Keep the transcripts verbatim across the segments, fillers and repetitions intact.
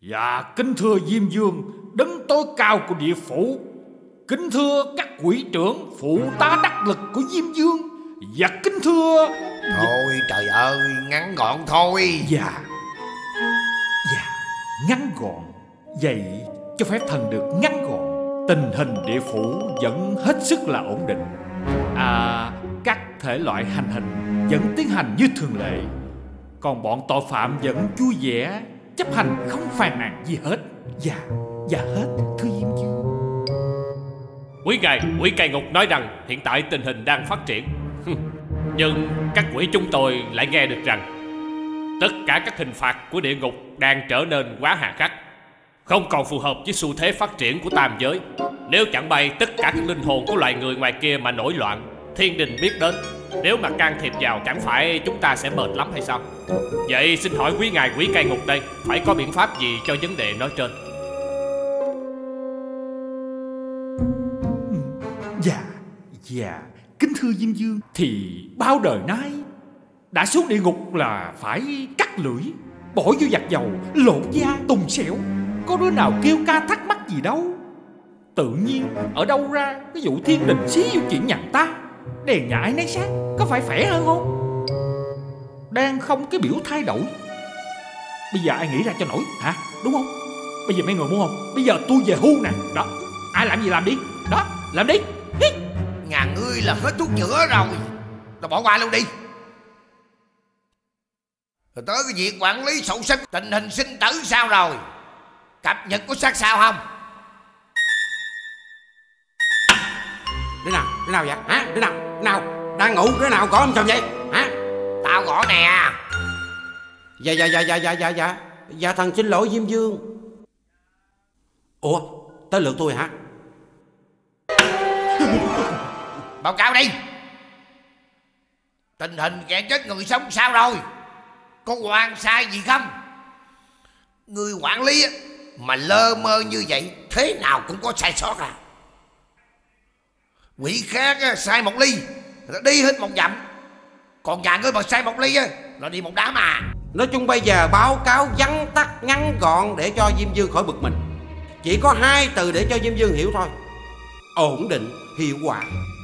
Dạ kính thưa Diêm Vương, đấng tối cao của địa phủ. Kính thưa các quỷ trưởng, phụ tá đắc lực của Diêm Vương. Và kính thưa... Thôi trời ơi, ngắn gọn thôi. Dạ Dạ ngắn gọn. Vậy cho phép thần được ngắn gọn. Tình hình địa phủ vẫn hết sức là ổn định. À, các thể loại hành hình vẫn tiến hành như thường lệ. Còn bọn tội phạm vẫn vui vẻ chấp hành, không phàn nàn gì hết. Dạ, dạ hết thưa Diêm Vương. Quý ngài, quỷ cai ngục nói rằng hiện tại tình hình đang phát triển. Nhưng các quỷ chúng tôi lại nghe được rằng tất cả các hình phạt của địa ngục đang trở nên quá hà khắc, không còn phù hợp với xu thế phát triển của tam giới. Nếu chẳng bay tất cả các linh hồn của loài người ngoài kia mà nổi loạn, thiên đình biết đến, nếu mà can thiệp vào chẳng phải chúng ta sẽ mệt lắm hay sao? Vậy xin hỏi quý ngài quỷ cai ngục đây, phải có biện pháp gì cho vấn đề nói trên? Dạ, dạ kính thưa Diêm Vương, thì bao đời nay đã xuống địa ngục là phải cắt lưỡi, bỏ vô vạc dầu, lột da, tùng xẻo. Có đứa nào kêu ca thắc mắc gì đâu. Tự nhiên ở đâu ra cái vụ thiên đình xí vô chuyện nhằn ta. Đèn nhà ai nấy sáng, có phải khỏe hơn không? Đang không cái biểu thay đổi. Bây giờ ai nghĩ ra cho nổi hả? Đúng không? Bây giờ mấy người muốn không? Bây giờ tôi về hưu nè. Đó, ai làm gì làm đi. Đó, làm đi. Hí. Nhà ngươi là hết thuốc chữa rồi, tao bỏ qua luôn đi. Rồi tới cái việc quản lý sổ sách, tình hình sinh tử sao rồi? Cập nhật có sát sao không? Đứa nào, đứa nào vậy? Hả? Đứa nào, nào, đang ngủ, đứa nào gõ ông chồng vậy? Hả? Tao gõ nè. Dạ, dạ, dạ, dạ, dạ, dạ, dạ. Dạ thần xin lỗi Diêm Vương. Ủa, tới lượt tôi hả? Báo cáo đi. Tình hình kẻ chết người sống sao rồi? Có oan sai gì không? Người quản lý mà lơ mơ như vậy thế nào cũng có sai sót à. Quỷ khác sai một ly là đi hết một dặm, còn nhà ngươi mà sai một ly là đi một đám à. Nói chung bây giờ báo cáo vắn tắt ngắn gọn để cho Diêm Vương khỏi bực mình. Chỉ có hai từ để cho Diêm Vương hiểu thôi: ổn định, hiệu quả.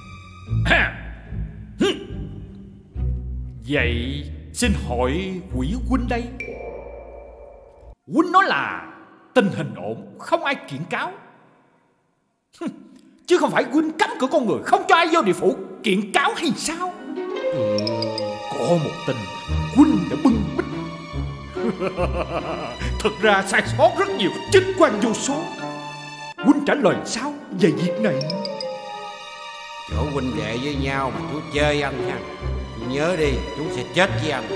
Vậy xin hỏi quỷ huynh đây, huynh nói là tình hình ổn, không ai kiện cáo, chứ không phải huynh cấm cửa con người, không cho ai vô địa phủ kiện cáo hay sao? Ừ, có một tình huynh đã bưng bít. Thật ra sai sót rất nhiều, chức quan vô số. Huynh trả lời sao về việc này? Chỗ huynh đệ với nhau mà chú chơi anh nha, chú nhớ đi, chú sẽ chết với anh.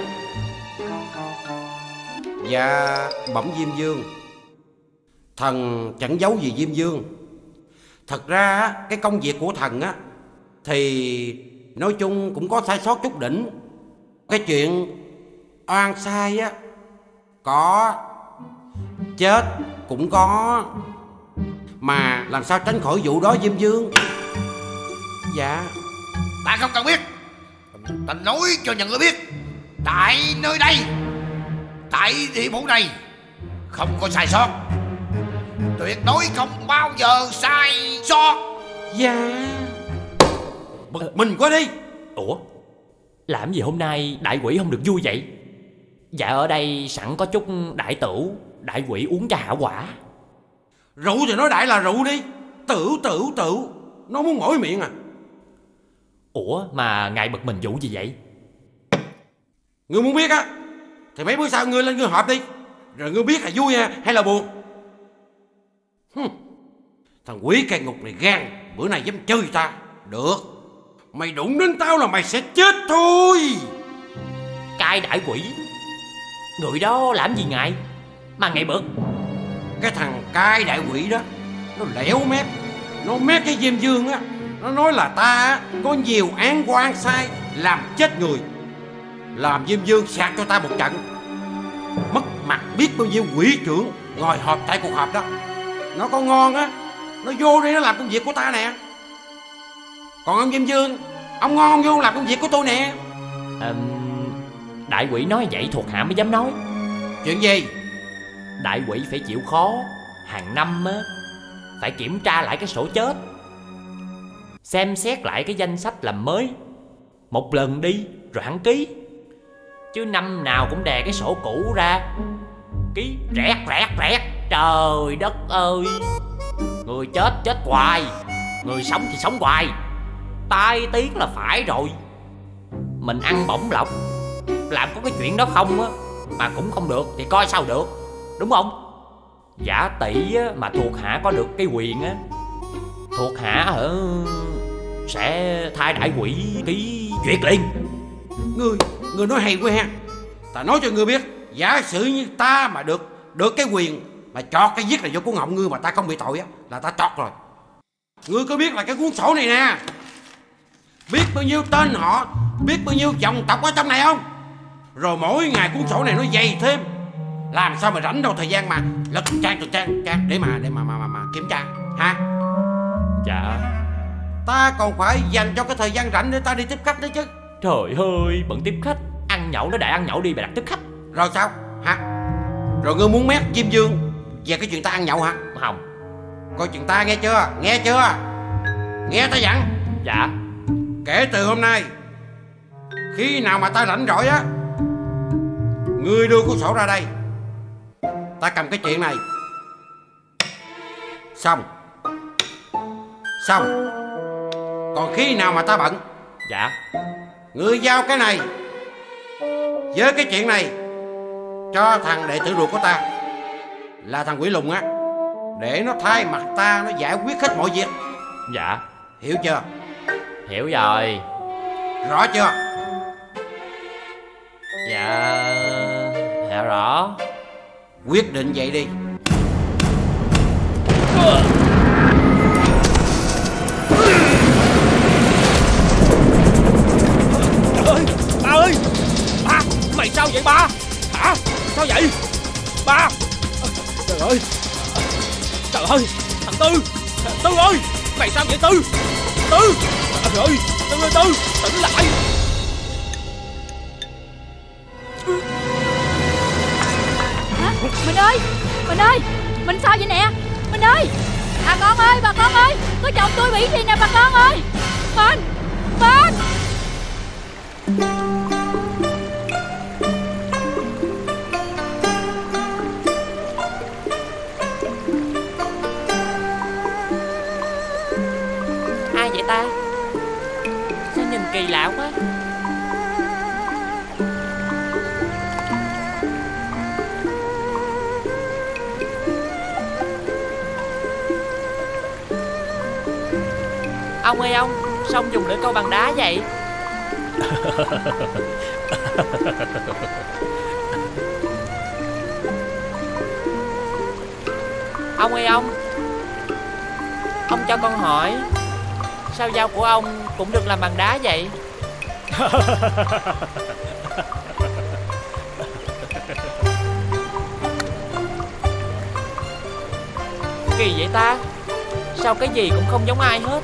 Dạ bẩm Diêm Vương, thần chẳng giấu gì Diêm Vương. Thật ra cái công việc của thần á thì nói chung cũng có sai sót chút đỉnh. Cái chuyện oan sai á có, chết cũng có, mà làm sao tránh khỏi vụ đó Diêm Vương? Dạ ta không cần biết, ta nói cho nhà ngươi biết, tại nơi đây, tại địa phủ này không có sai sót, tuyệt đối không bao giờ sai sót. Dạ bực mình quá đi. Ủa, làm gì hôm nay đại quỷ không được vui vậy? Dạ ở đây sẵn có chút đại tửu, đại quỷ uống cho hạ quả. Rượu thì nói đại là rượu đi, tửu tửu tửu nó muốn mỏi miệng à. Ủa mà ngài bực mình vụ gì vậy? Ngươi muốn biết á thì mấy bữa sau ngươi lên ngươi họp đi, rồi ngươi biết là vui hay là buồn. Hừm. Thằng quỷ cai ngục này gan, bữa nay dám chơi ta. Được, mày đụng đến tao là mày sẽ chết thôi. Cai đại quỷ, người đó làm gì ngại mà ngại bực? Cái thằng cai đại quỷ đó nó lẻo mép, nó mép cái Diêm Vương á. Nó nói là ta có nhiều án oan sai làm chết người, làm Diêm Vương sạc cho ta một trận, mất mặt biết bao nhiêu quỷ trưởng ngồi họp tại cuộc họp đó. Nó có ngon á, nó vô đây nó làm công việc của ta nè. Còn ông Diêm Vương, ông ngon vô làm công việc của tôi nè. à, Đại quỷ nói vậy thuộc hạ mới dám nói. Chuyện gì? đại quỷ phải chịu khó hàng năm á phải kiểm tra lại cái sổ chết, xem xét lại cái danh sách làm mới một lần đi rồi hẳn ký. Chứ năm nào cũng đè cái sổ cũ ra ký rẹt rẹt rẹt. Trời đất ơi, người chết chết hoài, người sống thì sống hoài. Tai tiếng là phải rồi. Mình ăn bổng lộc, làm có cái chuyện đó không á mà cũng không được thì coi sao được, đúng không? Giả tỷ á, mà thuộc hạ có được cái quyền á, thuộc hạ ở sẽ thay đại quỷ ký duyệt liền. Ngươi, ngươi nói hay quá ha. Ta nói cho ngươi biết, giả sử như ta mà được được cái quyền mà chọt cái viết là vô cuốn họng ngươi mà ta không bị tội á, là ta chọt rồi. Ngươi có biết là cái cuốn sổ này nè, biết bao nhiêu tên họ, biết bao nhiêu dòng tộc ở trong này không? Rồi mỗi ngày cuốn sổ này nó dày thêm, làm sao mà rảnh đâu thời gian mà lật trang từ trang trang để mà để mà mà mà, mà kiểm tra hả? Dạ. Ta còn phải dành cho cái thời gian rảnh để ta đi tiếp khách nữa chứ. Trời ơi, bận tiếp khách, ăn nhậu nó đại ăn nhậu đi mà đặt tiếp khách. Rồi sao hả? Rồi ngươi muốn mét Diêm Dương về cái chuyện ta ăn nhậu hả? Không. Coi chuyện ta nghe chưa? Nghe chưa? Nghe ta dặn. Dạ. Kể từ hôm nay, khi nào mà ta rảnh rỗi á, ngươi đưa cuốn sổ ra đây, ta cầm cái chuyện này. Xong. Xong. Còn khi nào mà ta bận, dạ, ngươi giao cái này với cái chuyện này cho thằng đệ tử ruột của ta là thằng Quỷ Lùng á, để nó thay mặt ta nó giải quyết hết mọi việc. dạ. Hiểu chưa? Hiểu rồi. Rõ chưa? Dạ. Dạ rõ. Quyết định vậy đi. Trời ơi, ba ơi, ba, mày sao vậy ba? Hả? Sao vậy? Ba, trời ơi, trời ơi, thằng Tư, Tư ơi, mày sao vậy Tư? Tư, trời ơi, Tư ơi Tư, tỉnh lại. Hả? Mình ơi, mình ơi, mình sao vậy nè? Mình ơi, bà con ơi, bà con ơi, có chồng tôi bị gì nè bà con ơi. Mình, mình. Ai vậy ta? Sao nhìn kỳ lạ quá. Ông ơi ông, sao ông dùng lưỡi câu bằng đá vậy? Ông ơi ông, ông cho con hỏi, sao dao của ông cũng được làm bằng đá vậy? Kỳ vậy ta, sao cái gì cũng không giống ai hết.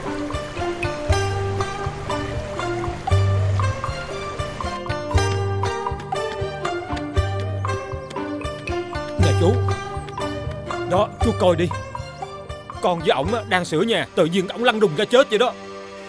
Nè chú, đó chú coi đi, con với ổng đang sửa nhà, tự nhiên ổng lăn đùng ra chết vậy đó.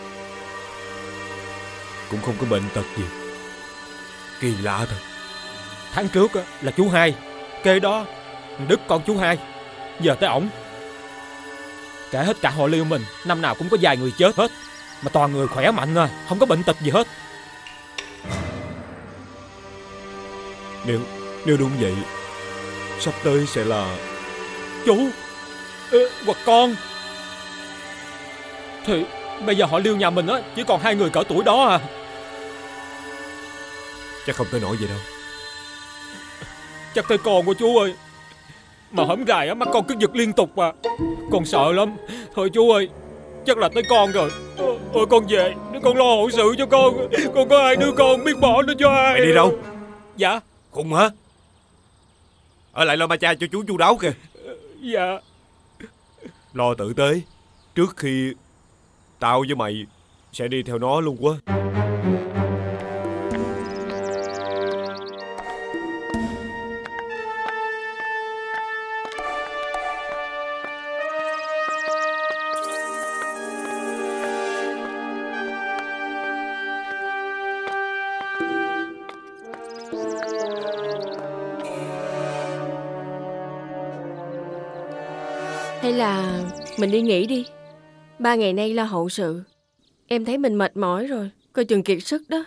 Cũng không có bệnh tật gì, kỳ lạ thật. Tháng trước là chú hai, kế đó Đức con chú hai, giờ tới ổng. Kể hết cả họ Liêu mình, năm nào cũng có vài người chết hết, mà toàn người khỏe mạnh à, không có bệnh tật gì hết. Nếu nếu đúng vậy, sắp tới sẽ là chú ê, hoặc con. Thì bây giờ họ Liêu nhà mình á chỉ còn hai người cỡ tuổi đó à. Chắc không tới nỗi vậy đâu. Chắc tới con của chú ơi. Mà hổm gài á mắt con cứ giật liên tục à, con sợ lắm. Thôi chú ơi, chắc là tới con rồi. Ôi con về, để con lo hậu sự cho con. Con có hai đứa con biết bỏ nó cho ai. Mày đi đâu? Dạ. Khùng hả? Ở lại lo ma cha cho chú chu đáo kìa. Dạ. Lo tự tế, trước khi tao với mày sẽ đi theo nó luôn quá. Hay là mình đi nghỉ đi. Ba ngày nay lo hậu sự, em thấy mình mệt mỏi rồi, coi chừng kiệt sức đó.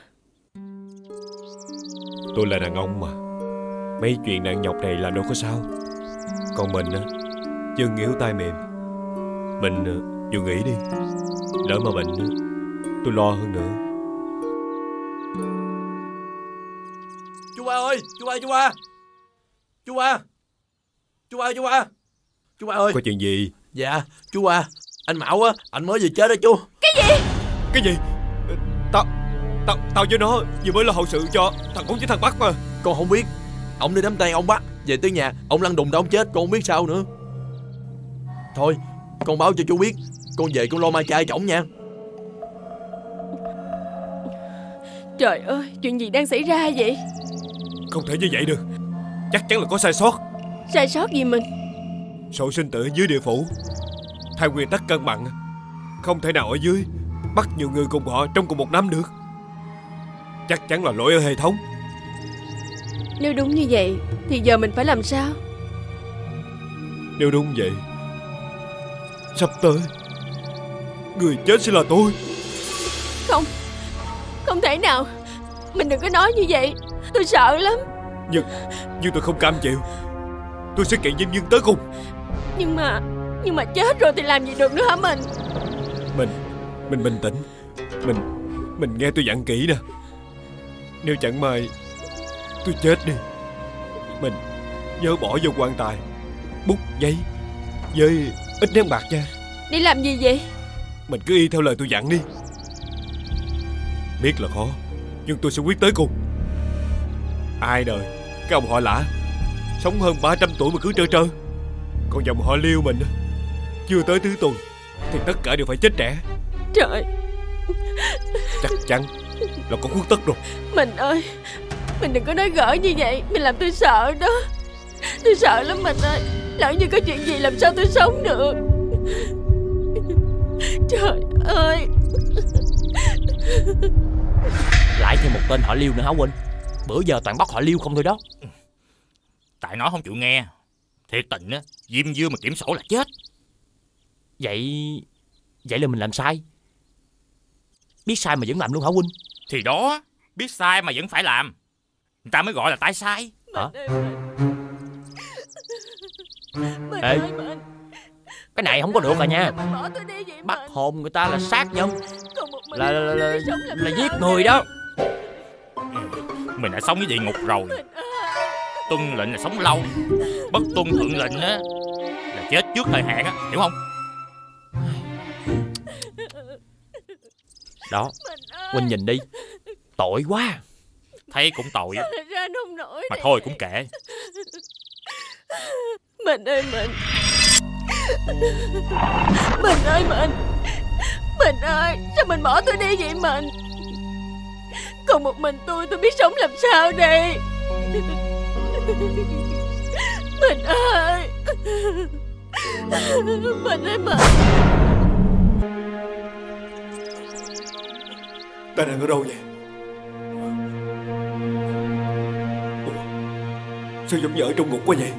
Tôi là đàn ông mà, mấy chuyện nặng nhọc này làm đâu có sao. Còn mình á, chân yếu tay mềm. Mình vừa nghỉ đi, lỡ mà bệnh tôi lo hơn nữa. Chú ba ơi, chú ba, chú ba, chú ba, chú ba, chú ba, chú ba ơi. Có chuyện gì? Dạ, chú ba, anh Mão á, anh mới vừa chết đó chú. Cái gì? Cái gì? Tao, tao, tao với nó vừa mới lo hậu sự cho thằng Út với thằng Bắc mà. Con không biết. Ông đi đám tang ông Bắc, về tới nhà ông lăn đùng ra ông chết, con không biết sao nữa. Thôi, con báo cho chú biết, con về con lo mai chay chổng nha. Trời ơi, chuyện gì đang xảy ra vậy? Không thể như vậy được, chắc chắn là có sai sót. Sai sót gì mình? Sổ sinh tử dưới địa phủ, theo nguyên tắc cân bằng, không thể nào ở dưới bắt nhiều người cùng họ trong cùng một năm được. Chắc chắn là lỗi ở hệ thống. Nếu đúng như vậy thì giờ mình phải làm sao? Nếu đúng vậy, sắp tới người chết sẽ là tôi. Không, không thể nào. Mình đừng có nói như vậy, tôi sợ lắm. Nhưng, nhưng tôi không cam chịu. Tôi sẽ kiện Diêm Dương tới cùng. Nhưng mà, nhưng mà chết rồi thì làm gì được nữa hả mình? Mình, mình bình tĩnh. Mình, mình nghe tôi dặn kỹ nè. Nếu chẳng may tôi chết đi, mình nhớ bỏ vô quan tài bút giấy với ít nén bạc nha. Đi làm gì vậy? Mình cứ y theo lời tôi dặn đi. Biết là khó, nhưng tôi sẽ quyết tới cùng. Ai đời cái ông họ Lã sống hơn ba trăm tuổi mà cứ trơ trơ. Còn dòng họ Liêu mình chưa tới tứ tuần thì tất cả đều phải chết trẻ. Trời, chắc chắn là có khuất tất rồi. Mình ơi, mình đừng có nói gỡ như vậy, mình làm tôi sợ đó. Tôi sợ lắm mình ơi. Lỡ như có chuyện gì làm sao tôi sống được. Trời ơi. Lại thêm một tên họ Liêu nữa hả huynh? Bữa giờ toàn bắt họ Liêu không thôi đó. Tại nó không chịu nghe. Thiệt tình á, Diêm Dương mà kiểm sổ là chết. Vậy Vậy là mình làm sai? Biết sai mà vẫn làm luôn hả huynh? Thì đó, biết sai mà vẫn phải làm, người ta mới gọi là tay sai. Hả? Mình Ê, ơi, mình. cái này không có được rồi nha. Mình bỏ tôi đi vậy Bắt mình. hồn người ta là sát nhân, Còn một mình là là, là, là, tôi sống làm là sao giết đây? người đó. Mình đã sống với địa ngục rồi. Tuân lệnh là sống lâu, bất tuân thượng lệnh á là chết trước thời hạn á, hiểu không? Đó, huynh nhìn đi, tội quá. Thấy cũng tội á, Ra nông nổi mà đi. thôi cũng kệ. Mình ơi mình. Mình ơi mình. Mình ơi, sao mình bỏ tôi đi vậy mình? Còn một mình tôi, tôi biết sống làm sao đây? Mình ơi. Mình ơi mình. Ta đang ở đâu vậy? Ủa, sao giống như ở trong ngục quá vậy?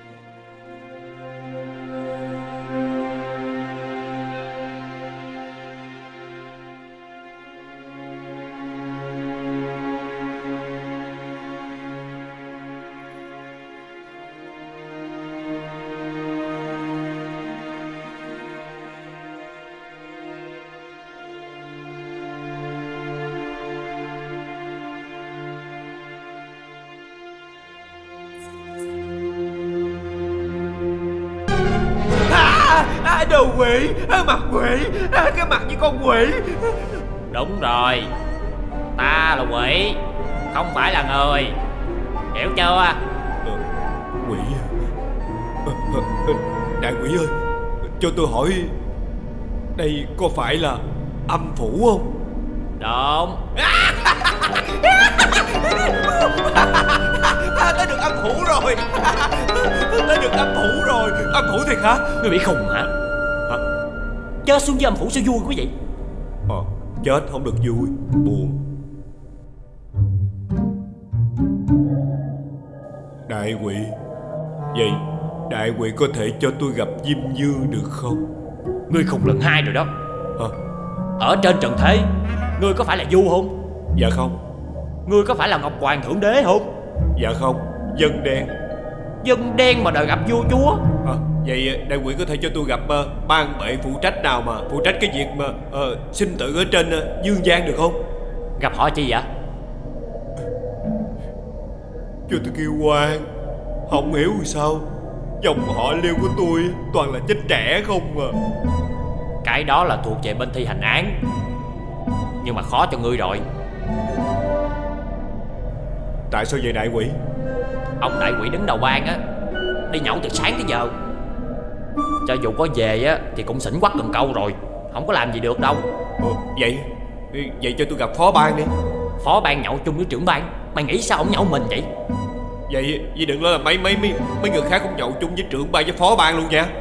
À, đồ quỷ, à, mặt quỷ, à, cái mặt như con quỷ. Đúng rồi, ta là quỷ, không phải là người, hiểu chưa? Ờ, quỷ ờ, ờ, ờ, đại quỷ ơi, cho tôi hỏi, đây có phải là âm phủ không? Đúng. À, tới được âm phủ rồi. Tới được âm phủ rồi. Âm phủ thiệt hả? Ngươi bị khùng hả? Hả? Chết xuống với âm phủ sao vui quý vị? Ờ, chết không được vui, buồn. Đại quỷ, vậy Đại quỷ có thể cho tôi gặp Diêm Dương được không? Ngươi khùng lần hai rồi đó. Hả? Ở trên trần thế, ngươi có phải là vua không? Dạ không. Ngươi có phải là Ngọc Hoàng Thượng Đế không? Dạ không. Dân đen. Dân đen mà đòi gặp vua chúa à, Vậy đại quỷ có thể cho tôi gặp uh, ban bệ phụ trách nào mà phụ trách cái việc mà uh, sinh tử ở trên uh, dương gian được không? Gặp họ chi vậy? Cho tôi kêu quan. Không hiểu sao dòng họ Liêu của tôi toàn là chết trẻ không à. Cái đó là thuộc về bên thi hành án, nhưng mà khó cho ngươi rồi. Tại sao vậy đại quỷ? Ông đại quỷ đứng đầu ban á, đi nhậu từ sáng tới giờ. Cho dù có về á thì cũng xỉn quắc cần câu rồi, không có làm gì được đâu. Ờ, Vậy Vậy cho tôi gặp phó ban đi. Phó ban nhậu chung với trưởng ban, mày nghĩ sao ông nhậu mình vậy? Vậy Vậy đừng nói là mấy mấy mấy, mấy người khác cũng nhậu chung với trưởng ban với phó ban luôn nha.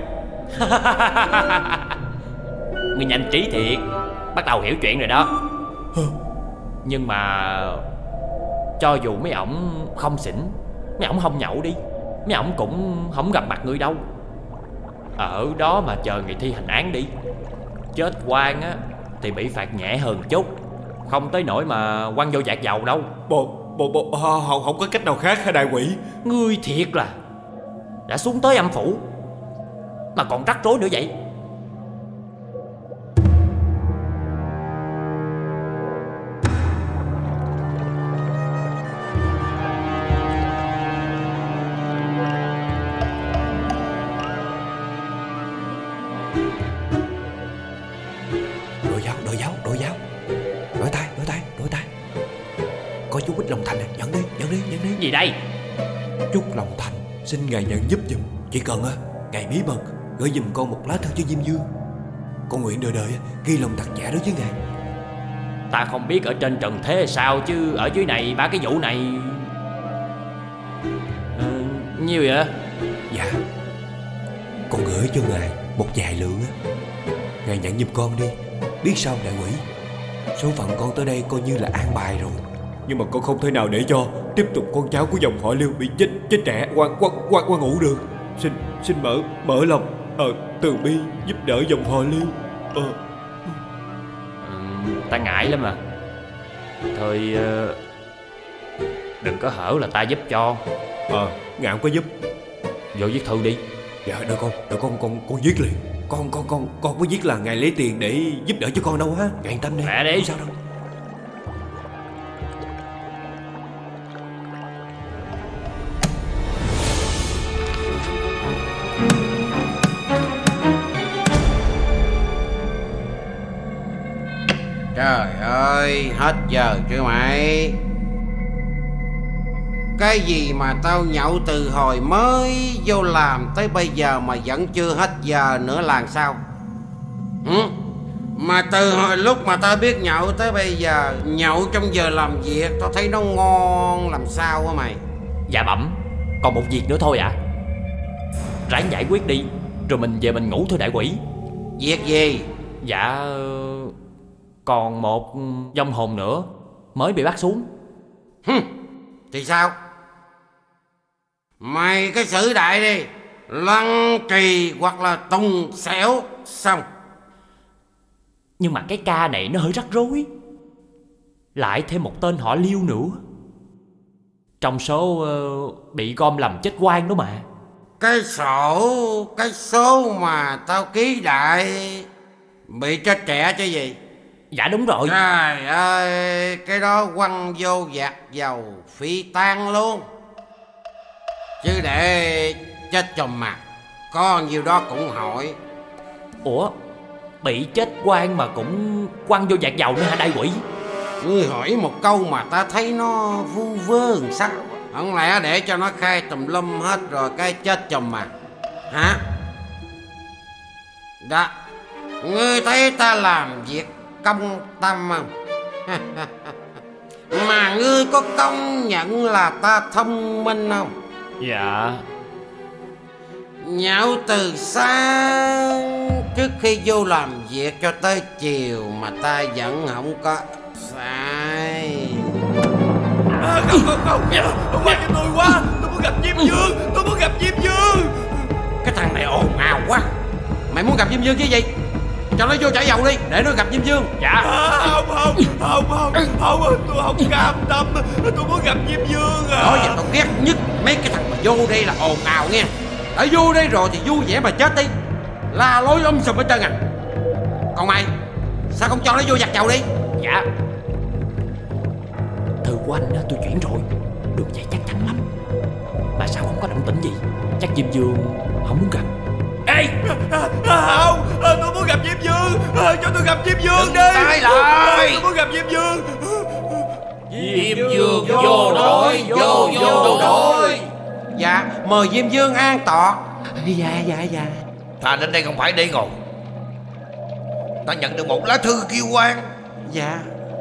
Ngươi nhanh trí thiệt, bắt đầu hiểu chuyện rồi đó. Nhưng mà cho dù mấy ổng không xỉn, mấy ổng không nhậu đi, mấy ổng cũng không gặp mặt ngươi đâu. Ở đó mà chờ ngày thi hành án đi. Chết quan á thì bị phạt nhẹ hơn chút, không tới nỗi mà quăng vô vạc dầu đâu. Bộ bộ bộ không, không có cách nào khác hả đại quỷ? Ngươi thiệt là đã xuống tới âm phủ mà còn rắc rối nữa vậy. Đội giáo, đội giáo, đội giáo. Đổi tay, đổi tay, đổi tay. Có chú Bích Long Thành nè, nhận đi, nhận đi, nhận đi. Gì đây? Chúc Long Thành xin ngài nhận giúp giùm. Chỉ cần á, ngài bí mật gửi giùm con một lá thư cho Diêm Dương. Con nguyện đời đời ghi lòng thật giả đối với ngài. Ta không biết ở trên trần thế sao, chứ ở dưới này ba cái vụ này ừ, nhiêu vậy? Dạ, con gửi cho ngài một vài lượng á. Ngài nhận giùm con đi. Biết sao đại quỷ, số phận con tới đây coi như là an bài rồi. Nhưng mà con không thể nào để cho tiếp tục con cháu của dòng họ Liêu bị chết chết trẻ quan quan quan quan ngủ được. Xin xin mở mở lòng ờ từ bi giúp đỡ dòng họ Liêu. Ờ ừ, ta ngại lắm mà. Thôi uh, đừng có hở là ta giúp cho. Ờ ngài không có giúp. Vô viết thư đi. Dạ đợi con, đợi con con con viết liền. Con con con con có viết là ngài lấy tiền để giúp đỡ cho con đâu ha. Ngài yên tâm đi. Mẹ đi. Không sao đâu. Trời ơi, hết giờ chứ mày. Cái gì mà tao nhậu từ hồi mới vô làm tới bây giờ mà vẫn chưa hết giờ nữa là sao? Ừ? Mà từ hồi lúc mà tao biết nhậu tới bây giờ, nhậu trong giờ làm việc tao thấy nó ngon làm sao á mày. Dạ bẩm, còn một việc nữa thôi ạ. À? Ráng giải quyết đi, rồi mình về mình ngủ thôi đại quỷ. Việc gì? Dạ còn một vong hồn nữa mới bị bắt xuống. Hừ, thì sao? Mày cái xử đại đi, lăng trì hoặc là tùng xẻo xong. Nhưng mà cái ca này nó hơi rắc rối. Lại thêm một tên họ Liêu nữa trong số uh, bị gom làm chết quan đó mà. Cái sổ, cái số mà tao ký đại bị chết trẻ chứ gì? Dạ đúng rồi. Trời ơi, cái đó quăng vô vạc dầu phi tan luôn. Chứ để chết chồng mặt, có nhiêu đó cũng hỏi. Ủa, bị chết quan mà cũng quăng vô vạc dầu nữa hả đại quỷ? Ngươi hỏi một câu mà ta thấy nó vu vơ làm sao. Không lẽ để cho nó khai tùm lum hết rồi cái chết chồng mặt hả? Đó, ngươi thấy ta làm việc công tâm không? Mà ngươi có công nhận là ta thông minh không? Dạ. Nhậu từ sáng trước khi vô làm việc cho tới chiều mà ta vẫn không có sai. À, không không không, không qua cho tôi quá, tôi muốn gặp Diêm Dương, tôi muốn gặp Diêm Dương. Mày muốn gặp Diêm Dương chứ gì? Cho nó vô chảy dầu đi, để nó gặp Diêm Dương. Dạ. À, không không không không không tôi không cam tâm, tôi muốn gặp Diêm Dương à. Đó giờ tao ghét nhất mấy cái thằng mà vô đây là ồn ào nghe. Đã vô đây rồi thì vui vẻ mà chết đi, la lối um sùm hết trơn à. Còn mày sao không cho nó vô giặt dầu đi? Dạ. Thư của anh đó tôi chuyển rồi, đường chạy chắc chắn lắm. Mà sao không có động tĩnh gì? Chắc Diêm Dương không muốn gặp. Ê à, à, không à, tôi muốn gặp Diêm Dương à, cho tôi gặp Diêm Dương đi. Trái lại. Tôi muốn gặp Diêm Dương. Diêm Dương vô đối, vô vô đối. Dạ mời Diêm Dương an tọa. Dạ dạ dạ. Ta đến đây không phải để ngồi. Ta nhận được một lá thư kêu oan. Dạ.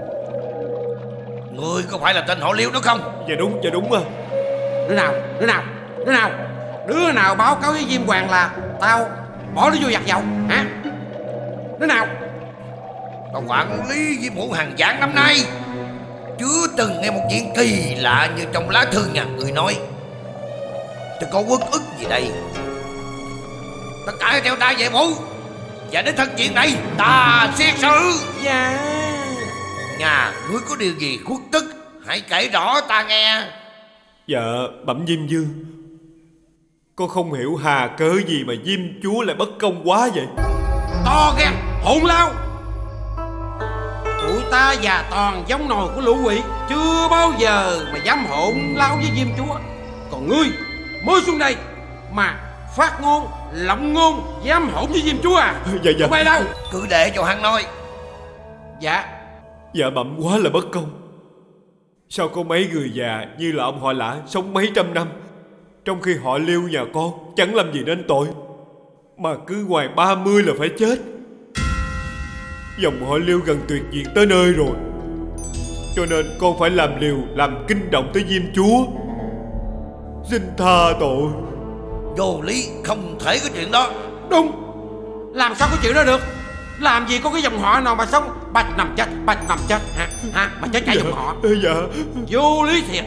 Ngươi có phải là tên họ Liêu đó không? Dạ đúng, dạ đúng à. Đứa nào, đứa nào, đứa nào Đứa nào báo cáo với Diêm Hoàng là tao bỏ nó vô giặt dầu hả? Đứa nào? Tao quản lý Diêm Hữu hàng vạn năm nay, chưa từng nghe một chuyện kỳ lạ như trong lá thư nhà người nói. Tôi có uất ức gì đây? Tất cả theo ta về phủ, và đến thân chuyện này ta xét xử. Dạ. Nhà ngươi có điều gì khuất tức, hãy kể rõ ta nghe. Dạ bẩm Diêm Dương, con không hiểu hà cớ gì mà Diêm chúa lại bất công quá vậy. To gan hỗn lao. Tụi ta già toàn giống nồi của lũ quỷ, chưa bao giờ mà dám hỗn lao với Diêm chúa. Còn ngươi mới xuống đây mà phát ngôn lộng ngôn, dám hỗn với Diêm chúa à? Dạ dạ. Tụi bay đâu? Cứ để cho hắn nói. Dạ. Dạ bẩm quá là bất công. Sao có mấy người già như là ông họ Lã sống mấy trăm năm, trong khi họ Liêu nhà con chẳng làm gì nên tội, mà cứ ngoài ba mươi là phải chết. Dòng họ Liêu gần tuyệt diệt tới nơi rồi, cho nên con phải làm liều, làm kinh động tới Diêm chúa. Xin tha tội. Vô lý, không thể có chuyện đó. Đúng. Làm sao có chuyện đó được? Làm gì có cái dòng họ nào mà sống bạch nằm chết, bạch nằm chết hả? Hả? Mà chết cả dạ, dòng họ. Dạ. Vô lý thiệt.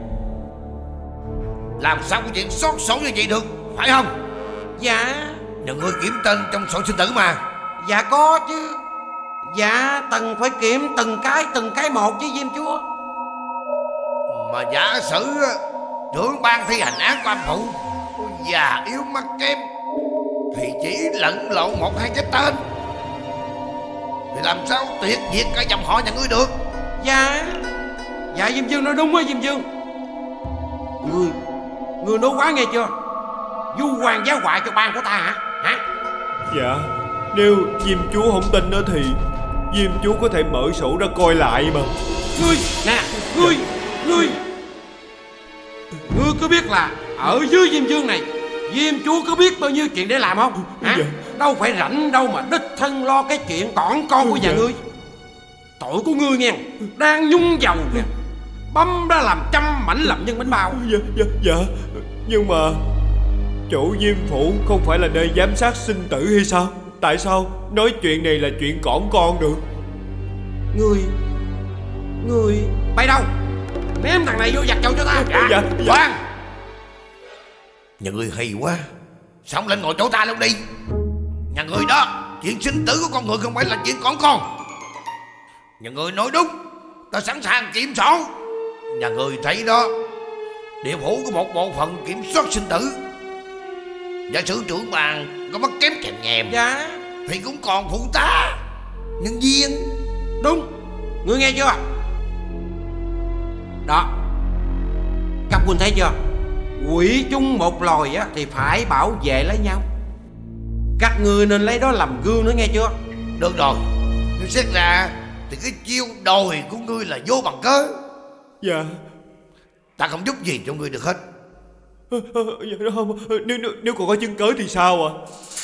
Làm sao có chuyện xót sổ như vậy được, phải không? Dạ. Đừng ngươi kiểm tên trong sổ sinh tử mà. Dạ có chứ. Dạ từng phải kiểm từng cái từng cái một với Diêm chúa. Mà giả sử trưởng ban thi hành án của âm phụ già yếu mắt kém thì chỉ lẫn lộn một hai cái tên, thì làm sao tuyệt diệt cả dòng họ nhà ngươi được? Dạ. Dạ Diêm Dương nói đúng á Diêm Dương. Ngươi Ngươi nói quá nghe chưa? Du hoàng giáo hoại cho ban của ta hả? Hả? Dạ. Nếu Diêm chúa không tin đó thì Diêm chúa có thể mở sổ ra coi lại mà. Ngươi nè, ngươi Ngươi Ngươi có biết là ở dưới Diêm Dương này Diêm chúa có biết bao nhiêu chuyện để làm không? Hả? Dạ. Đâu phải rảnh đâu mà đích thân lo cái chuyện cỏn con của nhà dạ. ngươi. Tội của ngươi nghe, đang nhúng dầu kìa, băm ra làm trăm mảnh làm nhân bánh bao. Dạ, dạ, dạ. Nhưng mà chỗ Diêm phủ không phải là nơi giám sát sinh tử hay sao? Tại sao nói chuyện này là chuyện cỏn con được? Ngươi Ngươi bay đâu? Ném thằng này vô giặt dầu cho ta. Dạ, dạ, dạ. Khoan. Nhà ngươi hay quá, sao không lên ngồi chỗ ta luôn đi? Nhà ngươi đó, chuyện sinh tử của con người không phải là chuyện cỏn con. Nhà ngươi nói đúng, ta sẵn sàng kiểm sổ. Nhà ngươi thấy đó, địa phủ có một bộ phận kiểm soát sinh tử. Giả sử trưởng bàn có mất kém kèm nhèm, dạ, thì cũng còn phụ tá nhân viên. Đúng, ngươi nghe chưa? Đó, các huynh thấy chưa? Quỷ chung một loài á thì phải bảo vệ lấy nhau. Các ngươi nên lấy đó làm gương nữa nghe chưa? Được rồi, nếu xét ra thì cái chiêu đòi của ngươi là vô bằng cớ. Dạ. Ta không giúp gì cho ngươi được hết. À, à, dạ không. Nếu, nếu, nếu còn có chứng cớ thì sao à?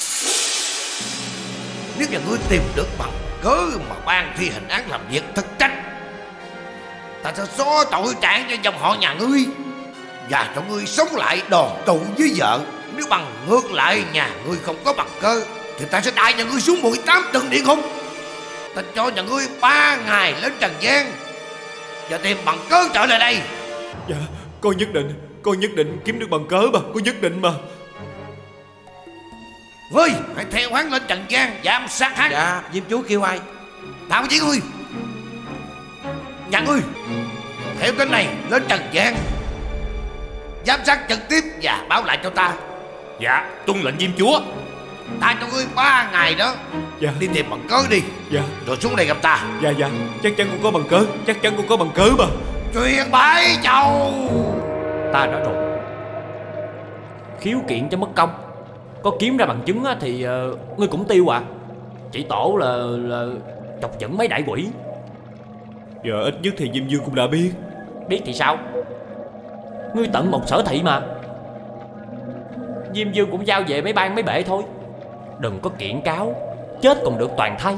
Nếu nhà ngươi tìm được bằng cớ mà ban thi hành án làm việc thất trách, ta sẽ xóa tội trạng cho dòng họ nhà ngươi và cho ngươi sống lại đòn tụ với vợ. Nếu bằng ngược lại nhà ngươi không có bằng cớ thì ta sẽ đày nhà ngươi xuống mười tám tầng địa ngục. Ta cho nhà ngươi ba ngày lên trần gian và tìm bằng cớ trở lại đây. Dạ, con nhất định, con nhất định kiếm được bằng cớ mà, con nhất định mà. Ngươi hãy theo hắn lên trần gian giám sát hắn. Dạ, Diêm chúa kêu ai? Tao chỉ ngươi. Nhà ngươi theo tên này lên trần gian giám sát trực tiếp và báo lại cho ta. Dạ, tuân lệnh Diêm chúa. Ta cho ngươi ba ngày đó. Dạ. Đi tìm bằng cớ đi. Dạ. Rồi xuống đây gặp ta. Dạ dạ, chắc chắn con có bằng cớ. Chắc chắn con có bằng cớ mà. Chuyện bãi chầu. Ta nói rồi, khiếu kiện cho mất công. Có kiếm ra bằng chứng thì uh, ngươi cũng tiêu à. Chỉ tổ là là chọc giận mấy đại quỷ. Giờ ít nhất thì Diêm Dương cũng đã biết. Biết thì sao? Ngươi tận một sở thị mà. Diêm Dương cũng giao về mấy ban mấy bể thôi. Đừng có kiện cáo, chết còn được toàn thay.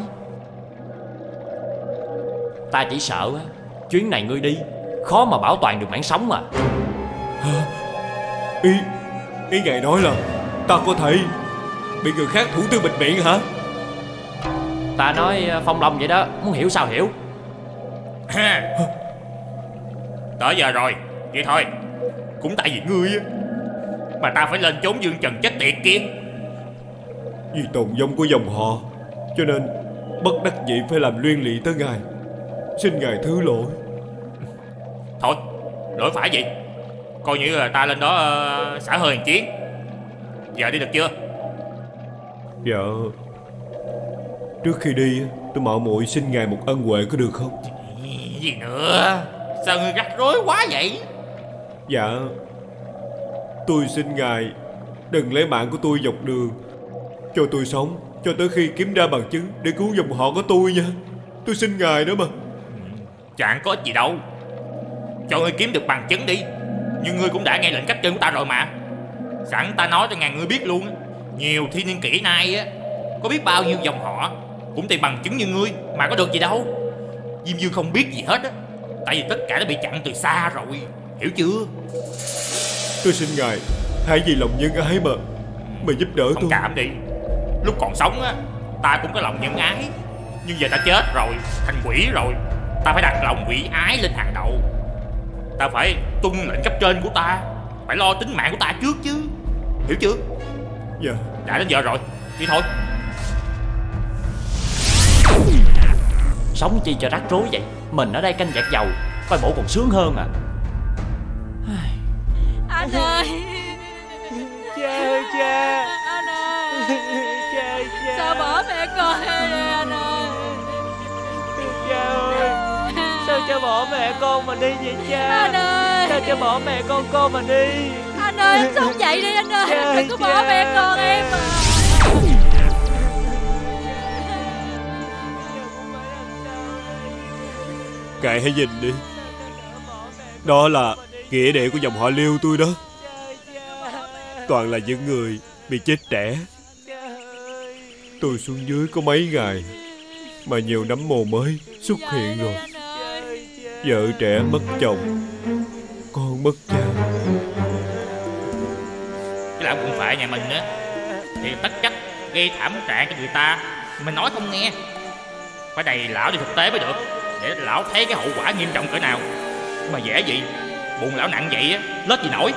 Ta chỉ sợ chuyến này ngươi đi khó mà bảo toàn được mạng sống mà. Hả? Ý Ý ngài nói là ta có thể bị người khác thủ tiêu bịt miệng hả? Ta nói phong long vậy đó, muốn hiểu sao hiểu. Tới giờ rồi, vậy thôi. Cũng tại vì ngươi á mà ta phải lên chốn Dương Trần chết tiệt kia. Vì tồn vong của dòng họ, cho nên bất đắc dĩ phải làm liên lụy tới ngài. Xin ngài thứ lỗi. Thôi, lỗi phải gì? Coi như là ta lên đó uh, xả hơi một chuyến. Giờ đi được chưa? Dạ. Trước khi đi tôi mạo muội xin ngài một ân huệ có được không? Gì nữa? Sao ngươi rắc rối quá vậy? Dạ, tôi xin ngài đừng lấy mạng của tôi dọc đường. Cho tôi sống cho tới khi kiếm ra bằng chứng để cứu dòng họ của tôi nha. Tôi xin ngài đó mà. Chẳng có ích gì đâu. Cho ngươi kiếm được bằng chứng đi. Nhưng ngươi cũng đã nghe lệnh cấp trên của ta rồi mà. Sẵn ta nói cho ngàn ngươi biết luôn. Nhiều thiên niên kỷ nay á, có biết bao nhiêu dòng họ cũng tìm bằng chứng như ngươi mà có được gì đâu. Diêm Dương không biết gì hết á, tại vì tất cả đã bị chặn từ xa rồi. Hiểu chưa? Tôi xin ngài hãy vì lòng nhân ái mà Mà giúp đỡ Thông tôi. cảm đi. Lúc còn sống á, ta cũng có lòng nhân ái. Nhưng giờ ta chết rồi, thành quỷ rồi, ta phải đặt lòng quỷ ái lên hàng đầu. Ta phải tuân lệnh cấp trên của ta, phải lo tính mạng của ta trước chứ. Hiểu chưa? Dạ. Đã đến giờ rồi, đi thôi. Sống chi cho rắc rối vậy. Mình ở đây canh vẹt dầu, coi bộ còn sướng hơn à. Anh ơi. Cha ơi cha. Anh ơi. Cha ơi cha. Sao bỏ mẹ con em đây anh ơi? Cha ơi. Sao cha bỏ mẹ con mà đi vậy cha? Anh ơi. Sao cha bỏ mẹ con con mà đi? Anh ơi, anh sống dậy đi anh ơi. Cha Đừng có cha. bỏ mẹ con em mà. Ngài hãy nhìn đi. Đó là nghĩa đệ của dòng họ Liêu tôi đó. Toàn là những người bị chết trẻ. Tôi xuống dưới có mấy ngày mà nhiều nấm mồ mới xuất hiện rồi. Vợ trẻ mất chồng, con mất cha. Cái lão cũng phải nhà mình á thì tất cách gây thảm trạng cho người ta. Mình nói không nghe. Phải đầy lão đi thực tế mới được, để lão thấy cái hậu quả nghiêm trọng cỡ nào. Mà dễ gì bụng lão nặng vậy á, lết gì nổi.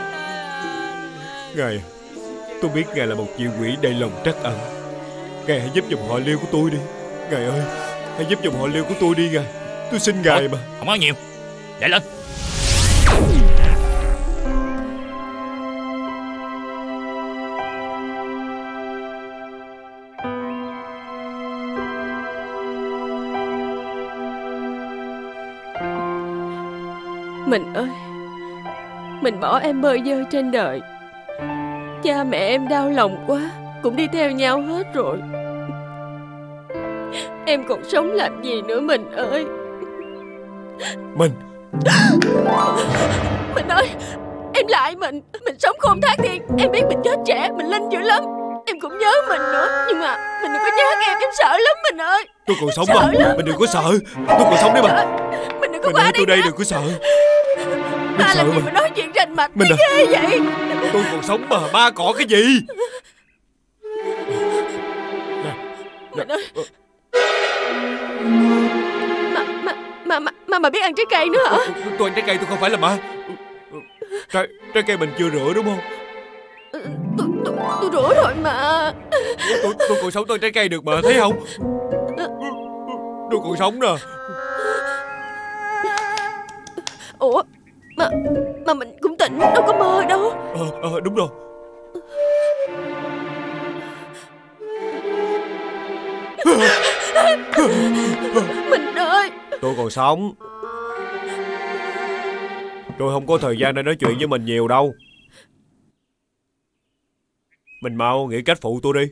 Ngài, tôi biết ngài là một vị quỷ đầy lòng trắc ẩn. Ngài hãy giúp dòng họ Liêu của tôi đi. Ngài ơi, hãy giúp dòng họ Liêu của tôi đi ngài. Tôi xin ngài Thôi, mà. không nói nhiều, để lên. Mình ơi, mình bỏ em bơ vơ trên đời. Cha mẹ em đau lòng quá, cũng đi theo nhau hết rồi. Em còn sống làm gì nữa mình ơi? Mình Mình ơi, em lại mình. Mình sống khôn thác thiên. Em biết mình chết trẻ, mình linh dữ lắm. Em cũng nhớ mình nữa. Nhưng mà mình đừng có nhớ em, em sợ lắm mình ơi. Tôi còn sống Sợ mà. lắm. Mình đừng có sợ. Tôi còn sống đấy mà. Mình đừng có Mình qua ở tôi đây nữa. đừng có sợ. Ba sợ làm gì mà. mà nói chuyện rành mạch Mình cái à. ghê vậy? Tôi còn sống mà. Ba cỏ cái gì? Mình ơi. Mà, mà, mà, mà, mà, mà biết ăn trái cây nữa hả? Tôi ăn trái cây, tôi không phải là ma. Trái, trái cây mình chưa rửa đúng không? Tôi, tôi, tôi rửa rồi mà. Tôi, tôi còn sống trên trái cây được mà, thấy không? Tôi còn sống nè. Ủa Mà mà mình cũng tỉnh, đâu có mơ đâu. Ờ, ờ đúng rồi. Mình ơi, tôi còn sống. Tôi không có thời gian để nói chuyện với mình nhiều đâu. Mình mau nghĩ cách phụ tôi đi.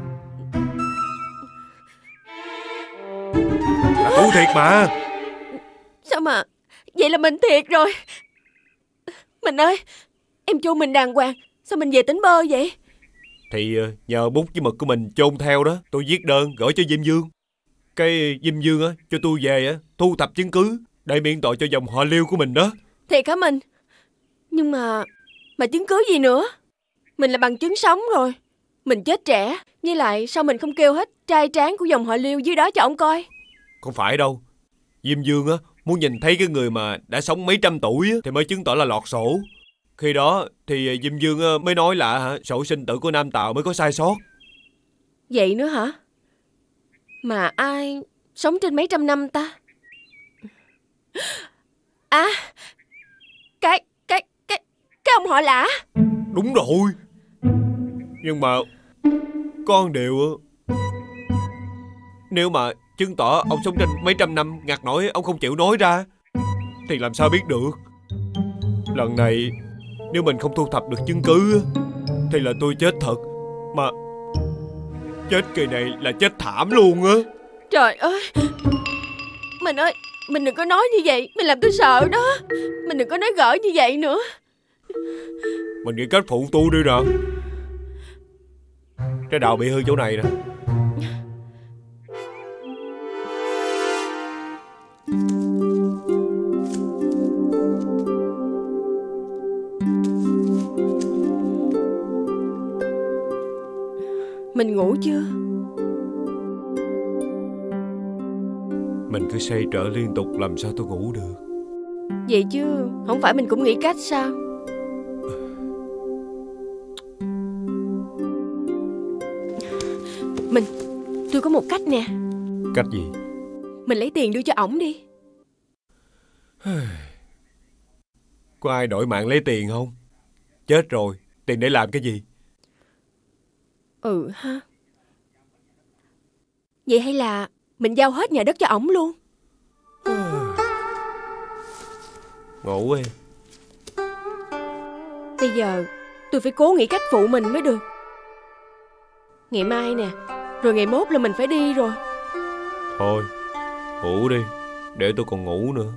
Là tôi thiệt mà. Sao mà vậy là mình thiệt rồi. Mình ơi, em chôn mình đàng hoàng, sao mình về tính bơ vậy? Thì nhờ bút với mực của mình chôn theo đó. Tôi viết đơn gửi cho Diêm Dương. Cái Diêm Dương á cho tôi về á thu thập chứng cứ để miễn tội cho dòng họ Liêu của mình đó. Thiệt hả mình? Nhưng mà Mà chứng cứ gì nữa? Mình là bằng chứng sống rồi. Mình chết trẻ, với lại sao mình không kêu hết trai tráng của dòng họ Liêu dưới đó cho ông coi? Không phải đâu. Diêm Dương á muốn nhìn thấy cái người mà đã sống mấy trăm tuổi á, thì mới chứng tỏ là lọt sổ. Khi đó thì Diêm Dương mới nói là hả, sổ sinh tử của Nam Tào mới có sai sót. Vậy nữa hả? Mà ai sống trên mấy trăm năm ta? À, cái, cái, cái, cái ông họ Lã. Đúng rồi. Nhưng mà có một điều, nếu mà chứng tỏ ông sống trên mấy trăm năm ngặt nổi ông không chịu nói ra thì làm sao biết được. Lần này nếu mình không thu thập được chứng cứ thì là tôi chết thật. Mà chết kỳ này là chết thảm luôn á. Trời ơi, mình ơi, mình đừng có nói như vậy, mình làm tôi sợ đó. Mình đừng có nói gỡ như vậy nữa. Mình nghĩ cách phụ tôi đi nè. Trái đào bị hư chỗ này nè. Mình ngủ chưa? Mình cứ xoay trở liên tục làm sao tôi ngủ được. Vậy chứ không phải mình cũng nghĩ cách sao? Mình, tôi có một cách nè. Cách gì? Mình lấy tiền đưa cho ổng đi. Có ai đổi mạng lấy tiền không? Chết rồi, tiền để làm cái gì? Ừ ha. Vậy hay là mình giao hết nhà đất cho ổng luôn? Ngủ em. Bây giờ tôi phải cố nghĩ cách phụ mình mới được. Ngày mai nè, rồi ngày mốt là mình phải đi rồi. Thôi, ngủ đi, để tôi còn ngủ nữa.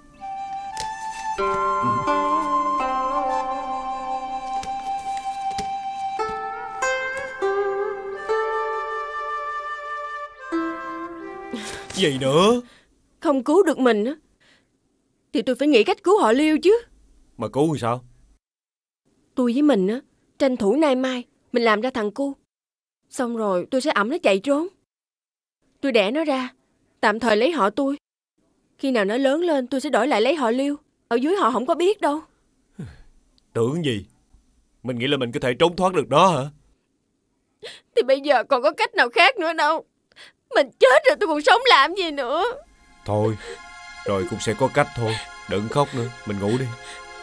Gì nữa? Không cứu được mình á thì tôi phải nghĩ cách cứu họ Liêu chứ. Mà cứu thì sao? Tôi với mình á tranh thủ nay mai mình làm ra thằng cu. Xong rồi tôi sẽ ẵm nó chạy trốn. Tôi đẻ nó ra, tạm thời lấy họ tôi. Khi nào nó lớn lên tôi sẽ đổi lại lấy họ Liêu. Ở dưới họ không có biết đâu. Tưởng gì? Mình nghĩ là mình có thể trốn thoát được đó hả? Thì bây giờ còn có cách nào khác nữa đâu. Mình chết rồi tôi còn sống làm gì nữa. Thôi, rồi cũng sẽ có cách thôi. Đừng khóc nữa, mình ngủ đi.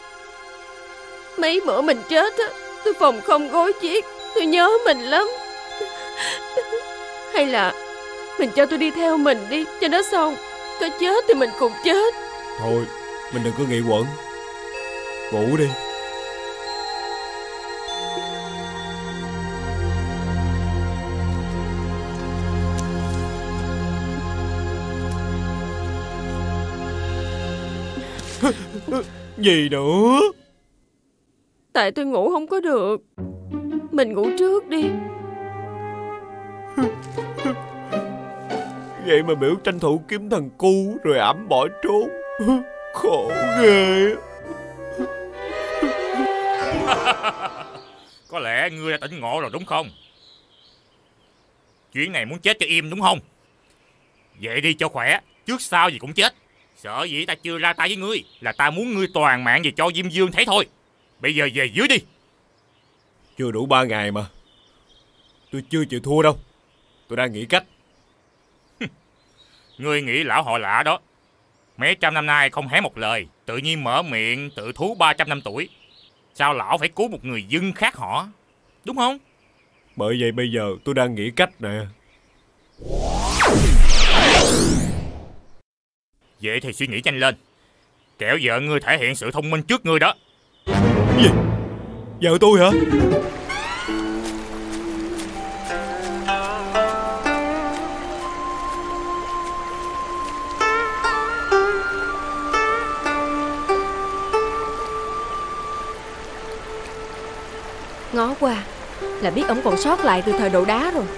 Mấy bữa mình chết á, tôi phòng không gối chiếc. Tôi nhớ mình lắm. Hay là mình cho tôi đi theo mình đi, cho nó xong. Có chết thì mình cùng chết. Thôi, mình đừng có nghĩ quẩn. Ngủ đi. Gì nữa? Tại tôi ngủ không có được. Mình ngủ trước đi. Vậy mà biểu tranh thủ kiếm thằng cu rồi ẵm bỏ trốn. Khổ ghê. Có lẽ ngươi đã tỉnh ngộ rồi đúng không? Chuyến này muốn chết cho im đúng không? Vậy đi cho khỏe, trước sau gì cũng chết. Sợ gì ta chưa ra tay với ngươi là ta muốn ngươi toàn mạng về cho Diêm Dương thấy thôi. Bây giờ về dưới đi. Chưa đủ ba ngày mà. Tôi chưa chịu thua đâu. Tôi đang nghĩ cách. Ngươi nghĩ lão họ lạ đó, mấy trăm năm nay không hé một lời, tự nhiên mở miệng tự thú ba trăm năm tuổi. Sao lão phải cứu một người dân khác họ, đúng không? Bởi vậy bây giờ tôi đang nghĩ cách nè. Vậy thì suy nghĩ nhanh lên, kẻo vợ ngươi thể hiện sự thông minh trước ngươi đó. Gì? Vợ tôi hả? Ngó qua là biết ổng còn sót lại từ thời đồ đá rồi.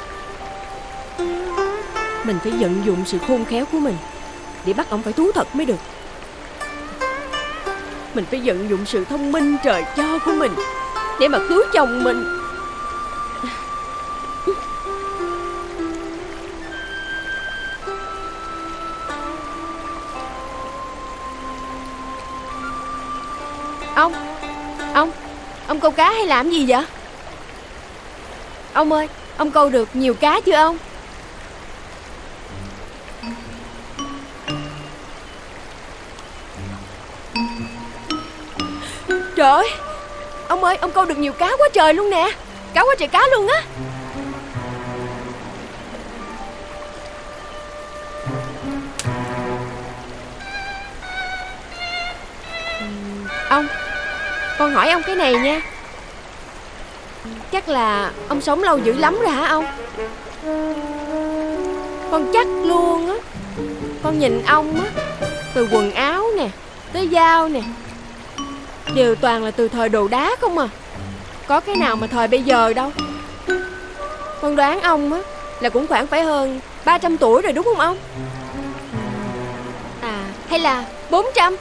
Mình phải vận dụng sự khôn khéo của mình để bắt ổng phải thú thật mới được. Mình phải vận dụng sự thông minh trời cho của mình để mà cứu chồng mình. Ông Ông Ông câu cá hay làm gì vậy? Ông ơi, ông câu được nhiều cá chưa ông? Trời ơi, ông ơi, ông câu được nhiều cá quá trời luôn nè. Cá quá trời cá luôn á. Ông, con hỏi ông cái này nha. Chắc là ông sống lâu dữ lắm rồi hả ông? Con chắc luôn á. Con nhìn ông á, từ quần áo nè tới dao nè, đều toàn là từ thời đồ đá không à. Có cái nào mà thời bây giờ đâu. Con đoán ông á là cũng khoảng phải hơn ba trăm tuổi rồi đúng không ông? À, hay là bốn trăm?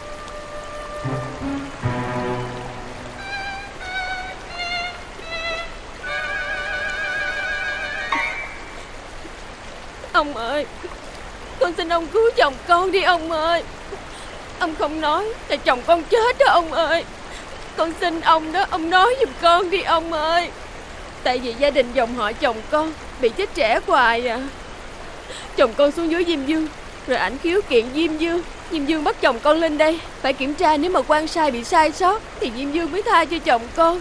Ông ơi, con xin ông cứu chồng con đi ông ơi. Ông không nói là chồng con chết đó ông ơi. Con xin ông đó, ông nói giùm con đi ông ơi. Tại vì gia đình dòng họ chồng con bị chết trẻ hoài à. Chồng con xuống dưới Diêm Dương, rồi ảnh khiếu kiện Diêm Dương. Diêm Dương bắt chồng con lên đây, phải kiểm tra nếu mà quan sai bị sai sót thì Diêm Dương mới tha cho chồng con.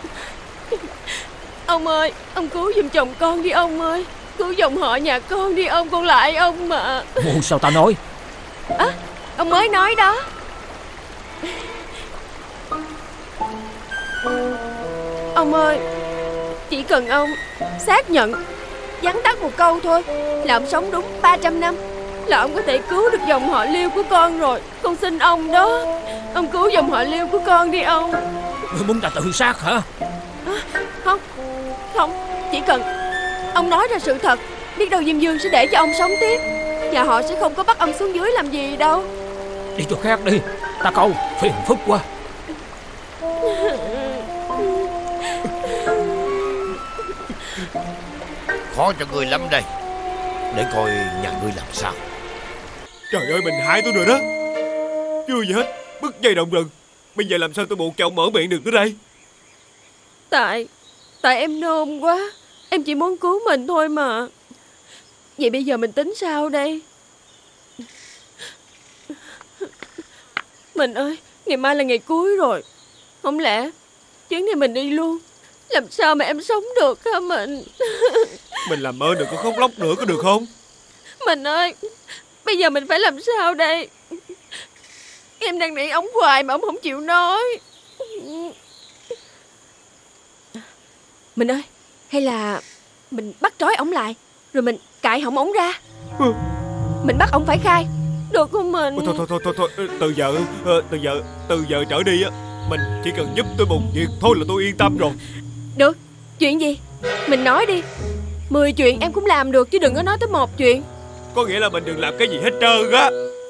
Ông ơi, ông cứu giùm chồng con đi ông ơi. Cứu dòng họ nhà con đi ông, con lại ông mà. Ủa sao ta nói? À, ông mới nói đó. Ông ơi, chỉ cần ông xác nhận vắn tắt một câu thôi là ông sống đúng ba trăm năm, là ông có thể cứu được dòng họ Liêu của con rồi. Con xin ông đó, ông cứu dòng họ Liêu của con đi ông. Ngươi muốn ta tự sát hả? À, không, không, chỉ cần ông nói ra sự thật, biết đâu Diêm Dương sẽ để cho ông sống tiếp, và họ sẽ không có bắt ông xuống dưới làm gì đâu. Đi chỗ khác đi, ta cầu phiền phức quá. Khó cho ngươi lắm đây. Để coi nhà ngươi làm sao. Trời ơi, mình hại tôi rồi đó. Chưa gì hết, bứt dây động rừng. Bây giờ làm sao tôi buộc cho ông mở miệng được nữa đây? Tại Tại em nôn quá. Em chỉ muốn cứu mình thôi mà. Vậy bây giờ mình tính sao đây? Mình ơi, ngày mai là ngày cuối rồi. Không lẽ chuyến này mình đi luôn? Làm sao mà em sống được hả mình? Mình làm ơn đừng có khóc lóc nữa có được không? Mình ơi, bây giờ mình phải làm sao đây? Em đang nỉ ống hoài mà ông không chịu nói. Mình ơi, hay là mình bắt trói ổng lại, rồi mình cạy họng ổng ra. ừ. Mình bắt ổng phải khai, được không mình? Thôi thôi thôi thôi, thôi. Từ giờ Từ giờ Từ giờ trở đi á, mình chỉ cần giúp tôi một việc thôi là tôi yên tâm rồi. Được, chuyện gì? Mình nói đi. Mười chuyện em cũng làm được chứ đừng có nói tới một chuyện. Có nghĩa là mình đừng làm cái gì hết trơn á.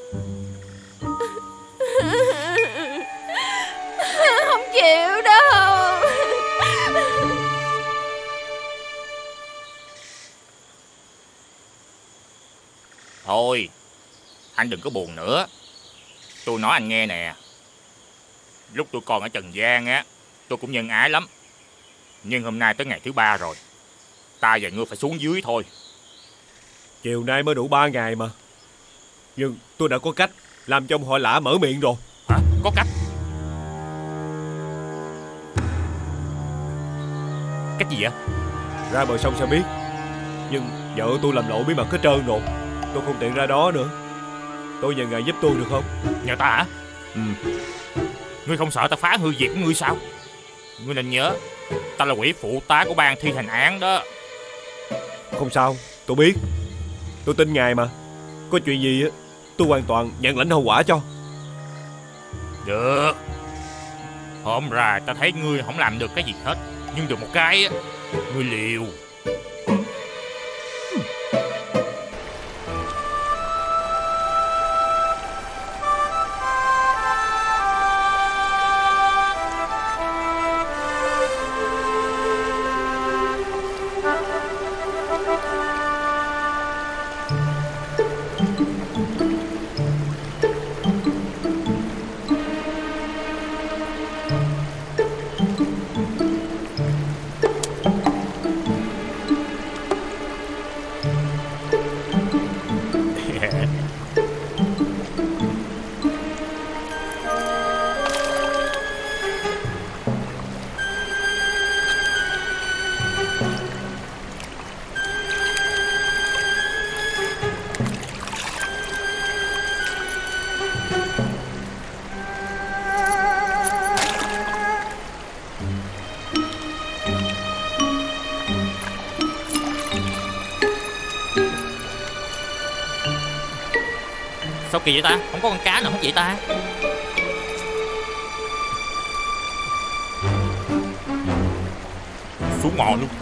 Không chịu đâu. Thôi, anh đừng có buồn nữa. Tôi nói anh nghe nè. Lúc tôi còn ở Trần gian á, tôi cũng nhân ái lắm. Nhưng hôm nay tới ngày thứ ba rồi, ta và ngươi phải xuống dưới thôi. Chiều nay mới đủ ba ngày mà. Nhưng tôi đã có cách làm cho ông họ Lã mở miệng rồi. Hả? Có cách? Cách gì vậy? Ra bờ sông sẽ biết. Nhưng vợ tôi làm lộ bí mật hết trơn rồi. Tôi không tiện ra đó nữa. Tôi nhờ ngài giúp tôi được không? Nhờ ta hả? Ừ. Ngươi không sợ ta phá hư việc của ngươi sao? Ngươi nên nhớ, ta là quỷ phụ tá của ban thi hành án đó. Không sao, tôi biết. Tôi tin ngài mà. Có chuyện gì á, tôi hoàn toàn nhận lãnh hậu quả cho. Được. Hôm ra ta thấy ngươi không làm được cái gì hết. Nhưng được một cái á, ngươi liều. Sao kỳ vậy ta? Không có con cá nào hết vậy ta? Xuống mò luôn.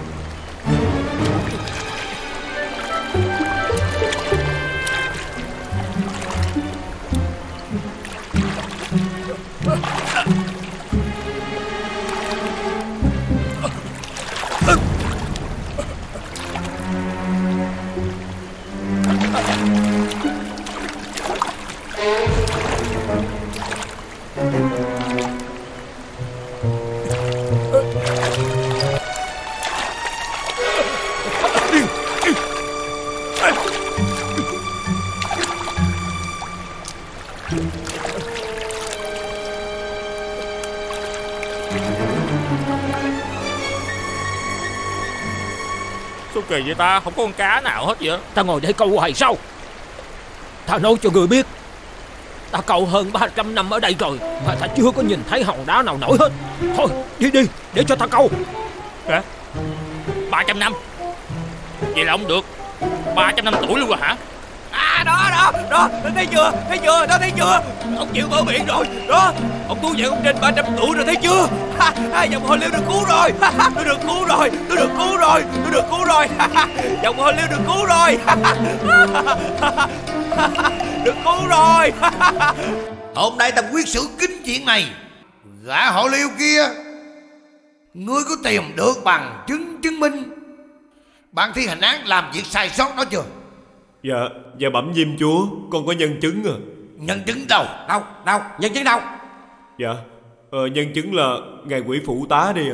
Sao kỳ vậy ta? Không có con cá nào hết vậy? Ta ngồi để câu hoài sao? Ta nói cho người biết, ta câu hơn ba trăm năm ở đây rồi mà ta chưa có nhìn thấy hòn đá nào nổi hết. Thôi đi đi, để cho ta câu. Hả? ba trăm năm? Vậy là ông được ba trăm năm tuổi luôn rồi hả? À đó đó đó, thấy chưa, thấy chưa, đó thấy chưa? Ông chịu mở miệng rồi đó. Ông Tú Vạn ông trên ba trăm tuổi rồi, thấy chưa? Ha, ha, dòng hồi liêu được cứu rồi. Ha, ha, tôi được cứu rồi, tôi được cứu rồi, tôi được cứu rồi. Ha, ha, dòng hồi liêu được cứu rồi. Ha, ha, ha, ha, được cứu rồi. Ha, ha. Hôm nay ta quyết xử kín chuyện này. Gã họ Liêu kia, ngươi có tìm được bằng chứng chứng minh ban thi hành án làm việc sai sót đó chưa? Dạ, dạ bẩm diêm chúa, con có nhân chứng à. Nhân chứng đâu? Đâu, đâu, nhân chứng đâu? Dạ, ờ, nhân chứng là ngài quỷ phụ tá đi à.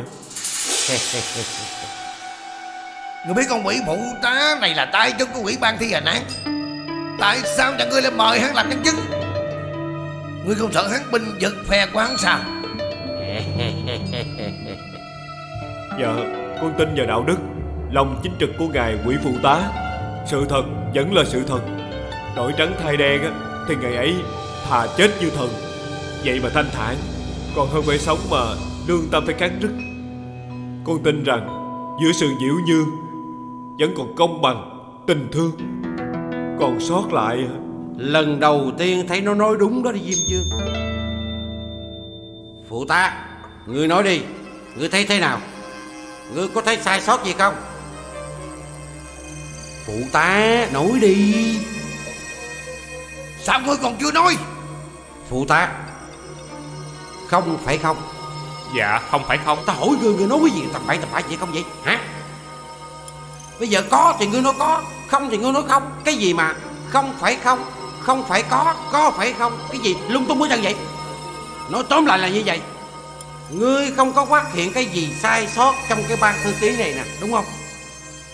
Ngươi biết con quỷ phụ tá này là tay chân của quỷ ban thi hành án. Tại sao nhà ngươi lại mời hắn làm nhân chứng? Ngươi không sợ hắn binh giật phe của hắn sao? Dạ, con tin vào đạo đức, lòng chính trực của ngài quỷ phụ tá. Sự thật vẫn là sự thật. Đổi trắng thay đen á, thì ngày ấy thà chết như thần. Vậy mà thanh thản, còn hơn phải sống mà lương tâm phải cắn rứt. Con tin rằng giữa sự nhiễu nhương vẫn còn công bằng, tình thương. Còn sót lại, lần đầu tiên thấy nó nói đúng đó đi Diêm Dương. Phụ tá, ngươi nói đi, ngươi thấy thế nào? Ngươi có thấy sai sót gì không? Phụ tá, nói đi. Sao ngươi còn chưa nói? Phụ tá, không phải không? Dạ, không phải không. Ta hỏi ngươi, ngươi nói cái gì tầm bậy tầm bạ vậy không vậy? Hả? Bây giờ có thì ngươi nói có, không thì ngươi nói không. Cái gì mà không phải không, không phải có, có phải không? Cái gì lung tung mới chân vậy? Nói tóm lại là như vậy. Ngươi không có phát hiện cái gì sai sót trong cái ban thư ký này nè, đúng không?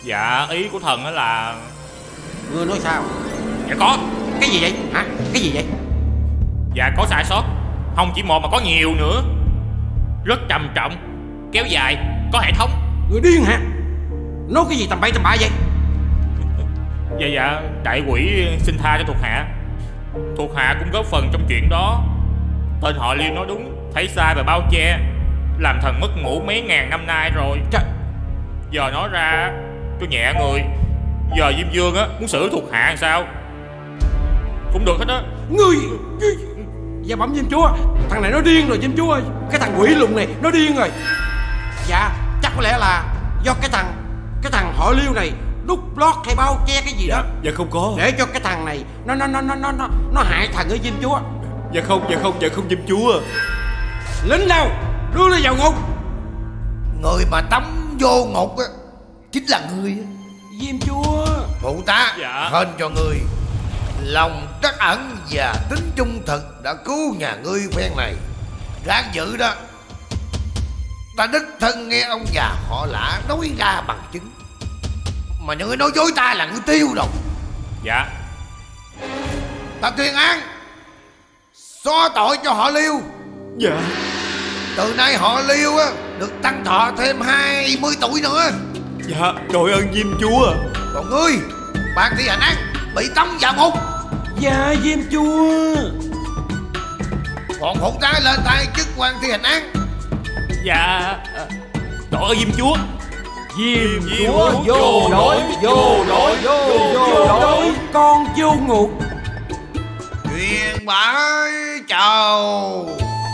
Dạ ý của thần đó là... Ngươi nói sao? Dạ có. Cái gì vậy hả? Cái gì vậy? Dạ có sai sót. Không chỉ một mà có nhiều nữa. Rất trầm trọng, kéo dài, có hệ thống. Người điên hả? Nói cái gì tầm bậy tầm bạ vậy? Dạ dạ đại quỷ xin tha cho thuộc hạ. Thuộc hạ cũng góp phần trong chuyện đó. Tên họ Liêu nói đúng, thấy sai và bao che, làm thần mất ngủ mấy ngàn năm nay rồi. Trời. Giờ nói ra tôi nhẹ người. Giờ Diêm Vương á muốn xử thuộc hạ làm sao cũng được hết á. Ngươi Dạ bẩm Diêm Chúa, thằng này nó điên rồi Diêm Chúa ơi. Cái thằng quỷ lùn này nó điên rồi. Dạ chắc có lẽ là do cái thằng Cái thằng họ Liêu này đút lót hay bao che cái gì dạ, đó. Dạ không có. Để cho cái thằng này Nó nó nó nó nó nó, nó hại thằng ở Diêm Chúa. Dạ không, dạ không, dạ không Diêm Chúa. Lính đâu, đưa nó vào ngục. Người mà tống vô ngục á chính là ngươi á. Diêm Chúa. Phụ tá dạ. hên cho ngươi lòng trắc ẩn và tính trung thực đã cứu nhà ngươi phen này. Ráng giữ đó. Ta đích thân nghe ông già họ Lã nói ra bằng chứng, mà những người nói dối ta là ngươi tiêu rồi. Dạ. Ta tuyên án xóa tội cho họ Liêu. Dạ. Từ nay họ Liêu á được tăng thọ thêm hai mươi tuổi nữa. Dạ đội ơn Diêm Chúa. Còn ngươi ban thi hành án bị tống vào ngục. Dạ Diêm Chúa. Còn phụ tá lên tay chức quan thi hành án. Dạ đội ơn Diêm Chúa. Diêm Chúa vô lỗi, vô lỗi, vô vô lỗi. Con vô ngục. Truyền bá chào.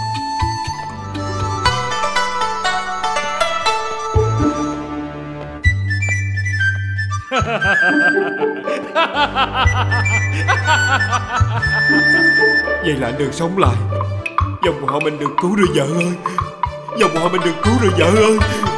Vậy là anh được sống lại. Dòng họ mình được cứu rồi vợ ơi. Dòng họ mình được cứu rồi vợ ơi.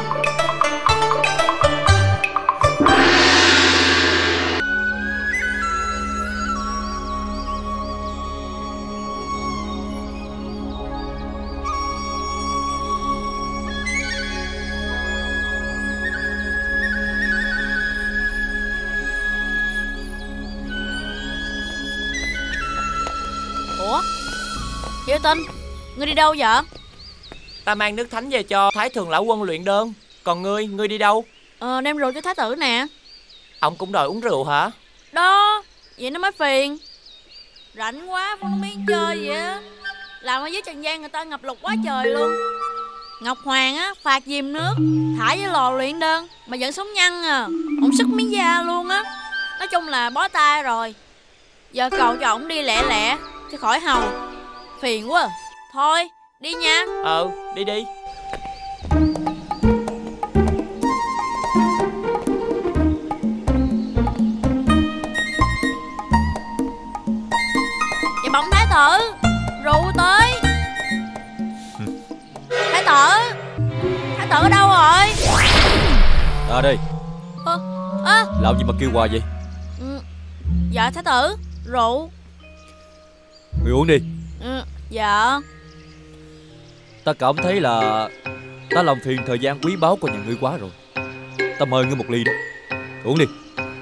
Ủa Hiếu Tinh, ngươi đi đâu vậy? Ta mang nước thánh về cho Thái Thường Lão Quân luyện đơn. Còn ngươi, ngươi đi đâu? Ờ đem rượu cho Thái tử nè. Ông cũng đòi uống rượu hả? Đó, vậy nó mới phiền. Rảnh quá, không biết chơi vậy á. Làm ở dưới Trần gian người ta ngập lụt quá trời luôn. Ngọc Hoàng á, phạt dìm nước, thả với lò luyện đơn, mà vẫn sống nhăn à. Ổng sức miếng da luôn á. Nói chung là bó tay rồi. Giờ cầu cho ổng đi lẹ lẹ cho khỏi hầu. Phiền quá à. Thôi, đi nha. Ờ, đi đi. Vậy bỗng Thái tử, rượu tới. Thái tử, Thái tử ở đâu rồi? À đây. Ơ, à. Làm gì mà kêu hoài vậy? Ừ. Dạ Thái tử, rượu. Người uống đi. Ừ, dạ. Ta cảm thấy là ta làm phiền thời gian quý báu của nhà ngươi quá rồi. Ta mời ngươi một ly đó. Uống đi.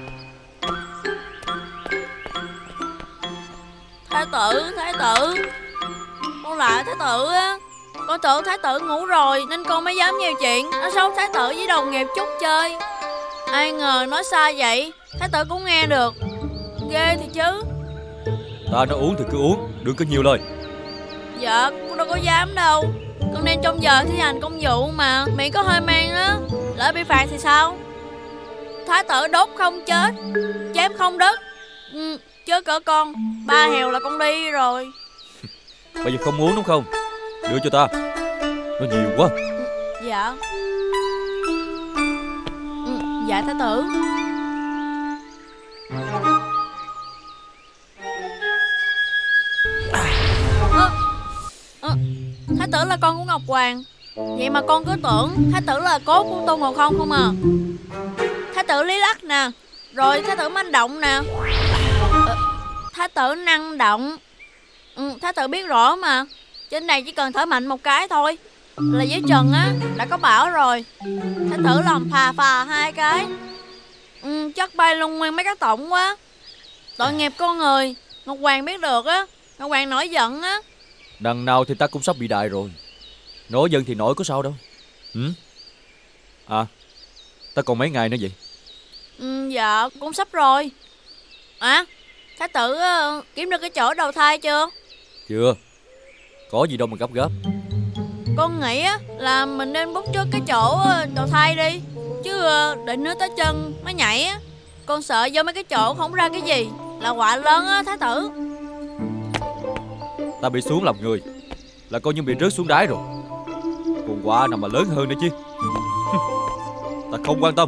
Thái tử, Thái tử, con lại Thái tử á. Con tưởng Thái tử ngủ rồi nên con mới dám nhiều chuyện. Nói xấu Thái tử với đồng nghiệp chút chơi. Ai ngờ nói sai vậy Thái tử cũng nghe được. Ghê thì chứ. Ta nói uống thì cứ uống, đừng có nhiều lời. Dạ, con đâu có dám đâu. Con nên trong giờ thi hành công vụ mà. Miệng có hơi men á, lỡ bị phạt thì sao? Thái tử đốt không chết, chém không đứt. Ừ, chứ cỡ con, ba hèo là con đi rồi. Bây giờ không uống đúng không? Đưa cho ta. Nó nhiều quá. Dạ. Ừ, dạ Thái tử. à, à, Thái tử là con của Ngọc Hoàng. Vậy mà con cứ tưởng Thái tử là cốt của Tôn Ngộ Không không à. Thái tử lý lắc nè, rồi Thái tử manh động nè. à, Thái tử năng động. ừ, Thái tử biết rõ mà. Trên này chỉ cần thở mạnh một cái thôi là dưới trần á đã có bảo rồi. Thái tử làm phà phà hai cái Ừ, chắc bay luôn nguyên mấy cái tổng quá. Tội nghiệp con người. Ngọc Hoàng biết được á, Ngọc Hoàng nổi giận á. Đằng nào thì ta cũng sắp bị đại rồi. Nổi giận thì nổi có sao đâu. Ừ? À, ta còn mấy ngày nữa vậy? Ừ, dạ cũng sắp rồi. À, Thái tử uh, kiếm được cái chỗ đầu thai chưa? Chưa. Có gì đâu mà gấp gáp. Con nghĩ á là mình nên bút trước cái chỗ uh, đầu thai đi. Chứ uh, định nước tới chân mới nhảy á. Con sợ vô mấy cái chỗ không ra cái gì là họa lớn á Thái tử. Ta bị xuống làm người là coi như bị rớt xuống đáy rồi. Còn quả nào mà lớn hơn nữa chứ. Ta không quan tâm.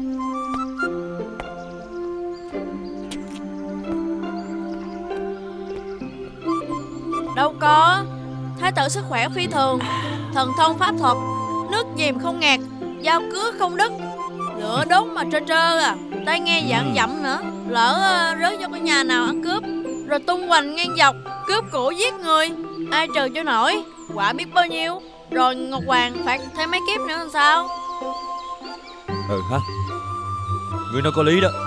Đâu có. Thái tử sức khỏe phi thường, thần thông pháp thuật, nước dìm không ngạt, dao cứa không đứt, lửa đốt mà trơ trơ à. Tai nghe dặn dặm nữa. Lỡ uh, rớt vô cái nhà nào ăn cướp rồi tung hoành ngang dọc, cướp của giết người, ai trừ cho nổi, quả biết bao nhiêu. Rồi Ngọc Hoàng phạt thêm mấy kiếp nữa làm sao? Ừ ha, người nói có lý đó.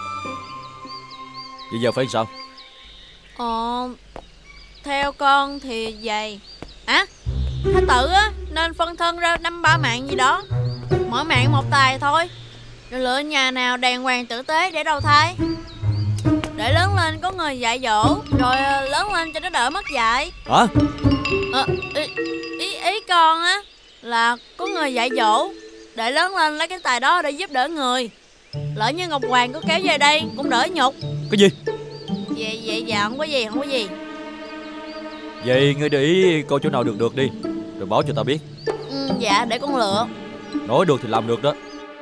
Vậy giờ phải sao? Ờ, theo con thì vậy. À, Thái tử á nên phân thân ra năm ba mạng gì đó, mỗi mạng một tài thôi. Rồi lựa nhà nào đàng hoàng tử tế để đầu thai, để lớn lên có người dạy dỗ, rồi lớn lên cho nó đỡ mất dạy. Hả? À, ý, ý, ý con á là có người dạy dỗ, để lớn lên lấy cái tài đó để giúp đỡ người. Lỡ như Ngọc Hoàng có kéo về đây cũng đỡ nhục. Cái gì? Vậy vậy dạ không có gì, không có gì. Vậy ngươi để ý coi chỗ nào được được đi, rồi báo cho ta biết. Ừ, dạ để con lựa. Nói được thì làm được đó.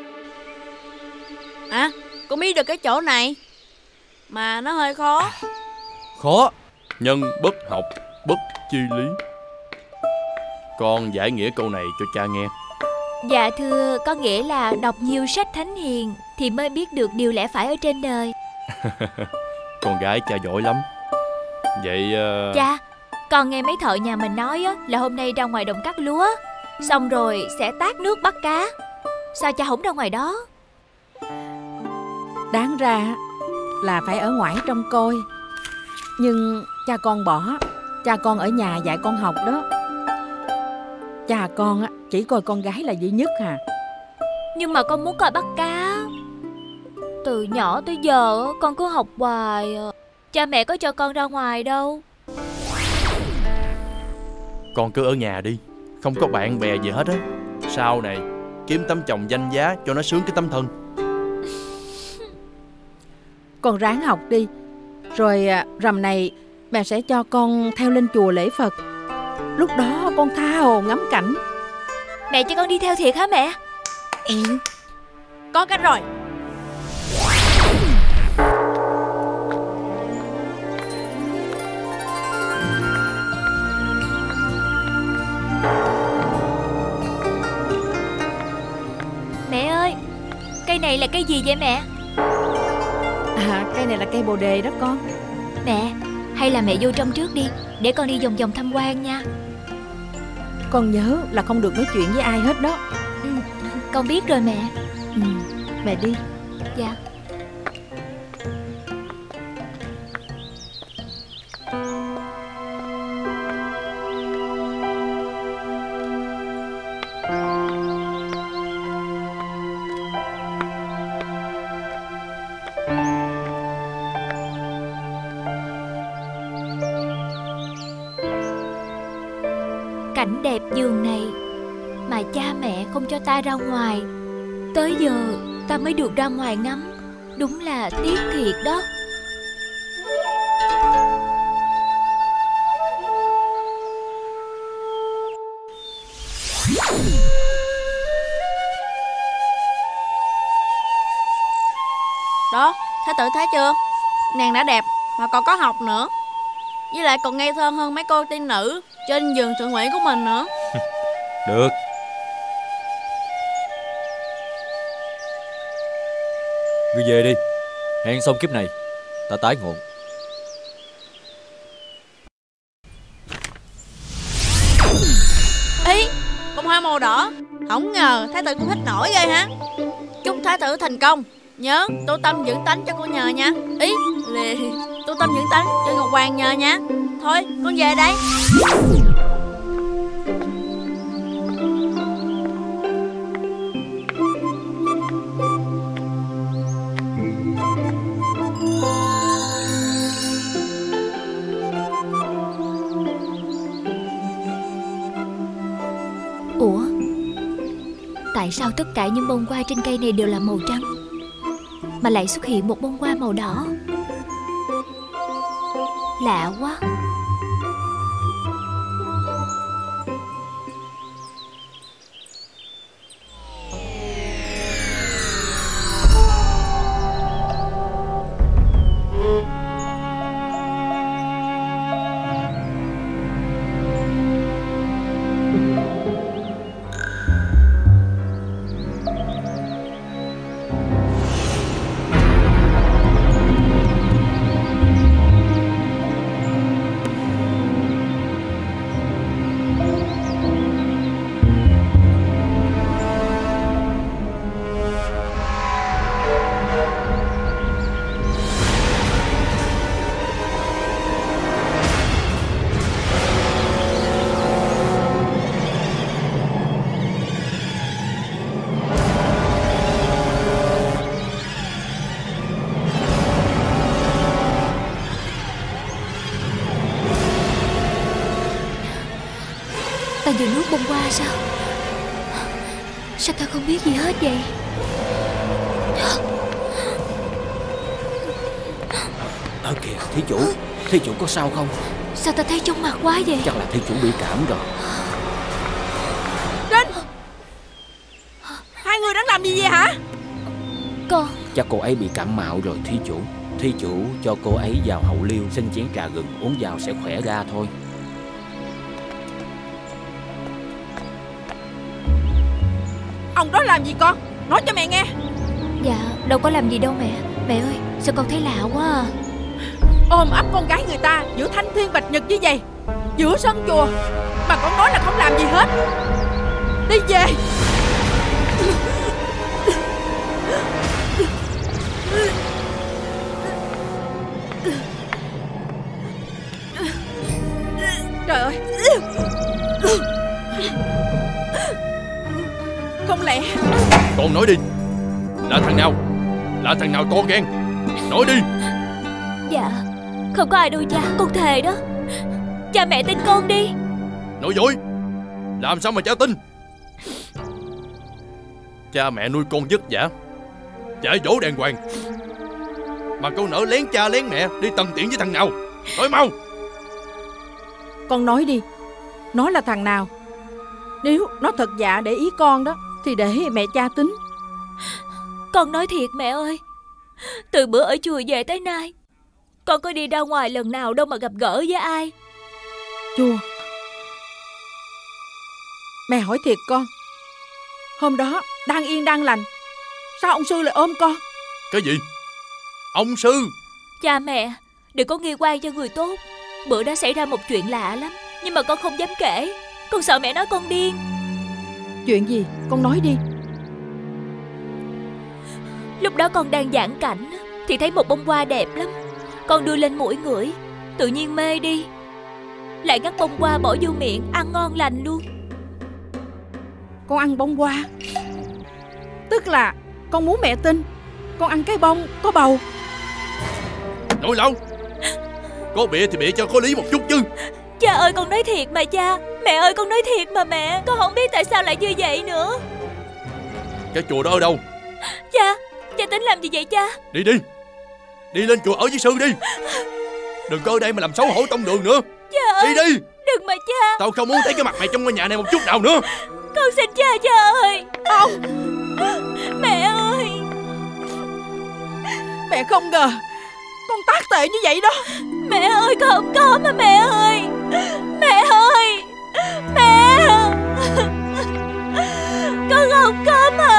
À, con biết được cái chỗ này mà nó hơi khó. Khó. Nhân bất học, bất chi lý. Con giải nghĩa câu này cho cha nghe. Dạ thưa, có nghĩa là đọc nhiều sách thánh hiền thì mới biết được điều lẽ phải ở trên đời. Con gái cha giỏi lắm. Vậy uh... Cha, con nghe mấy thợ nhà mình nói á, là hôm nay ra ngoài đồng cắt lúa, xong rồi sẽ tát nước bắt cá. Sao cha không ra ngoài đó? Đáng ra là phải ở ngoài trông coi, nhưng cha con bỏ. Cha con ở nhà dạy con học đó. Cha con á chỉ coi con gái là duy nhất hà. Nhưng mà con muốn coi bắt cá. Từ nhỏ tới giờ con cứ học hoài, cha mẹ có cho con ra ngoài đâu. Con cứ ở nhà đi, không có bạn bè gì hết á. Sau này kiếm tấm chồng danh giá cho nó sướng cái tấm thân. Con ráng học đi, rồi rằm này mẹ sẽ cho con theo lên chùa lễ Phật. Lúc đó con tha hồ ngắm cảnh. Mẹ cho con đi theo thiệt hả mẹ? Ừ, có cách rồi. Mẹ ơi, cây này là cây gì vậy mẹ? À, cây này là cây bồ đề đó con. Mẹ, hay là mẹ vô trong trước đi, để con đi vòng vòng tham quan nha. Con nhớ là không được nói chuyện với ai hết đó. Ừ, con biết rồi mẹ. Ừ, mẹ đi. Dạ. Cảnh đẹp giường này mà cha mẹ không cho ta ra ngoài, tới giờ ta mới được ra ngoài ngắm. Đúng là tiếc thiệt đó. Đó, Thái tử thấy chưa? Nàng đã đẹp mà còn có học nữa. Với lại còn ngây thơ hơn mấy cô tiên nữ trên giường thượng ủy của mình nữa. Được. Ngươi về đi, hẹn xong kiếp này ta tái ngộ. Ý, bông hoa màu đỏ. Không ngờ thái tử cũng thích nổi ghê hả? Chúc thái tử thành công. Nhớ tô tâm dưỡng tánh cho con nhờ nha. Ý là tô tâm dưỡng tánh cho Ngọc Hoàng nhờ nha. Thôi con về đây. Ủa, tại sao tất cả những bông hoa trên cây này đều là màu trắng, mà lại xuất hiện một bông hoa màu đỏ? Lạ quá. Ta vừa nuốt bông hoa sao? Sao ta không biết gì hết vậy? Ờ kìa, thí chủ, thí chủ có sao không? Sao ta thấy chóng mặt quá vậy? Chắc là thí chủ bị cảm rồi. Trinh, hai người đang làm gì vậy hả? Con Chắc cô ấy bị cảm mạo rồi thí chủ. Thí chủ cho cô ấy vào hậu liêu xin chén trà gừng, uống vào sẽ khỏe ra thôi. Ông đó làm gì con? Nói cho mẹ nghe. Dạ đâu có làm gì đâu mẹ. Mẹ ơi sao con thấy lạ quá à? Ôm ấp con gái người ta giữa thanh thiên bạch nhật như vậy, giữa sân chùa, mà con nói là không làm gì hết. Đi về. Trời ơi, không lẽ con nói đi, là thằng nào, là thằng nào con ghen, nói đi. Dạ không có ai đâu cha, con thề đó. Cha mẹ tin con đi. Nói dối, làm sao mà cha tin? Cha mẹ nuôi con vất vả, dạy dỗ đàng hoàng, mà con nỡ lén cha lén mẹ đi tần tiện với thằng nào? Nói mau. con nói đi, nó là thằng nào? Nếu nó thật dạ để ý con đó thì để mẹ cha tính. Con nói thiệt mẹ ơi, từ bữa ở chùa về tới nay, con có đi ra ngoài lần nào đâu mà gặp gỡ với ai. Chùa? Mẹ hỏi thiệt con, hôm đó đang yên đang lành, sao ông sư lại ôm con? Cái gì? Ông sư? Cha mẹ đừng có nghi quan cho người tốt. Bữa đó xảy ra một chuyện lạ lắm, nhưng mà con không dám kể. Con sợ mẹ nói con điên. Chuyện gì? Con nói đi. Lúc đó con đang giảng cảnh thì thấy một bông hoa đẹp lắm. Con đưa lên mũi ngửi, tự nhiên mê đi, lại ngắt bông hoa bỏ vô miệng ăn ngon lành luôn. Con ăn bông hoa? Tức là con muốn mẹ tin con ăn cái bông có bầu. Nói láo, có bịa thì bịa cho có lý một chút chứ. Cha ơi con nói thiệt mà cha. Mẹ ơi con nói thiệt mà mẹ. Con không biết tại sao lại như vậy nữa. Cái chùa đó ở đâu? Cha, cha tính làm gì vậy cha? Đi đi, đi lên chùa ở với sư đi. Đừng có ở đây mà làm xấu hổ tông đường nữa. Cha ơi, đi đi. Đừng mà cha. Tao không muốn thấy cái mặt mày trong ngôi nhà này một chút nào nữa. Con xin cha, cha ơi. Ông. Mẹ ơi. Mẹ không ngờ con tác tệ như vậy đó. Mẹ ơi con không có mà mẹ ơi. Mẹ ơi. Mẹ. Con không có mà.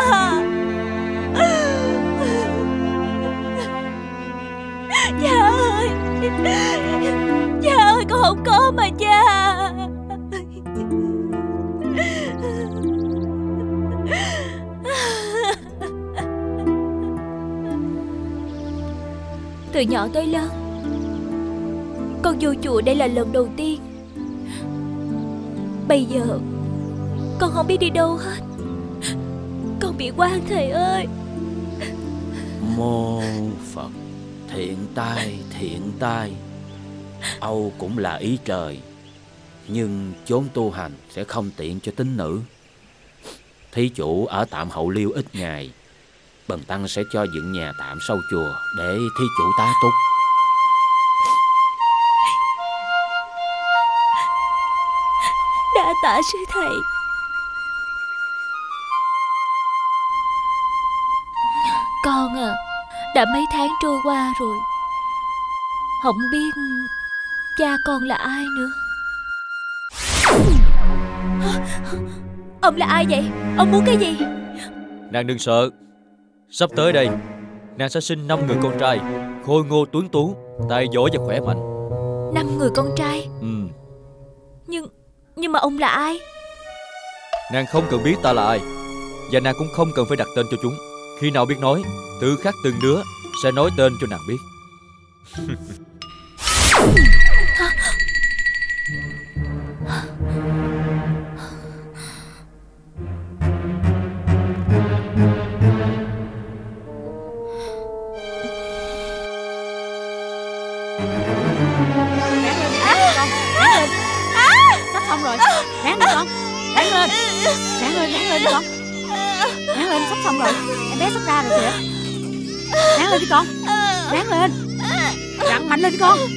Cha ơi. Cha ơi con không có mà cha. Từ nhỏ tới lớn, con vô chùa đây là lần đầu tiên. Bây giờ con không biết đi đâu hết. Con bị oan thầy ơi. Mô Phật. Thiện tai, thiện tai. Âu cũng là ý trời, nhưng chốn tu hành sẽ không tiện cho tín nữ. Thí chủ ở tạm Hậu Liêu ít ngày, bần tăng sẽ cho dựng nhà tạm sau chùa để thí chủ tá túc. Đa tạ sư thầy. Con à, đã mấy tháng trôi qua rồi, không biết cha con là ai nữa. Ông là ai vậy? Ông muốn cái gì? Nàng đừng sợ. Sắp tới đây, nàng sẽ sinh năm người con trai, khôi ngô tuấn tú, tài giỏi và khỏe mạnh. Năm người con trai? Ừ. Nhưng Nhưng mà ông là ai? Nàng không cần biết ta là ai, và nàng cũng không cần phải đặt tên cho chúng. Khi nào biết nói, tự khắc từng đứa sẽ nói tên cho nàng biết. Sắp xong rồi. Ráng lên con. Ráng lên. Ráng lên, ráng lên con. Ráng lên, sắp xong rồi. Em bé sắp ra rồi kìa. Ráng lên đi con. Ráng lên. Ráng mạnh lên đi con.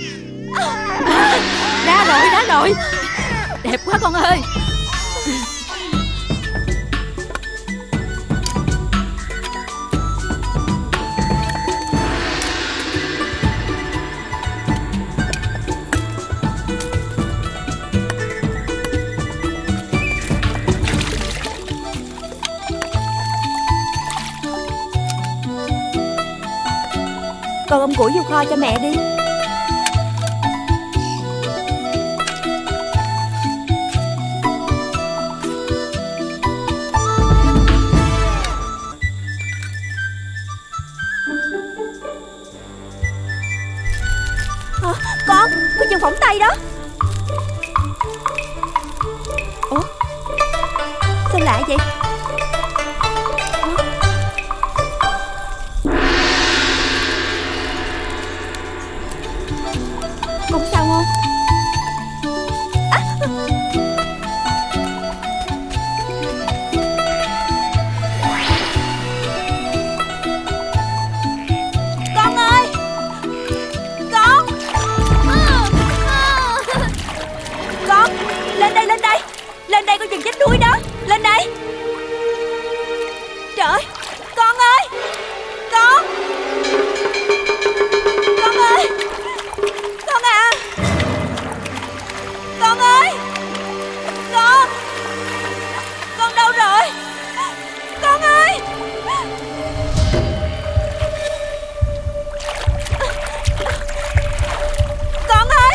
Ra rồi, ra rồi. Đẹp quá con ơi. Con ôm củi vô kho cho mẹ đi. À, con, có chân phỏng tay đó. Ủa, sao lạ vậy? Con sao không? À. Con ơi, con. Con, lên đây, lên đây. Lên đây, con chừng chết đuối đó. Lên đây. Trời, con ơi. Con. Con ơi. Con à. Con ơi. Con. Con đâu rồi? Con ơi. Con ơi.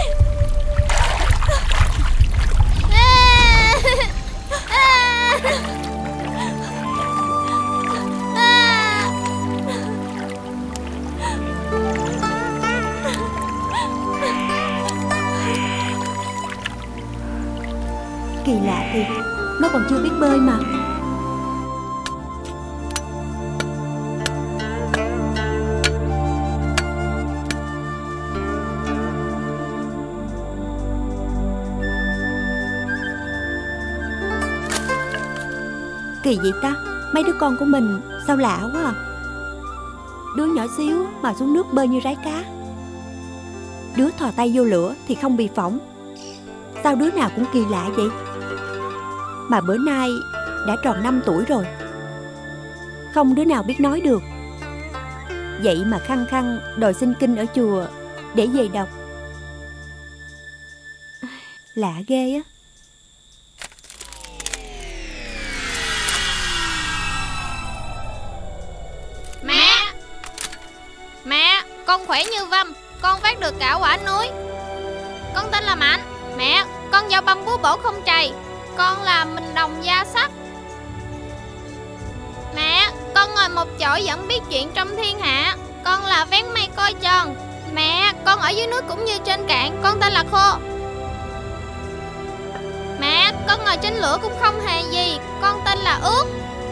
Kỳ lạ thiệt, nó còn chưa biết bơi mà. Kỳ vậy ta, mấy đứa con của mình sao lạ quá à. Đứa nhỏ xíu mà xuống nước bơi như rái cá. Đứa thò tay vô lửa thì không bị phỏng. Sao đứa nào cũng kỳ lạ vậy? Mà bữa nay đã tròn năm tuổi rồi, không đứa nào biết nói được. Vậy mà khăng khăng đòi xin kinh ở chùa để về đọc. Lạ ghê á. Mẹ, mẹ, con khỏe như vâm. Con vác được cả quả núi. Con tên là Mạnh. Mẹ, con giao băm búa bổ không chày. Con là mình đồng gia sắt. Mẹ, con ngồi một chỗ vẫn biết chuyện trong thiên hạ. Con là vén mây coi tròn. Mẹ, con ở dưới núi cũng như trên cạn, con tên là Khô. Mẹ, con ngồi trên lửa cũng không hề gì, con tên là Ước.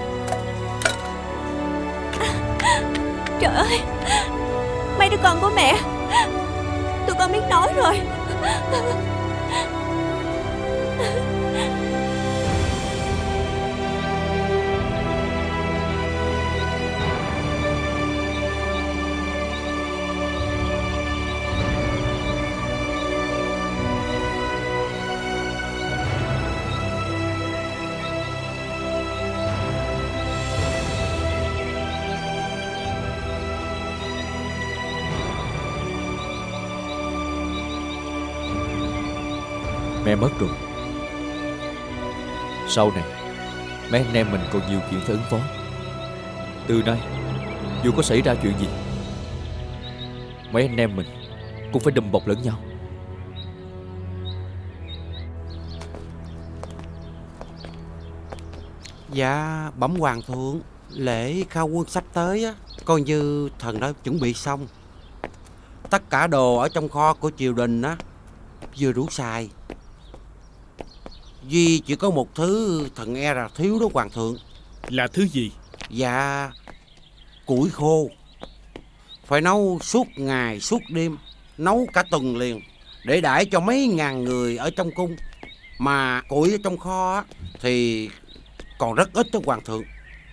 Trời ơi, mấy đứa con của mẹ, tụi con biết nói rồi. Mẹ mất rồi. Sau này mấy anh em mình còn nhiều chuyện phải ứng phó. Từ nay dù có xảy ra chuyện gì, mấy anh em mình cũng phải đùm bọc lẫn nhau. Dạ bẩm hoàng thượng, lễ khao quân sắp tới á, coi như thần đã chuẩn bị xong. Tất cả đồ ở trong kho của triều đình á vừa đủ xài. Duy chỉ có một thứ thần e là thiếu đó hoàng thượng. Là thứ gì? Dạ củi khô. Phải nấu suốt ngày suốt đêm, nấu cả tuần liền, để đãi cho mấy ngàn người ở trong cung. Mà củi ở trong kho á thì còn rất ít đó hoàng thượng.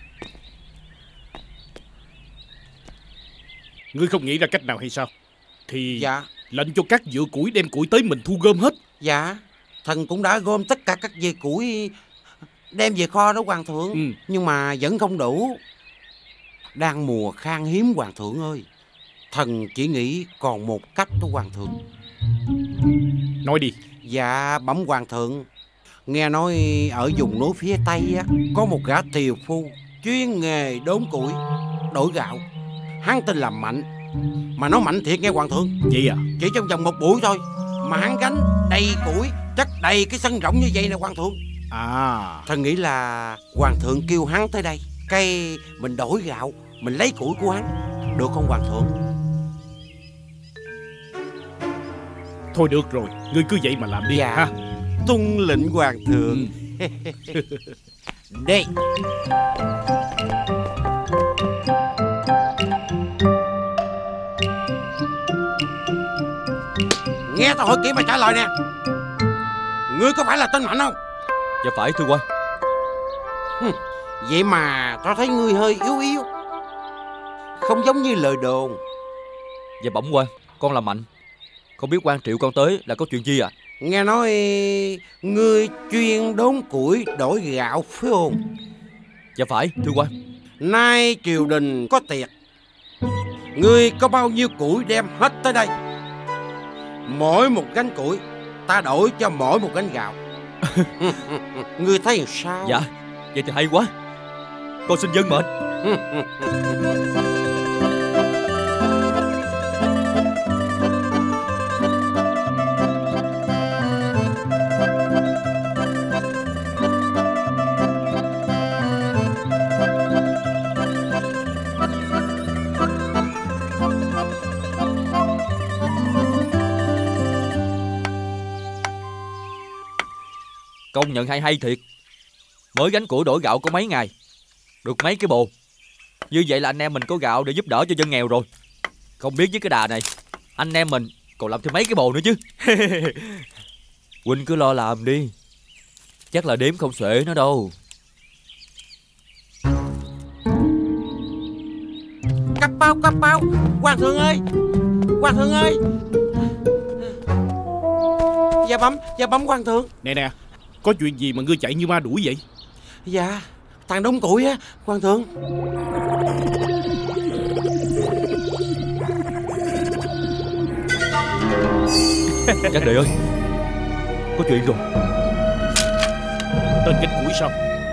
Ngươi không nghĩ ra cách nào hay sao? Thì dạ lệnh cho các vựa củi đem củi tới mình thu gom hết. Dạ thần cũng đã gom tất cả các dây củi đem về kho đó hoàng thượng. ừ. Nhưng mà vẫn không đủ. Đang mùa khan hiếm hoàng thượng ơi. Thần chỉ nghĩ còn một cách đó hoàng thượng. Nói đi. Dạ bẩm hoàng thượng, nghe nói ở vùng núi phía Tây á, có một gã tiều phu chuyên nghề đốn củi đổi gạo. Hắn tên là Mạnh. Mà nó mạnh thiệt nghe hoàng thượng. Vậy à? Chỉ trong vòng một buổi thôi mà hắn gánh đầy củi, chất đầy cái sân rộng như vậy nè hoàng thượng. À, thần nghĩ là hoàng thượng kêu hắn tới đây, cây mình đổi gạo, mình lấy củi của hắn, được không hoàng thượng? Thôi được rồi, ngươi cứ vậy mà làm đi. Dạ ha. Tuân lệnh hoàng thượng. ừ. Đây. Nghe tao hỏi kỹ mà trả lời nè. Ngươi có phải là tên Mạnh không? Dạ phải thưa quan. Hừ, vậy mà tao thấy ngươi hơi yếu yếu, không giống như lời đồn. Dạ bẩm quan, con là Mạnh. Không biết quan triệu con tới là có chuyện gì à? Nghe nói ngươi chuyên đốn củi đổi gạo phải không? Dạ phải thưa quan. Nay triều đình có tiệc, ngươi có bao nhiêu củi đem hết tới đây. Mỗi một gánh củi ta đổi cho mỗi một gánh gạo. Ngươi thấy làm sao? Dạ, vậy thì hay quá. Con xin vâng mệnh. Công nhận hay hay thiệt. Mới gánh củi đổi gạo có mấy ngày, được mấy cái bồ. Như vậy là anh em mình có gạo để giúp đỡ cho dân nghèo rồi. Không biết với cái đà này, anh em mình còn làm thêm mấy cái bồ nữa chứ. Huynh cứ lo làm đi, chắc là đếm không xuể nó đâu. Cắp bao cắp bao. Hoàng thượng ơi, hoàng thượng ơi. Dạ bấm, dạ bấm hoàng thượng. Nè nè, có chuyện gì mà ngươi chạy như ma đuổi vậy? Dạ, thằng đống củi á, hoàng thượng. Chắc đời ơi, có chuyện rồi. Tên gánh củi sao?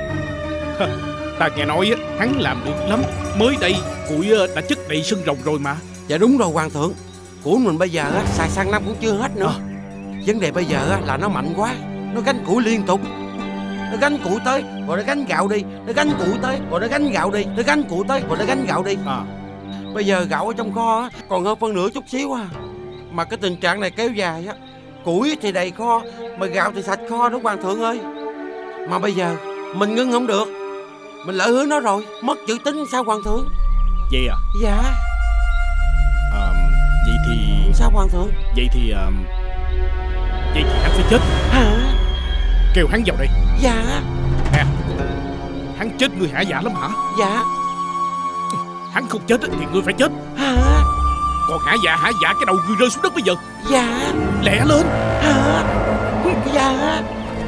Ta nghe nói á, hắn làm được lắm. Mới đây củi đã chất đầy sân rồng rồi mà. Dạ đúng rồi hoàng thượng. Củi mình bây giờ á, xài sang năm cũng chưa hết nữa. à. Vấn đề bây giờ á, là nó mạnh quá, nó gánh củi liên tục. Nó gánh củi tới rồi nó gánh gạo đi, nó gánh củi tới rồi nó gánh gạo đi, nó gánh củi tới rồi nó gánh gạo đi. à. Bây giờ gạo ở trong kho á, còn hơn phân nửa chút xíu à. Mà cái tình trạng này kéo dài á, củi thì đầy kho, mà gạo thì sạch kho đó hoàng thượng ơi. Mà bây giờ mình ngưng không được, mình lỡ hứa nó rồi, mất chữ tín sao hoàng thượng? Vậy à? Dạ. À, vậy thì... Sao hoàng thượng? Vậy thì... Uh... Vậy thì hắn phải chết. Hả? Kêu hắn vào đây. Dạ. Nè, hắn chết ngươi hả dạ lắm hả? Dạ. Hắn không chết thì ngươi phải chết. Hả? Còn hả dạ hả dạ cái đầu ngươi rơi xuống đất bây giờ. Dạ. Lẹ lên. Hả? Dạ.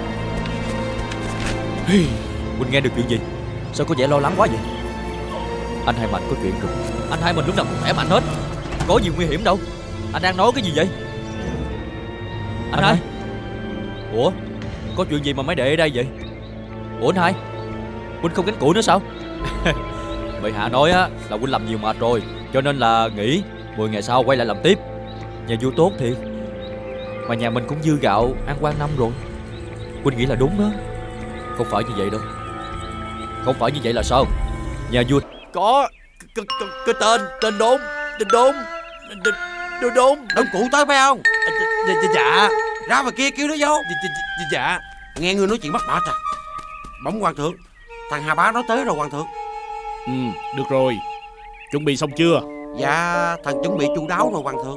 Huynh nghe được chuyện gì? Sao có vẻ lo lắng quá vậy? Anh Hai Mạnh có chuyện rồi. Anh Hai mình lúc nào cũng khỏe mạnh hết, có gì nguy hiểm đâu. Anh đang nói cái gì vậy? Anh, anh Hai. Ủa, có chuyện gì mà mấy đệ ở đây vậy? Ủa anh Hai, huynh không cánh củi nữa sao? Bệ hạ nói á là huynh làm nhiều mệt rồi, cho nên là nghỉ, mười ngày sau quay lại làm tiếp. Nhà vua tốt thiệt, mà nhà mình cũng dư gạo ăn qua năm rồi. Huynh nghĩ là đúng đó. Không phải như vậy đâu. Không phải như vậy là sao? Nhà vua có cái, cái, cái tên tên đốn tên đốn tên đốn đốn cụ tới phải không? Dạ, dạ. Ra ngoài kia kêu nó vô. Dạ, dạ, dạ. Nghe người nói chuyện bắt bả à. Bỗng hoàng thượng, thằng Hà Bá nó tới rồi hoàng thượng. Ừ, được rồi. Chuẩn bị xong chưa? Dạ, thần chuẩn bị chu đáo rồi hoàng thượng.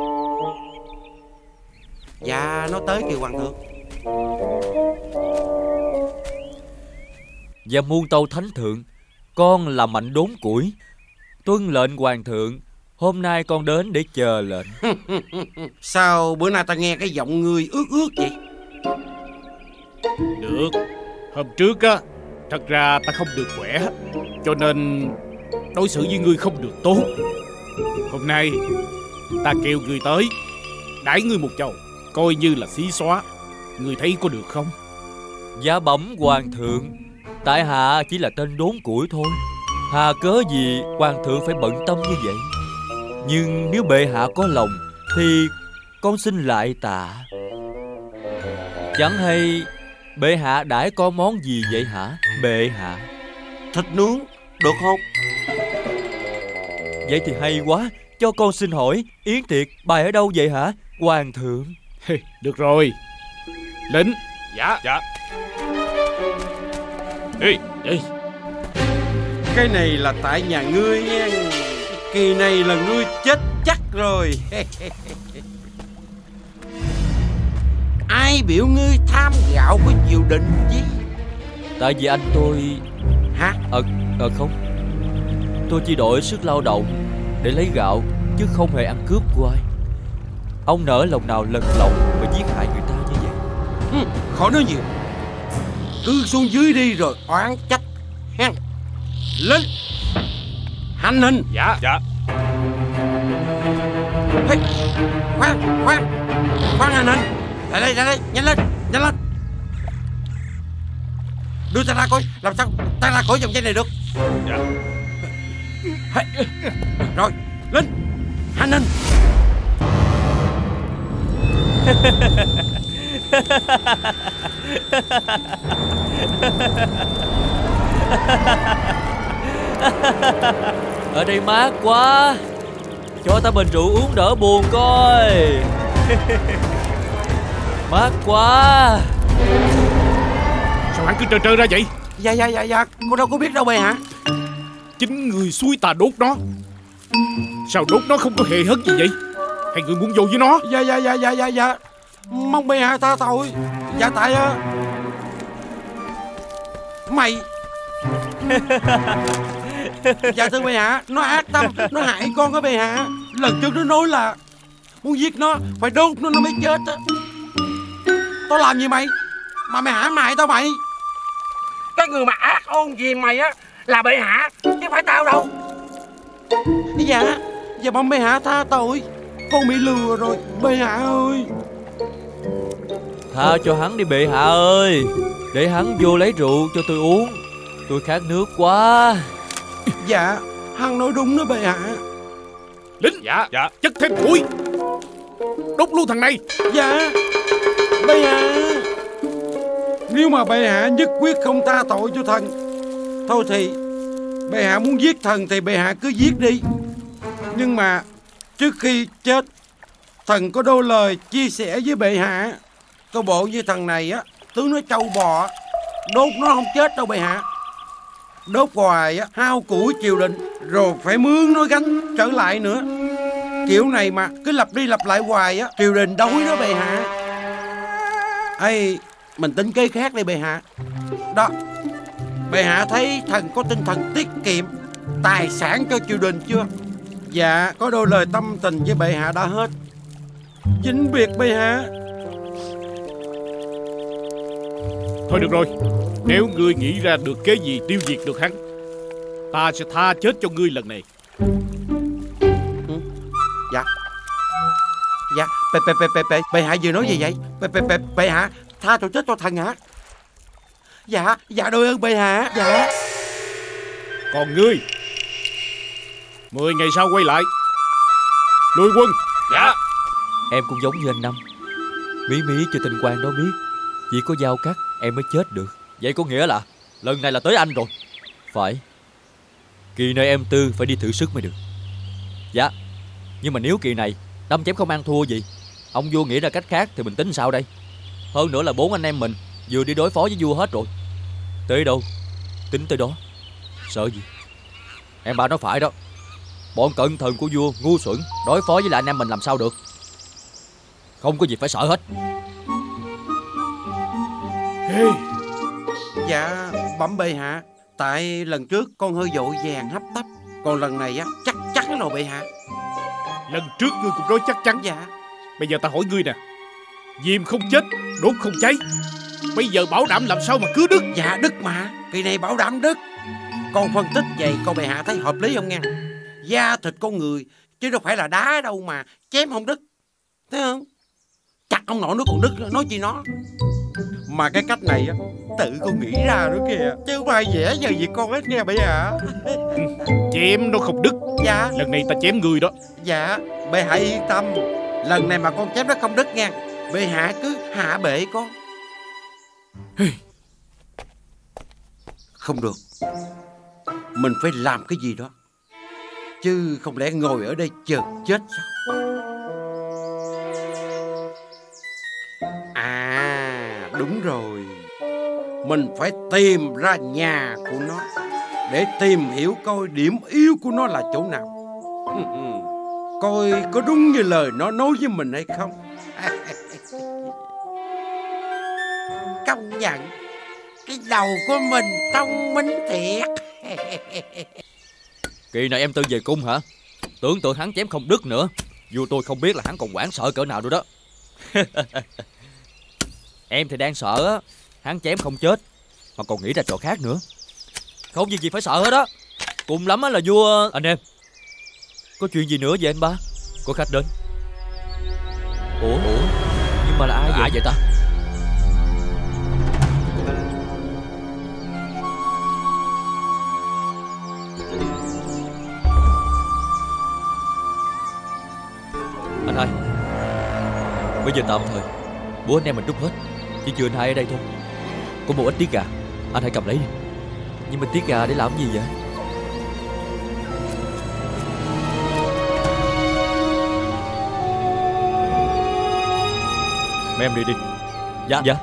Dạ, nó tới kìa hoàng thượng. Và muôn tâu thánh thượng, con là Mạnh đốn củi, tuân lệnh hoàng thượng. Hôm nay con đến để chờ lệnh. Sao bữa nay ta nghe cái giọng ngươi ướt ướt vậy? Được. Hôm trước á, thật ra ta không được khỏe, cho nên đối xử với ngươi không được tốt. Hôm nay ta kêu ngươi tới, đãi ngươi một chầu, coi như là xí xóa. Ngươi thấy có được không? Dạ bẩm hoàng thượng, tại hạ chỉ là tên đốn củi thôi, hà cớ gì hoàng thượng phải bận tâm như vậy. Nhưng nếu bệ hạ có lòng thì con xin lại tạ. Chẳng hay bệ hạ đãi con món gì vậy hả bệ hạ? Thịt nướng được không? Vậy thì hay quá. Cho con xin hỏi, yến tiệc bày ở đâu vậy hả hoàng thượng? Được rồi. Lính. Dạ. Dạ. Đi. Đi. Cái này là tại nhà ngươi nha. Kỳ này là ngươi chết chắc rồi. Ai biểu ngươi tham gạo của triều đình chứ? Tại vì anh tôi... Hả? Ờ, ờ không. Tôi chỉ đổi sức lao động để lấy gạo, chứ không hề ăn cướp của ai. Ông nỡ lòng nào lật lọng mà giết hại người ta như vậy? Ừ, khỏi nói nhiều. Cứ xuống dưới đi rồi oán trách. Ha. Lên. Hành hình. Dạ. Dạ. Hey, khoan, khoan, khoan hành hình. Lại đây, lại đây, nhanh lên, nhanh lên. Đưa ta ra coi, làm sao ta ra khỏi vòng dây này được. Dạ. Hey. Rồi, lên, hành hình. Ở đây mát quá, cho ta bình rượu uống đỡ buồn coi. Mát quá. Sao hắn cứ trơ trơ ra vậy? Dạ dạ dạ dạ, cô đâu có biết đâu bệ hạ. Chính người xui ta đốt nó. Sao đốt nó không có hề hấn gì vậy? Hay người muốn vô với nó? Dạ dạ dạ dạ dạ dạ. Mong bệ hạ tha tội. Dạ tại á mày. Dạ thưa bệ hạ, nó ác tâm, nó hại con của bệ hạ. Lần trước nó nói là muốn giết nó, phải đốt nó nó mới chết á. Tao làm gì mày mà mày hãm hại tao mày? Cái người mà ác ôn gì mày á là bệ hạ, chứ phải tao đâu. Dạ, dạ mong bệ hạ tha tội. Con bị lừa rồi bệ hạ ơi. Tha cho hắn đi bệ hạ ơi. Để hắn vô lấy rượu cho tôi uống. Tôi khát nước quá. Dạ, hắn nói đúng đó bệ hạ. Lính. Dạ. Dạ. Chất thêm củi, đốt luôn thằng này. Dạ bệ hạ. Nếu mà bệ hạ nhất quyết không tha tội cho thần, thôi thì bệ hạ muốn giết thần thì bệ hạ cứ giết đi. Nhưng mà trước khi chết, thần có đôi lời chia sẻ với bệ hạ. Có bộ như thằng này á, tướng nó trâu bò, đốt nó không chết đâu bệ hạ. Đốt hoài á, hao củi triều đình, rồi phải mướn nó gánh trở lại nữa. Kiểu này mà cứ lặp đi lặp lại hoài á, triều đình đói đó bệ hạ. Ê, mình tính kế khác đi bệ hạ. Đó, bệ hạ thấy thần có tinh thần tiết kiệm tài sản cho triều đình chưa? Dạ, có đôi lời tâm tình với bệ hạ đã hết. Vĩnh biệt bệ hạ. Thôi được rồi, nếu ngươi nghĩ ra được kế gì tiêu diệt được hắn, ta sẽ tha chết cho ngươi lần này. Ừ. Dạ. Dạ, bệ bệ bệ bệ bệ bệ hạ vừa nói gì vậy? Bệ bệ bệ bệ hạ tha tội chết cho thần hả? Dạ, dạ đôi ơn bệ hạ. Dạ. Còn ngươi, mười ngày sau quay lại. Lui quân. Dạ. Em cũng giống như anh Năm, mí mí cho tên quan đó biết chỉ có dao cắt em mới chết được. Vậy có nghĩa là lần này là tới anh rồi. Phải. Kỳ này em Tư phải đi thử sức mới được. Dạ. Nhưng mà nếu kỳ này đâm chém không ăn thua gì, ông vua nghĩ ra cách khác thì mình tính sao đây? Hơn nữa là bốn anh em mình vừa đi đối phó với vua hết rồi. Tới đâu tính tới đó. Sợ gì? Em bà nói phải đó. Bọn cận thần của vua ngu xuẩn, đối phó với lại anh em mình làm sao được. Không có gì phải sợ hết. Hey. Dạ bẩm bệ hạ, tại lần trước con hơi vội vàng hấp tấp, còn lần này á chắc chắn rồi bệ hạ. Lần trước ngươi cũng nói chắc chắn. Dạ. Bây giờ ta hỏi ngươi nè, diêm không chết, đốt không cháy, bây giờ bảo đảm làm sao mà cứ đứt? Dạ đứt mà, kỳ này bảo đảm đứt. Con phân tích vậy con bệ hạ thấy hợp lý không nha? Da thịt con người chứ đâu phải là đá đâu mà chém không đứt, thấy không? Chặt ông nội nó còn đứt, nói chi nó. Mà cái cách này á tự con nghĩ ra nữa kìa, chứ không ai dễ nhờ gì con hết nghe bệ hạ. Chém nó không đứt. Dạ. Lần này ta chém người đó. Dạ bệ hạ yên tâm, lần này mà con chém nó không đứt nha, bệ hạ cứ hạ bệ con. Không được, mình phải làm cái gì đó, chứ không lẽ ngồi ở đây chờ chết sao? À đúng rồi, mình phải tìm ra nhà của nó để tìm hiểu coi điểm yếu của nó là chỗ nào. Coi có đúng như lời nó nói với mình hay không. Công nhận cái đầu của mình thông minh thiệt. Kỳ này em Tư về cung hả? Tưởng tượng hắn chém không đứt nữa, vua tôi không biết là hắn còn hoảng sợ cỡ nào nữa đó. Em thì đang sợ á, hắn chém không chết mà còn nghĩ ra trò khác nữa. Không việc gì phải sợ hết á. Cùng lắm á là vua. Anh em, có chuyện gì nữa vậy anh ba? Có khách đến. Ủa, Ủa? Nhưng mà là ai vậy? Ai vậy ta? Anh hai, bây giờ tạm thời bố anh em mình rút hết, chỉ trừ anh hai ở đây thôi. Có một ít tiết gà, anh hãy cầm lấy đi. Nhưng mà tiết gà để làm gì vậy? Mấy em đi đi. Dạ. Dạ.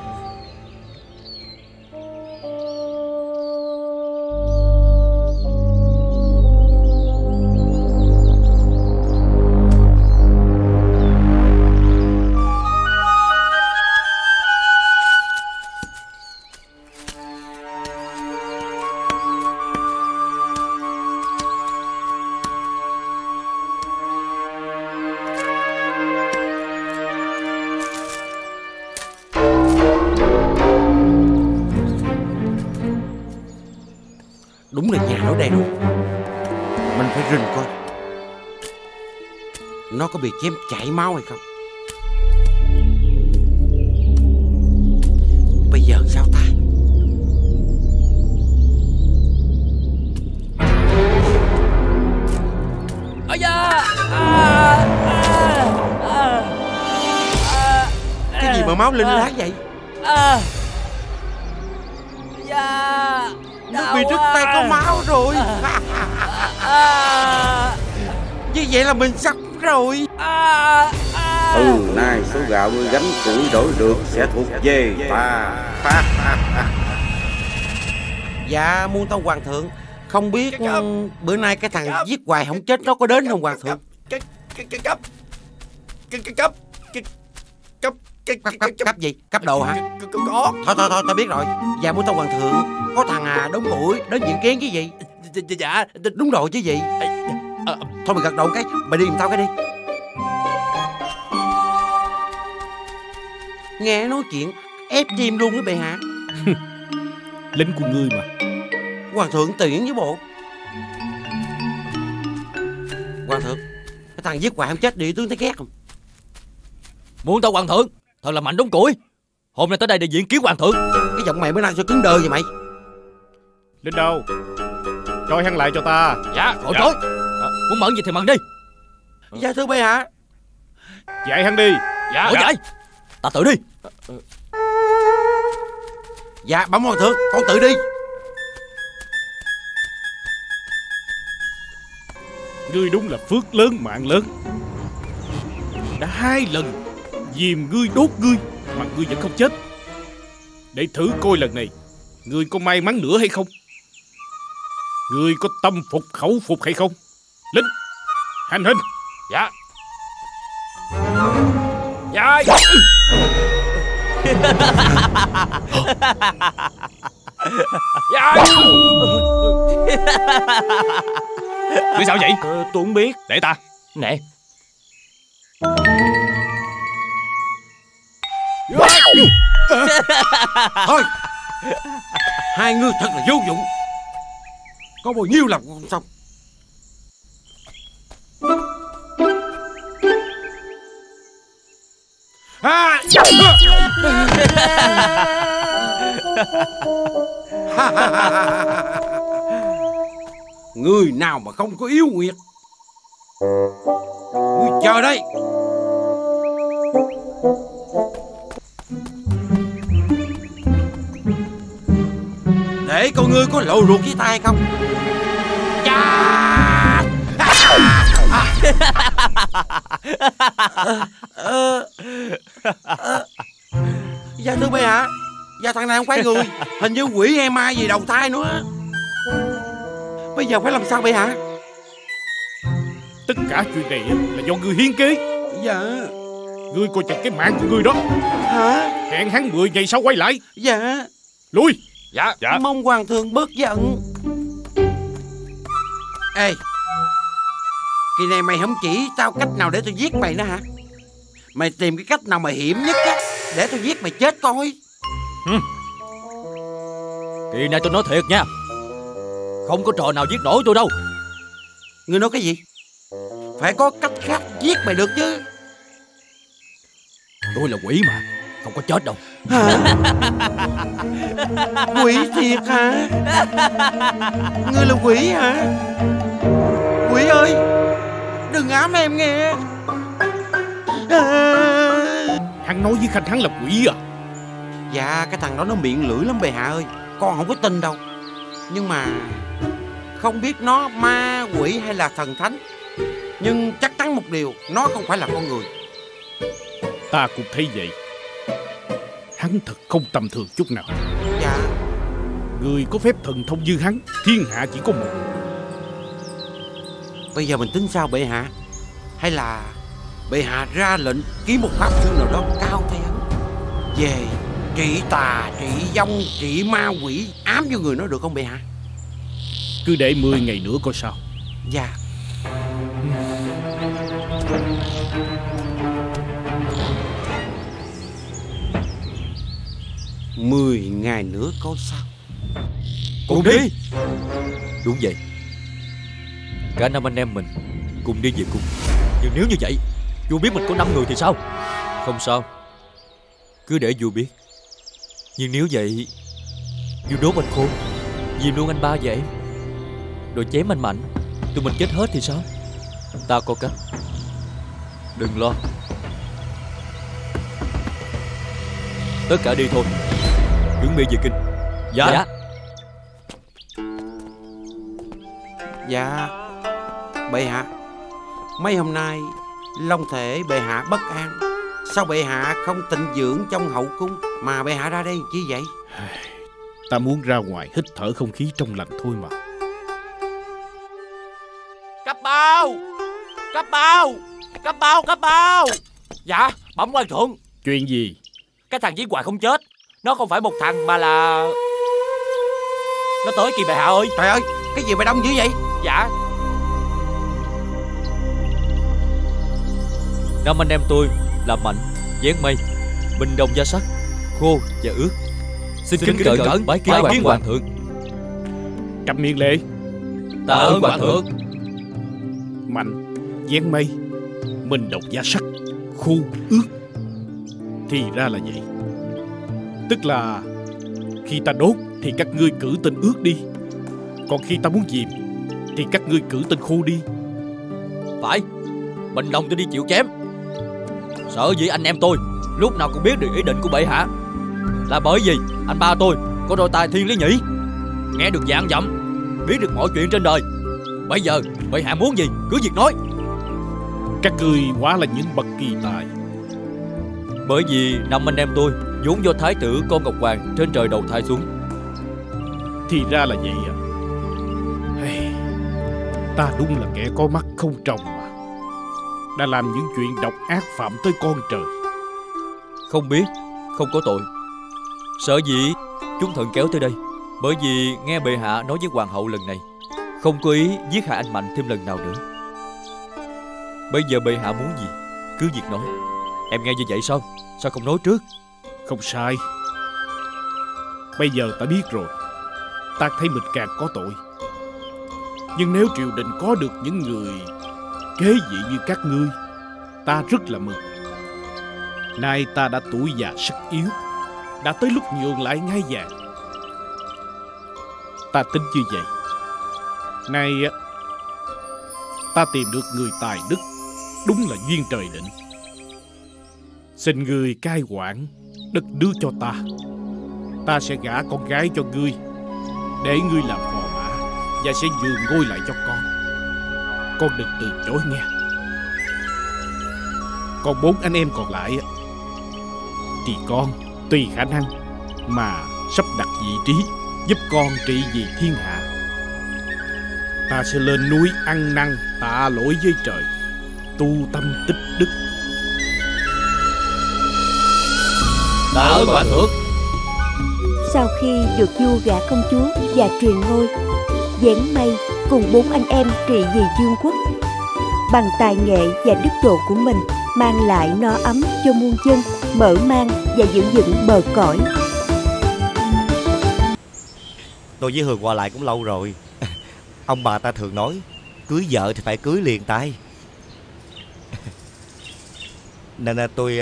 Đúng là nhà nó đây rồi. Mình phải rình coi nó có bị chém chảy máu hay không. Bây giờ sao ta? Ây da! À, à, à, à, cái gì mà máu linh láng vậy? À, da, nó bị đứt tay có máu rồi. À, Như vậy là mình sắp rồi. à, à. Từ nay số gạo ngươi gánh củi đổi được sẽ thuộc về ta. Dạ muôn tâu hoàng thượng, không biết um, bữa nay cái thằng giết hoài không chết nó có đến không hoàng thượng? Cấp cấp cấp cấp cấp cấp cấp cấp gì? Cấp đồ hả? Có. Thôi thôi thôi, ta biết rồi. Dạ muôn tâu hoàng thượng, có thằng à đống củi đến diện kiến chứ gì? Dạ đúng rồi chứ gì. Thôi mày gật đầu cái, mày đi giùm tao cái đi. Nghe nói chuyện ép chim luôn đó bệ hạ. Lính của ngươi mà. Hoàng thượng tiện với bộ. Hoàng thượng, cái thằng giết hoài không chết địa tướng thấy ghét không? Muốn tao hoàng thượng, thật là mạnh đống củi. Hôm nay tới đây để diễn kiến hoàng thượng. Cái giọng mày bữa nay sao cứng đơ vậy mày? Lính đâu? Trói hắn lại cho ta. Dạ, khỏi trói. À, muốn mẫn gì thì mẫn đi. Dạ thưa bệ hạ. Dạy hắn đi. Dạ, khỏi dạy. Ta tự đi. Dạ bẩm hoàng thượng, con tự đi. Ngươi đúng là phước lớn mạng lớn. Đã hai lần diềm ngươi đốt ngươi mà ngươi vẫn không chết. Để thử coi lần này ngươi có may mắn nữa hay không. Ngươi có tâm phục khẩu phục hay không? Lính, hành hình. Dạ. Dạ. Dạ. Ngươi sao vậy? Ờ, tôi không biết. Để ta. Nè. Thôi, hai ngươi thật là vô dụng. Có bao nhiêu lần không xong. À. Người nào mà không có yêu nguyệt, ngươi chờ đây. Để con ngươi có lộ ruột với tay không? Dạ. ờ, ờ, Dạ thưa bệ hạ. Dạ thằng này không phải người. Hình như quỷ hay ma gì đầu thai nữa. Bây giờ phải làm sao bệ hạ? Tất cả chuyện này là do ngươi hiến kế. Dạ. Ngươi coi chừng cái mạng của ngươi đó. Hả? Hẹn hắn mười ngày sau quay lại. Dạ. Lui. Dạ. Dạ. Mong hoàng thượng bớt giận. Ê, kỳ này mày không chỉ tao cách nào để tao giết mày nữa hả? Mày tìm cái cách nào mà hiểm nhất á, để tao giết mày chết coi. Ừ. Kỳ này tôi nói thiệt nha, không có trò nào giết nổi tôi đâu. Ngươi nói cái gì? Phải có cách khác giết mày được chứ. Tôi là quỷ mà, không có chết đâu. Hả? Quỷ thiệt hả? Ngươi là quỷ hả? Quỷ ơi, đừng ám em nghe. À... Hắn nói với Khanh hắn là quỷ à? Dạ, cái thằng đó nó miệng lưỡi lắm bệ hạ ơi. Con không có tin đâu. Nhưng mà không biết nó ma quỷ hay là thần thánh, nhưng chắc chắn một điều, nó không phải là con người. Ta cũng thấy vậy. Hắn thật không tầm thường chút nào. Dạ. Người có phép thần thông như hắn, thiên hạ chỉ có một. Bây giờ mình tính sao bệ hạ? Hay là bệ hạ ra lệnh kiếm một pháp sư nào đó cao tay hắn, về trị tà, trị vong, trị ma quỷ, ám vô người nó được không bệ hạ? Cứ để mười ngày nữa coi sao. Dạ. Mười ngày nữa coi sao. Cùng đi. Đúng vậy. Cả năm anh em mình cùng đi về cùng. Nhưng nếu như vậy, vua biết mình có năm người thì sao? Không sao, cứ để vua biết. Nhưng nếu vậy, vua đốt anh Khôn, diêm luôn anh Ba vậy, rồi chém anh Mạnh, tụi mình chết hết thì sao? Ta có cách. Đừng lo. Tất cả đi thôi. Chuẩn bị về kinh. Dạ, dạ. Dạ bệ hạ, Mấy hôm nay long thể bệ hạ bất an. Sao bệ hạ không tịnh dưỡng trong hậu cung mà bệ hạ ra đây chi vậy? Ta muốn ra ngoài hít thở không khí trong lành thôi mà. Cấp bao, cấp bao, cấp bao, cấp bao. Dạ, bẩm quan thượng. Chuyện gì? Cái thằng giết hoài không chết, nó không phải một thằng mà là... Nó tới kìa bệ hạ ơi. Trời ơi, cái gì mà đông dữ vậy? Dạ. Năm anh em tôi là Mạnh, Gián Mây, Bình Đồng Gia Sắc, Khô và Ước. Xin, Xin kính cẩn cẩn bái kiến hoàng, hoàng thượng. Câm miệng lệ. Tạ ơn hoàng thượng. Mạnh, Gián Mây, Bình Đồng Gia Sắc, Khô, Ước. Thì ra là vậy. Tức là khi ta đốt thì các ngươi cử tên Ước đi, còn khi ta muốn dìm thì các ngươi cử tên Khô đi. Phải, Bình Đồng tôi đi chịu chém. Sợ gì anh em tôi lúc nào cũng biết được ý định của bệ hạ. Là bởi vì anh ba tôi có đôi tai thiên lý nhĩ, nghe được vạn dặm, biết được mọi chuyện trên đời. Bây giờ bệ hạ muốn gì cứ việc nói. Các ngươi quá là những bậc kỳ tài. Bởi vì năm anh em tôi vốn do thái tử con Ngọc Hoàng trên trời đầu thai xuống. Thì ra là vậy à. Hey, ta đúng là kẻ có mắt không tròng mà, đã làm những chuyện độc ác phạm tới con trời. Không biết, không có tội. Sợ dĩ chúng thần kéo tới đây bởi vì nghe bệ hạ nói với hoàng hậu lần này không có ý giết hại anh Mạnh thêm lần nào nữa. Bây giờ bệ hạ muốn gì cứ việc nói. Em nghe như vậy sao? Sao không nói trước? Không sai. Bây giờ ta biết rồi. Ta thấy mình càng có tội. Nhưng nếu triều đình có được những người kế vị như các ngươi, ta rất là mừng. Nay ta đã tuổi già sức yếu, đã tới lúc nhường lại ngai vàng. Ta tính như vậy. Nay ta tìm được người tài đức, đúng là duyên trời định. Xin ngươi cai quản đất nước cho ta. Ta sẽ gả con gái cho ngươi, để ngươi làm phò mã, và sẽ nhường ngôi lại cho con. Con đừng từ chối nghe. Còn bốn anh em còn lại thì con tùy khả năng mà sắp đặt vị trí giúp con trị vì thiên hạ. Ta sẽ lên núi ăn năn tạ lỗi với trời, tu tâm tích đức. Tạ ơn hoàng thượng. Sau khi được vua gả công chúa và truyền ngôi, Gián Mây cùng bốn anh em trị vì Dương quốc. Bằng tài nghệ và đức độ của mình mang lại no ấm cho muôn dân, mở mang và giữ vững bờ cõi. Tôi với Hường qua lại cũng lâu rồi. Ông bà ta thường nói cưới vợ thì phải cưới liền tay. Nên tôi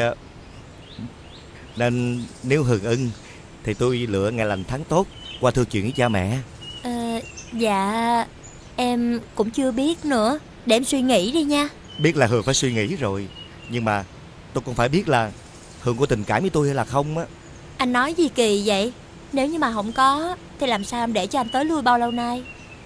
Nên nếu Hường ưng thì tôi lựa ngày lành tháng tốt qua thư chuyện với cha mẹ. à, Dạ em cũng chưa biết nữa. Để em suy nghĩ đi nha. Biết là Hường phải suy nghĩ rồi, nhưng mà tôi cũng phải biết là Hường có tình cảm với tôi hay là không á. Anh nói gì kỳ vậy? Nếu như mà không có thì làm sao em để cho anh tới lui bao lâu nay?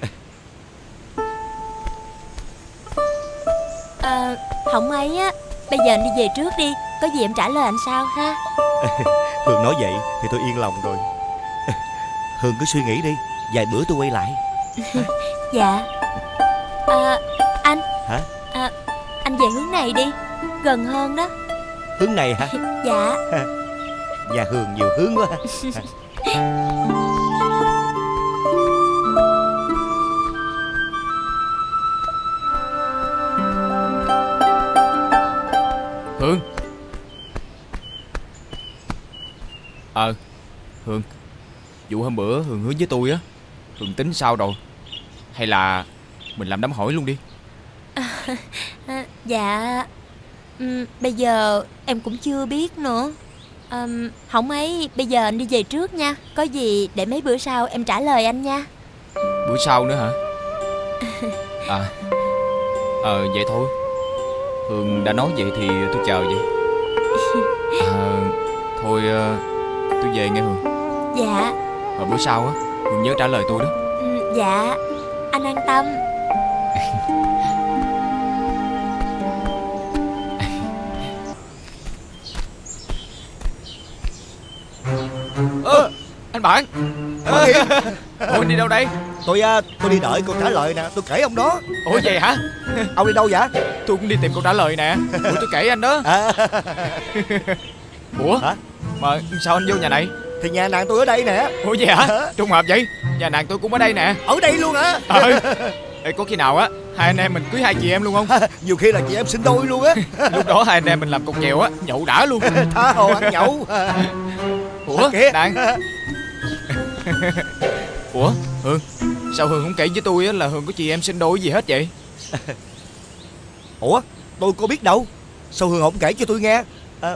à, Không ấy á, bây giờ anh đi về trước đi. Có gì em trả lời anh sau ha. Hường nói vậy thì tôi yên lòng rồi. Hường cứ suy nghĩ đi, vài bữa tôi quay lại. Dạ. à, Anh Hả? à, Anh về hướng này đi, gần hơn đó. Hướng này hả? Dạ. Nhà Hường nhiều hướng quá. Hương. Ờ à, Hương, vụ hôm bữa Hương hứa với tôi á, Hương tính sao rồi? Hay là mình làm đám hỏi luôn đi? à, à, Dạ um, bây giờ em cũng chưa biết nữa. um, Không ấy, bây giờ anh đi về trước nha. Có gì để mấy bữa sau em trả lời anh nha. Bữa sau nữa hả? À Ờ vậy thôi, Hương đã nói vậy thì tôi chờ vậy. À, thôi tôi về nghe Hương. Dạ. Và bữa sau á, Hương nhớ trả lời tôi đó. ừ, Dạ, anh an tâm. Bản. Bạn Hiền. Ủa anh đi đâu đây? Tôi tôi đi đợi câu trả lời nè. Tôi kể ông đó. Ủa vậy hả? Ông đi đâu vậy? Tôi cũng đi tìm câu trả lời nè. Ủa tôi kể anh đó. À. Ủa hả? Mà sao anh vô nhà này? Thì nhà nàng tôi ở đây nè. Ủa vậy hả? Trùng hợp vậy. Nhà nàng tôi cũng ở đây nè. Ở đây luôn hả? Ừ. Ê, có khi nào á hai anh em mình cưới hai chị em luôn không? Nhiều khi là chị em sinh đôi luôn á. Lúc đó hai anh em mình làm cục kèo á, nhậu đã luôn. Tha hồ ăn nhậu. Ủa kìa nàng. Ủa Hương, sao Hương không kể với tôi á là Hương có chị em sinh đôi gì hết vậy? Ủa tôi có biết đâu. Sao Hương không kể cho tôi nghe? À...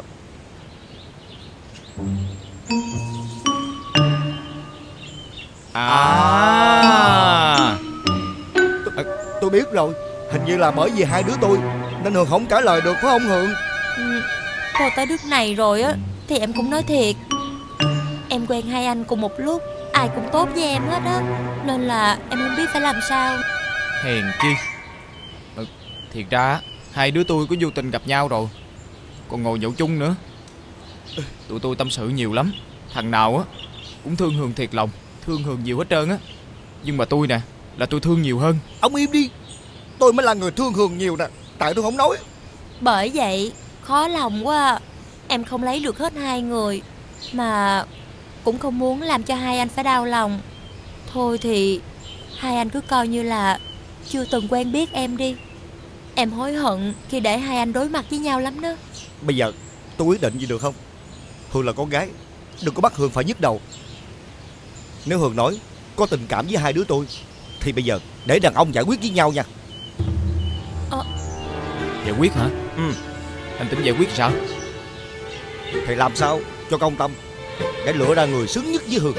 À, tôi, tôi biết rồi. Hình như là bởi vì hai đứa tôi nên Hương không trả lời được, phải không Hương? Ừ, thôi tới nước này rồi á thì em cũng nói thiệt. Em quen hai anh cùng một lúc, ai cũng tốt với em hết á, nên là em không biết phải làm sao. hèn chi. Ừ, thiệt ra hai đứa tôi có vô tình gặp nhau rồi, còn ngồi nhậu chung nữa. Tụi tôi tâm sự nhiều lắm. Thằng nào á cũng thương Hương thiệt lòng, thương Hương nhiều hết trơn á. Nhưng mà tôi nè, là tôi thương nhiều hơn. Ông im đi. Tôi mới là người thương Hương nhiều nè. Tại tôi không nói. Bởi vậy khó lòng quá à. Em không lấy được hết hai người, mà cũng không muốn làm cho hai anh phải đau lòng. Thôi thì hai anh cứ coi như là chưa từng quen biết em đi. Em hối hận khi để hai anh đối mặt với nhau lắm đó. Bây giờ tôi quyết định gì được không? Hương là con gái, đừng có bắt Hương phải nhức đầu. Nếu Hương nói có tình cảm với hai đứa tôi thì bây giờ để đàn ông giải quyết với nhau nha. Ờ. Giải quyết hả? Ừ. Anh tính giải quyết sao? Thì làm sao cho công tâm để lựa ra người xứng nhất với Hương.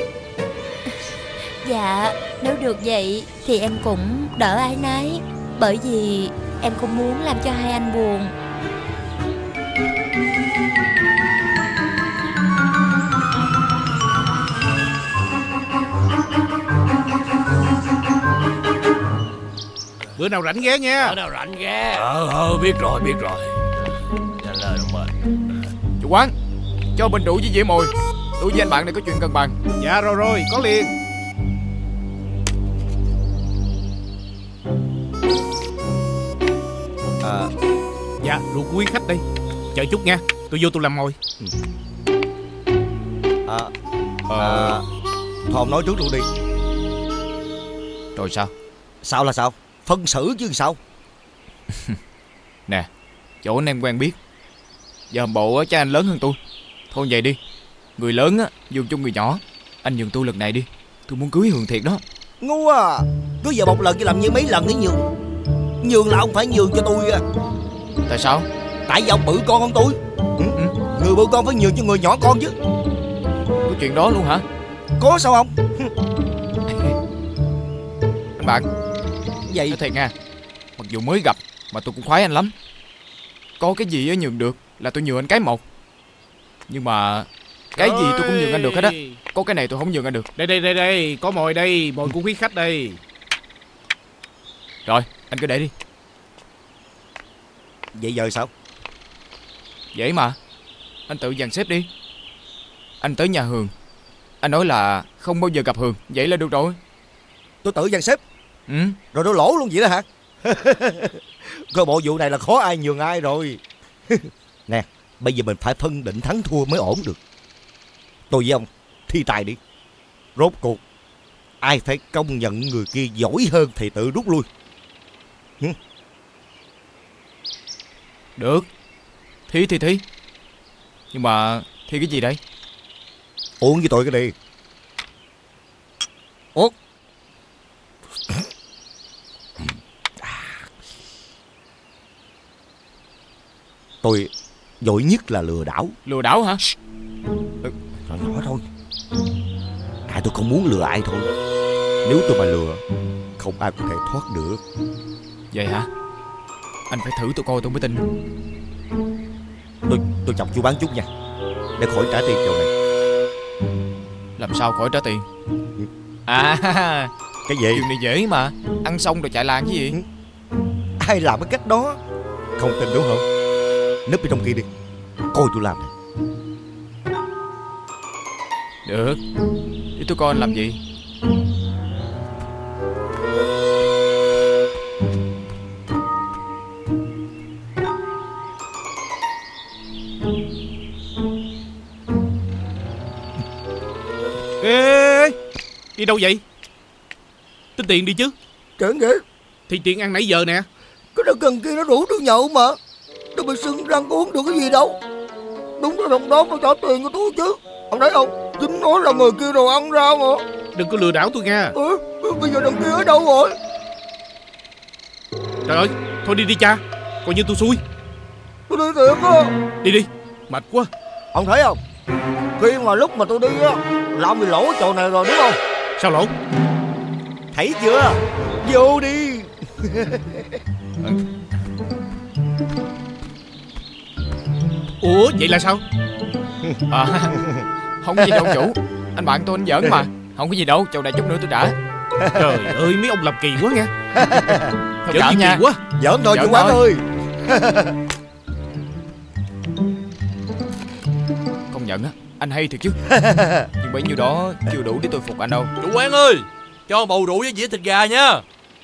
Dạ, nếu được vậy thì em cũng đỡ ái nái, bởi vì em không muốn làm cho hai anh buồn. Bữa nào rảnh ghé nha. Bữa nào rảnh ghé. Ờ ờ biết rồi biết rồi. Trả lời đồng mời. Chủ quán, cho bình rượu với dĩa mồi. Tôi với anh bạn này có chuyện cần bàn. Dạ rồi rồi, có liền. À... Dạ, rượu của quý khách đây. Chờ chút nha, tôi vô tôi làm mồi. Ừ. À... À... Thôi ông nói trước luôn đi. Rồi sao? Sao là sao? Phân xử chứ sao? Nè, chỗ anh em quen biết, giờ bộ cha anh lớn hơn tôi. Thôi vậy đi, người lớn á nhường cho người nhỏ. Anh nhường tôi lần này đi. Tôi muốn cưới Hương thiệt đó. Ngu à. Cứ giờ một lần chứ làm như mấy lần ấy nhường. Nhường là ông phải nhường cho tôi à. Tại sao? Tại vì ông bự con hơn tôi. Ừ? Ừ. Người bự con phải nhường cho người nhỏ con chứ. Có chuyện đó luôn hả? Có sao không? Anh bạn vậy nói thiệt nha, mặc dù mới gặp mà tôi cũng khoái anh lắm. Có cái gì á nhường được là tôi nhường anh cái một. Nhưng mà cái gì tôi cũng nhường anh được hết á. Có cái này tôi không nhường anh được. Đây đây đây đây, có mồi đây, mồi của quý khách đây. Rồi, anh cứ để đi. Vậy giờ sao? Dễ mà, anh tự dàn xếp đi. Anh tới nhà Hương, anh nói là không bao giờ gặp Hương, vậy là được rồi. Tôi tự dàn xếp. Ừ. Rồi tôi lỗ luôn vậy đó hả? Coi bộ vụ này là khó ai nhường ai rồi. Nè, bây giờ mình phải phân định thắng thua mới ổn được. Tôi với ông thi tài đi. Rốt cuộc ai phải công nhận người kia giỏi hơn thì tự rút lui. Hử? Được, thi thì thi. Nhưng mà thi cái gì đây? Uống với tôi cái đi. Uống. Tôi giỏi nhất là lừa đảo. Lừa đảo hả? Ừ, nhỏ nhỏ thôi. Tại tôi không muốn lừa ai thôi. Nếu tôi mà lừa, không ai có thể thoát được. Vậy hả? Anh phải thử tôi coi tôi mới tin. Tôi tôi chọc chú bán chút nha, để khỏi trả tiền chỗ này. Làm sao khỏi trả tiền? À, cái gì? Chuyện này dễ mà. Ăn xong rồi chạy làng cái gì? Ai làm cái cách đó? Không tin đúng không? Núp ở trong kia đi, coi tôi làm này. Được. Để tôi coi anh làm gì. Ê, đi đâu vậy? Tính tiền đi chứ. Chuyện vậy? Thì tiền ăn nãy giờ nè. Cái thằng cần kia nó rủ tôi nhậu mà. Tôi bị sưng răng có uống được cái gì đâu. Đúng là thằng đó phải trả tiền của tôi chứ. Ông thấy không? Chính nói là người kia đồ ăn ra mà. Đừng có lừa đảo tôi nha. Ừ, bây giờ thằng kia ở đâu rồi? Trời ơi, thôi đi đi cha. Coi như tôi xui. Tôi đi thiệt á. Đi đi, mệt quá. Ông thấy không? Khi mà lúc mà tôi đi á, là ông bị lỗ chỗ này rồi đúng không? Sao lỗ? Thấy chưa? Vô đi. Ủa vậy là sao? À, không có gì đâu chủ. Anh bạn tôi anh giỡn mà. Không có gì đâu, chỗ này chút nữa tôi trả. Trời ơi mấy ông làm kỳ quá nha. Thông Giỡn cảm gì nha. kỳ quá. Giỡn thôi chủ quán ơi. Công nhận á, anh hay thiệt chứ. Nhưng bấy nhiêu đó chưa đủ để tôi phục anh đâu. Chủ quán ơi, cho bầu rượu với dĩa thịt gà nha.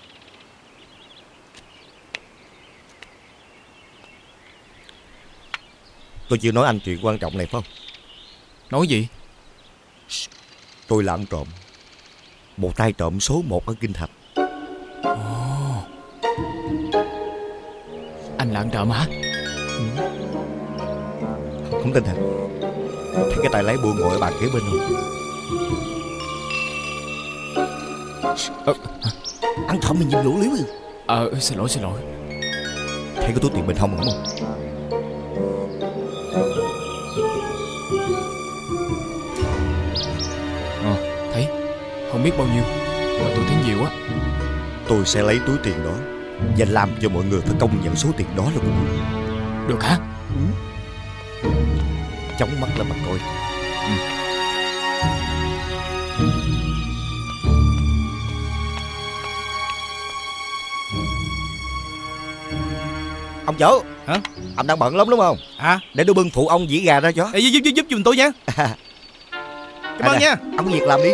Tôi chưa nói anh chuyện quan trọng này phải không? Nói gì? Tôi là ăn trộm. Một tay trộm số một ở Kinh Thạch. Ồ, anh là ăn trộm hả? Không tin hả? Thấy cái tay lái buôn ngồi ở bàn kế bên không? Ờ, ăn trộm mình nhìn lũ liếu rồi. Ờ, xin lỗi xin lỗi. Thấy có túi tiền bên hông không không? Ờ, thấy. Không biết bao nhiêu mà tôi thấy nhiều á. Tôi sẽ lấy túi tiền đó và làm cho mọi người phải công nhận số tiền đó là của tôi. Được hả? Ừ. Chóng mắt là mà coi. Ừ. Ông chủ. Hả? Ông đang bận lắm đúng không? À, để tôi bưng phụ ông dĩa gà ra cho. Ê, giúp, giúp, giúp giùm tôi nha. Cảm ơn nha. Ông có việc làm đi.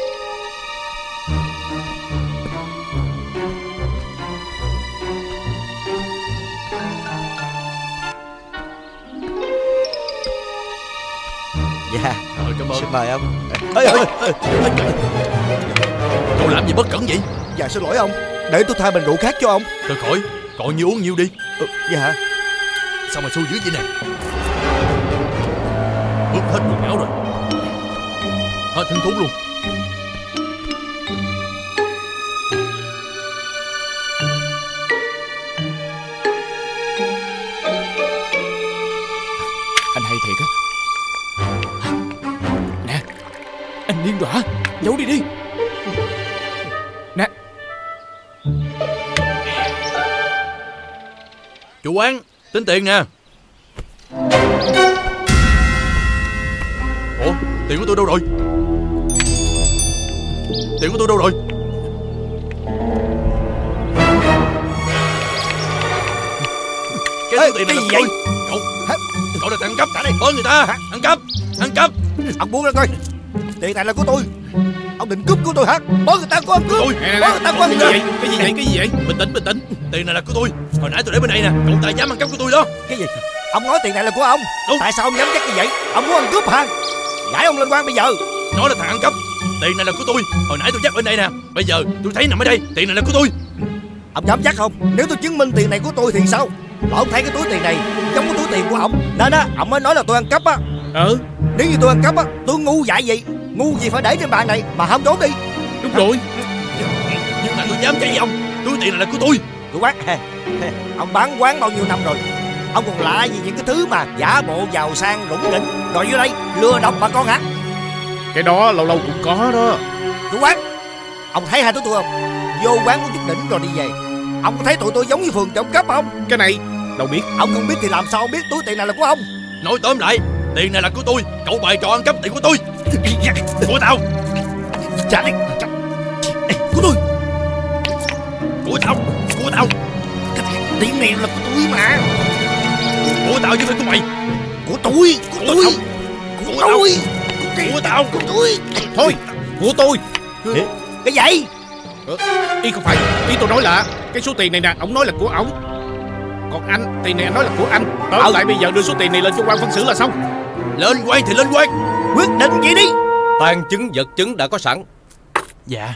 Dạ. Rồi, cảm ơn. Xin mời ông. Ê, ê, ê, ê. Cậu làm gì bất cẩn vậy? Dạ xin lỗi ông. Để tôi thay bình rượu khác cho ông. Thôi khỏi, còn nhiều uống nhiều đi. Ừ, dạ hả? Sao mà xui dữ vậy nè? Ướt hết quần áo rồi. Hết hứng thú luôn. Anh hay thiệt á. Nè, anh điên rồi hả? Giấu đi đi. Nè. Chủ quán, tính tiền nè. Ủa, tiền của tôi đâu rồi? Tiền của tôi đâu rồi? Cái số tiền này là của tôi. Cậu, cậu là thằng ăn cắp. Bớ người ta, ăn cắp, ăn cắp. Ông buông ra coi. Tiền này là của tôi. Ông định cướp của tôi hả? Bớ người ta của ông cướp. Tôi. Bớ người ta của ông cướp. Cái gì vậy? Cái gì vậy? Bình tĩnh, bình tĩnh. Tiền này là của tôi. Hồi nãy tôi để bên đây nè. Cậu ta dám ăn cắp của tôi đó. Cái gì? Ông nói tiền này là của ông. Đúng. Tại sao ông dám chắc như vậy? Ông muốn ăn cướp hả? Giải ông lên quan bây giờ. Nói là thằng ăn cắp. Tiền này là của tôi. Hồi nãy tôi dắt bên đây nè. Bây giờ tôi thấy nằm ở đây. Tiền này là của tôi. Ông dám chắc không? Nếu tôi chứng minh tiền này của tôi thì sao? Là ông thấy cái túi tiền này giống cái túi tiền của ông, nên á ông mới nói là tôi ăn cắp á. Ừ. Nếu như tôi ăn cắp á, tôi ngu dại gì? Ngu gì phải để trên bàn này mà không trốn đi? Đúng rồi. Nhưng mà tôi dám chạy với ông. Túi tiền này là của tôi. Chủ quán, ông bán quán bao nhiêu năm rồi? Ông còn lạ gì những cái thứ mà giả bộ giàu sang rủng rỉnh rồi vô đây lừa đọc bà con hả? Cái đó lâu lâu cũng có đó. Chủ quán, ông thấy hai đứa tôi không? Vô quán của chút đỉnh rồi đi về. Ông có thấy tụi tôi giống như phường trộm cắp không? Cái này đâu biết. Ông không biết thì làm sao ông biết túi tiền này là của ông? Nói tóm lại, tiền này là của tôi. Cậu bày trò ăn cắp tiền của tôi. Của tao. Trả đi. Của tôi. Của tao. Của tao. Tiền này là của tôi mà. Của tao chứ phải của mày. Của tôi. Của tôi. Của tôi. Của Của tao. Thôi, của tôi. Cái gì? Ờ, ý không phải, ý tôi nói là cái số tiền này nè, ông nói là của ông. Còn anh, tiền này anh nói là của anh. Tóm ờ. lại bây giờ đưa số tiền này lên cho quan phân xử là xong. Lên quan thì lên quan. Quyết định gì đi. Tàn chứng vật chứng đã có sẵn. Dạ.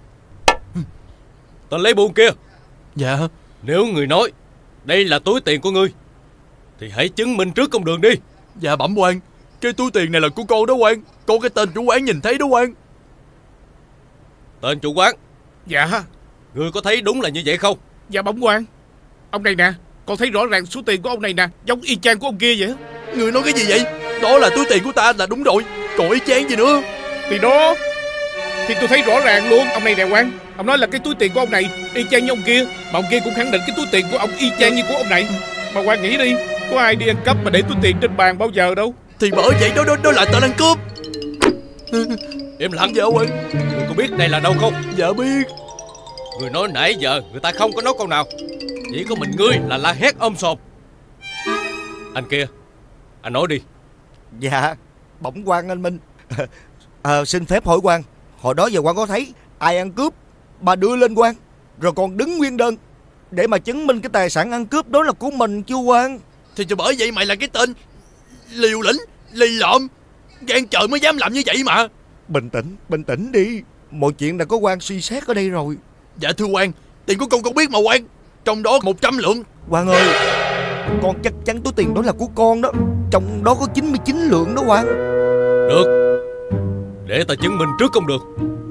Tên lấy buôn kia. Dạ. Nếu người nói đây là túi tiền của ngươi thì hãy chứng minh trước công đường đi. Dạ bẩm quan, cái túi tiền này là của con đó quan. Con cái tên chủ quán nhìn thấy đó quan. Tên chủ quán. Dạ. Ngươi có thấy đúng là như vậy không? Dạ bẩm quan. Ông này nè, con thấy rõ ràng số tiền của ông này nè giống y chang của ông kia vậy. Người nói cái gì vậy? Đó là túi tiền của ta là đúng rồi. Còn y chang gì nữa? Thì đó, thì tôi thấy rõ ràng luôn. Ông này nè quan, ông nói là cái túi tiền của ông này y chang như ông kia, mà ông kia cũng khẳng định cái túi tiền của ông y chang như của ông này. Mà quan nghĩ đi, có ai đi ăn cắp mà để túi tiền trên bàn bao giờ đâu. Thì bởi vậy đó đó, đó là tên ăn cướp. Im lặng. Dạ quan. Ngươi có biết đây là đâu không? Dạ biết. Người nói nãy giờ người ta không có nói câu nào, chỉ có mình ngươi là la hét ôm sòm. Anh kia, anh nói đi. Dạ bẩm quan anh Minh. À, xin phép hỏi quan, hồi đó giờ quan có thấy ai ăn cướp bà đưa lên quan rồi còn đứng nguyên đơn để mà chứng minh cái tài sản ăn cướp đó là của mình chưa quan? Thì cho bởi vậy mày là cái tên liều lĩnh, lì lợm, gan trời mới dám làm như vậy mà. Bình tĩnh, bình tĩnh đi. Mọi chuyện đã có quan suy xét ở đây rồi. Dạ thưa quan, tiền của con con biết mà quan. Trong đó một trăm lượng. Quan ơi, con chắc chắn túi tiền đó là của con đó. Trong đó có chín mươi chín lượng đó quan. Được, để ta chứng minh trước công đường.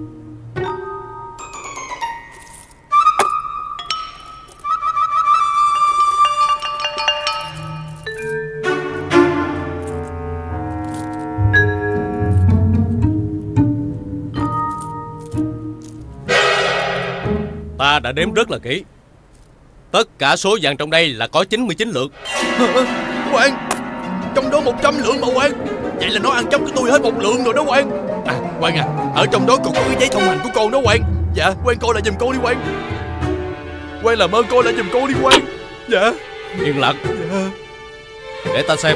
Ta đã đếm rất là kỹ. Tất cả số vàng trong đây là có chín mươi chín lượng. Quan, trong đó một trăm lượng mà quan. Vậy là nó ăn cắp của tôi hết một lượng rồi đó quan. À quan à, ở trong đó còn có cái giấy thông hành của con đó quan. Dạ quan coi lại giùm con đi quan. Quan làm ơn coi lại giùm con đi quan. Dạ. Yên lặng. Dạ. Để ta xem.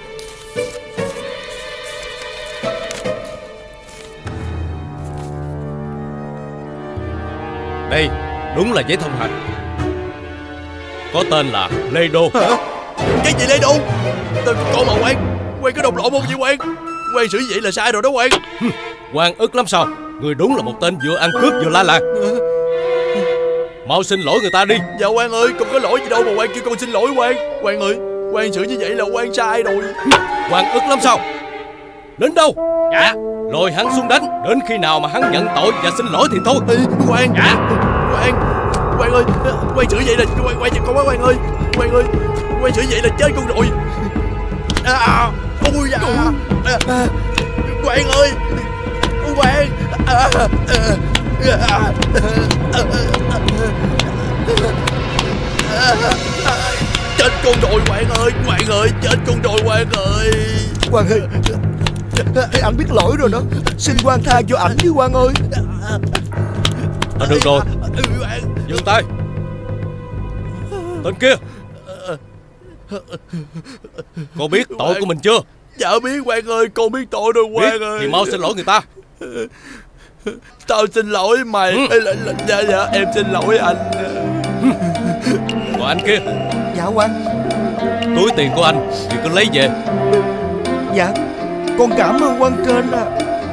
Đây đúng là giấy thông hành, có tên là Lê Đô. Hả? Cái gì Lê Đô? Tên của con mà quan. Quan có đồng lộn không vậy quan? Quan xử vậy là sai rồi đó quan. Quan ức lắm sao? Người đúng là một tên vừa ăn cướp vừa la làng. Mau xin lỗi người ta đi. Dạ quan ơi, không có lỗi gì đâu mà quan kêu con xin lỗi quan. Quan ơi, quan xử như vậy là quan sai rồi. Quan ức lắm sao? Đến đâu? Dạ. Lôi hắn xuống đánh, đến khi nào mà hắn nhận tội và xin lỗi thì thôi. Ê, quan. Dạ. Quan. Quan ơi, quan xử vậy là quan quan giật con quá quan ơi. Quan ơi, quan xử vậy là chết con rồi. À, ôi da. À, à, quan ơi. Quan. À, à, à, à, à, chết con rồi quan ơi. Quan ơi, chết con rồi quan ơi. Quan ơi, anh biết lỗi rồi đó. Xin quan tha cho ảnh đi quan ơi. À, được rồi, dừng tay. Tên kia, con biết tội của mình chưa? Dạ biết quan ơi, con biết tội rồi quan ơi. Thì mau xin lỗi người ta. Tao xin lỗi mày. Ừ. Là, là, dạ dạ em xin lỗi anh. Còn anh kia. Dạ quan. Túi tiền của anh thì cứ lấy về. Dạ con cảm ơn quan trên à.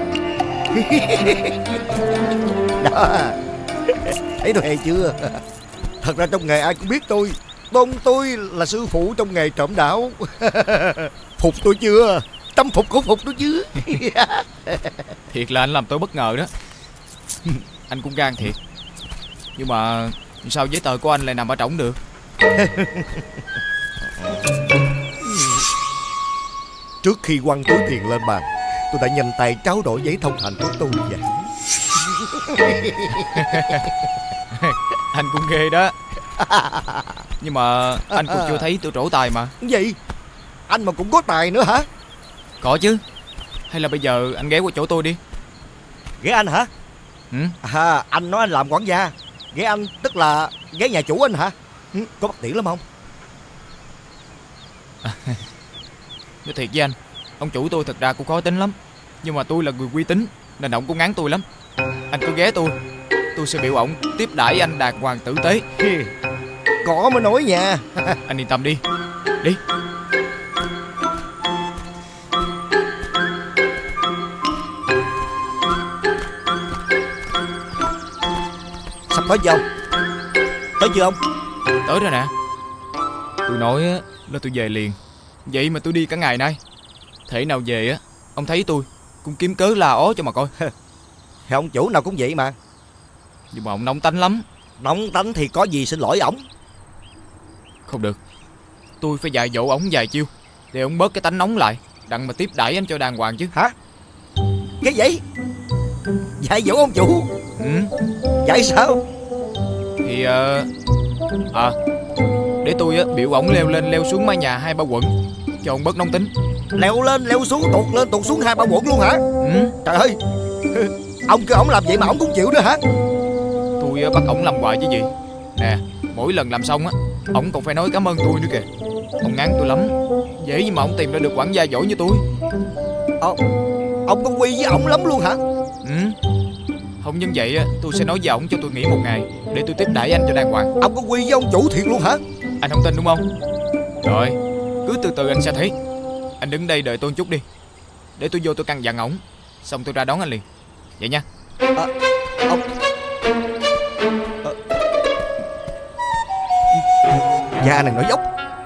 Đó, thấy tôi hay chưa? Thật ra trong nghề ai cũng biết tôi. Tôn tôi là sư phụ trong nghề trộm đảo. Phục tôi chưa? Tâm phục khẩu phục tôi chứ. Thiệt là anh làm tôi bất ngờ đó. Anh cũng gan thiệt. Nhưng mà sao giấy tờ của anh lại nằm ở trỏng được? Trước khi quăng túi tiền lên bàn, tôi đã nhanh tay tráo đổi giấy thông hành của tôi vậy. Anh cũng ghê đó. Nhưng mà anh cũng chưa thấy tôi trổ tài mà. Gì? Anh mà cũng có tài nữa hả? Có chứ. Hay là bây giờ anh ghé qua chỗ tôi đi. Ghé anh hả? Ừ? À, anh nói anh làm quản gia. Ghé anh tức là ghé nhà chủ anh hả? Ừ, có bất tiện lắm không? Nói thiệt với anh, ông chủ tôi thật ra cũng khó tính lắm. Nhưng mà tôi là người uy tín nên ổng cũng ngán tôi lắm. Anh cứ ghé tôi, tôi sẽ biểu ổng tiếp đãi anh đàng hoàng tử tế. Có mới nói nha. Anh yên tâm đi. Đi. Sắp tới chưa ông? Tới chưa ông? Tới rồi nè. Tôi nói á là tôi về liền. Vậy mà tôi đi cả ngày nay. Thể nào về á, ông thấy tôi cũng kiếm cớ la ó cho mà coi. Thì ông chủ nào cũng vậy mà. Nhưng mà ông nóng tánh lắm. Nóng tánh thì có gì xin lỗi ổng. Không được, tôi phải dạy dỗ ổng vài chiêu để ổng bớt cái tánh nóng lại, đặng mà tiếp đãi anh cho đàng hoàng chứ. Hả? Cái gì? Dạy dỗ ông chủ? Ừ. Dạy sao? Thì uh, à để tôi á biểu ổng leo lên leo xuống mái nhà hai ba quận cho ông bớt nóng tính. Leo lên leo xuống, tuột lên tuột xuống hai ba quận luôn hả? Ừ. Trời ơi, ông kêu ổng làm vậy mà ổng cũng chịu nữa hả? Tôi á bắt ổng làm hoài chứ gì. Nè, mỗi lần làm xong á, ổng còn phải nói cảm ơn tôi nữa kìa. Ông ngán tôi lắm. Dễ gì mà ổng tìm ra được quản gia giỏi như tôi. Ờ, ông có quy với ổng lắm luôn hả? Ừ. Không như vậy á, tôi sẽ nói với ổng cho tôi nghỉ một ngày để tôi tiếp đãi anh cho đàng hoàng. Ông có quy với ông chủ thiệt luôn hả? Anh không tin đúng không? Rồi, cứ từ từ anh sẽ thấy. Anh đứng đây đợi tôi một chút đi, để tôi vô tôi căn dặn ổng, xong tôi ra đón anh liền. Vậy nha. À, ông... à... Da này nói dốc.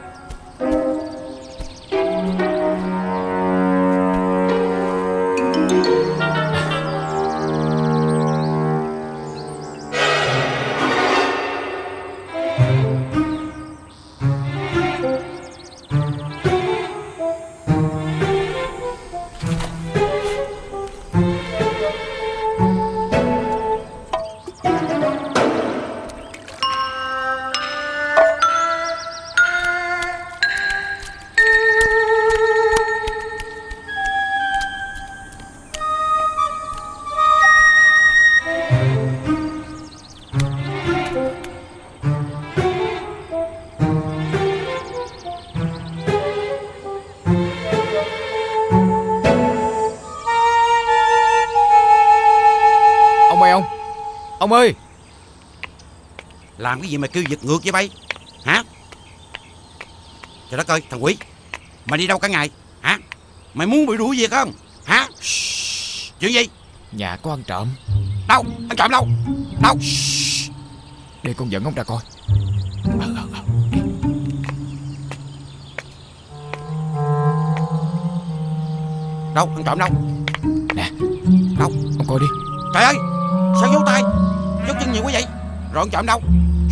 Ông ơi, làm cái gì mà kêu giật ngược vậy bay? Hả? Trời đất ơi, thằng quỷ, mày đi đâu cả ngày? Hả? Mày muốn bị đuổi việc không? Hả? Chuyện gì? Nhà có ăn trộm. Đâu? Ăn trộm đâu? Đâu? Để con dẫn ông ra coi. Ờ, ờ, ờ. Đâu? Ăn trộm đâu? Nè. Đâu? Ông coi đi. Trời ơi, sao giấu tay, giấu chân nhiều quá vậy? Rồi ăn trộm đâu?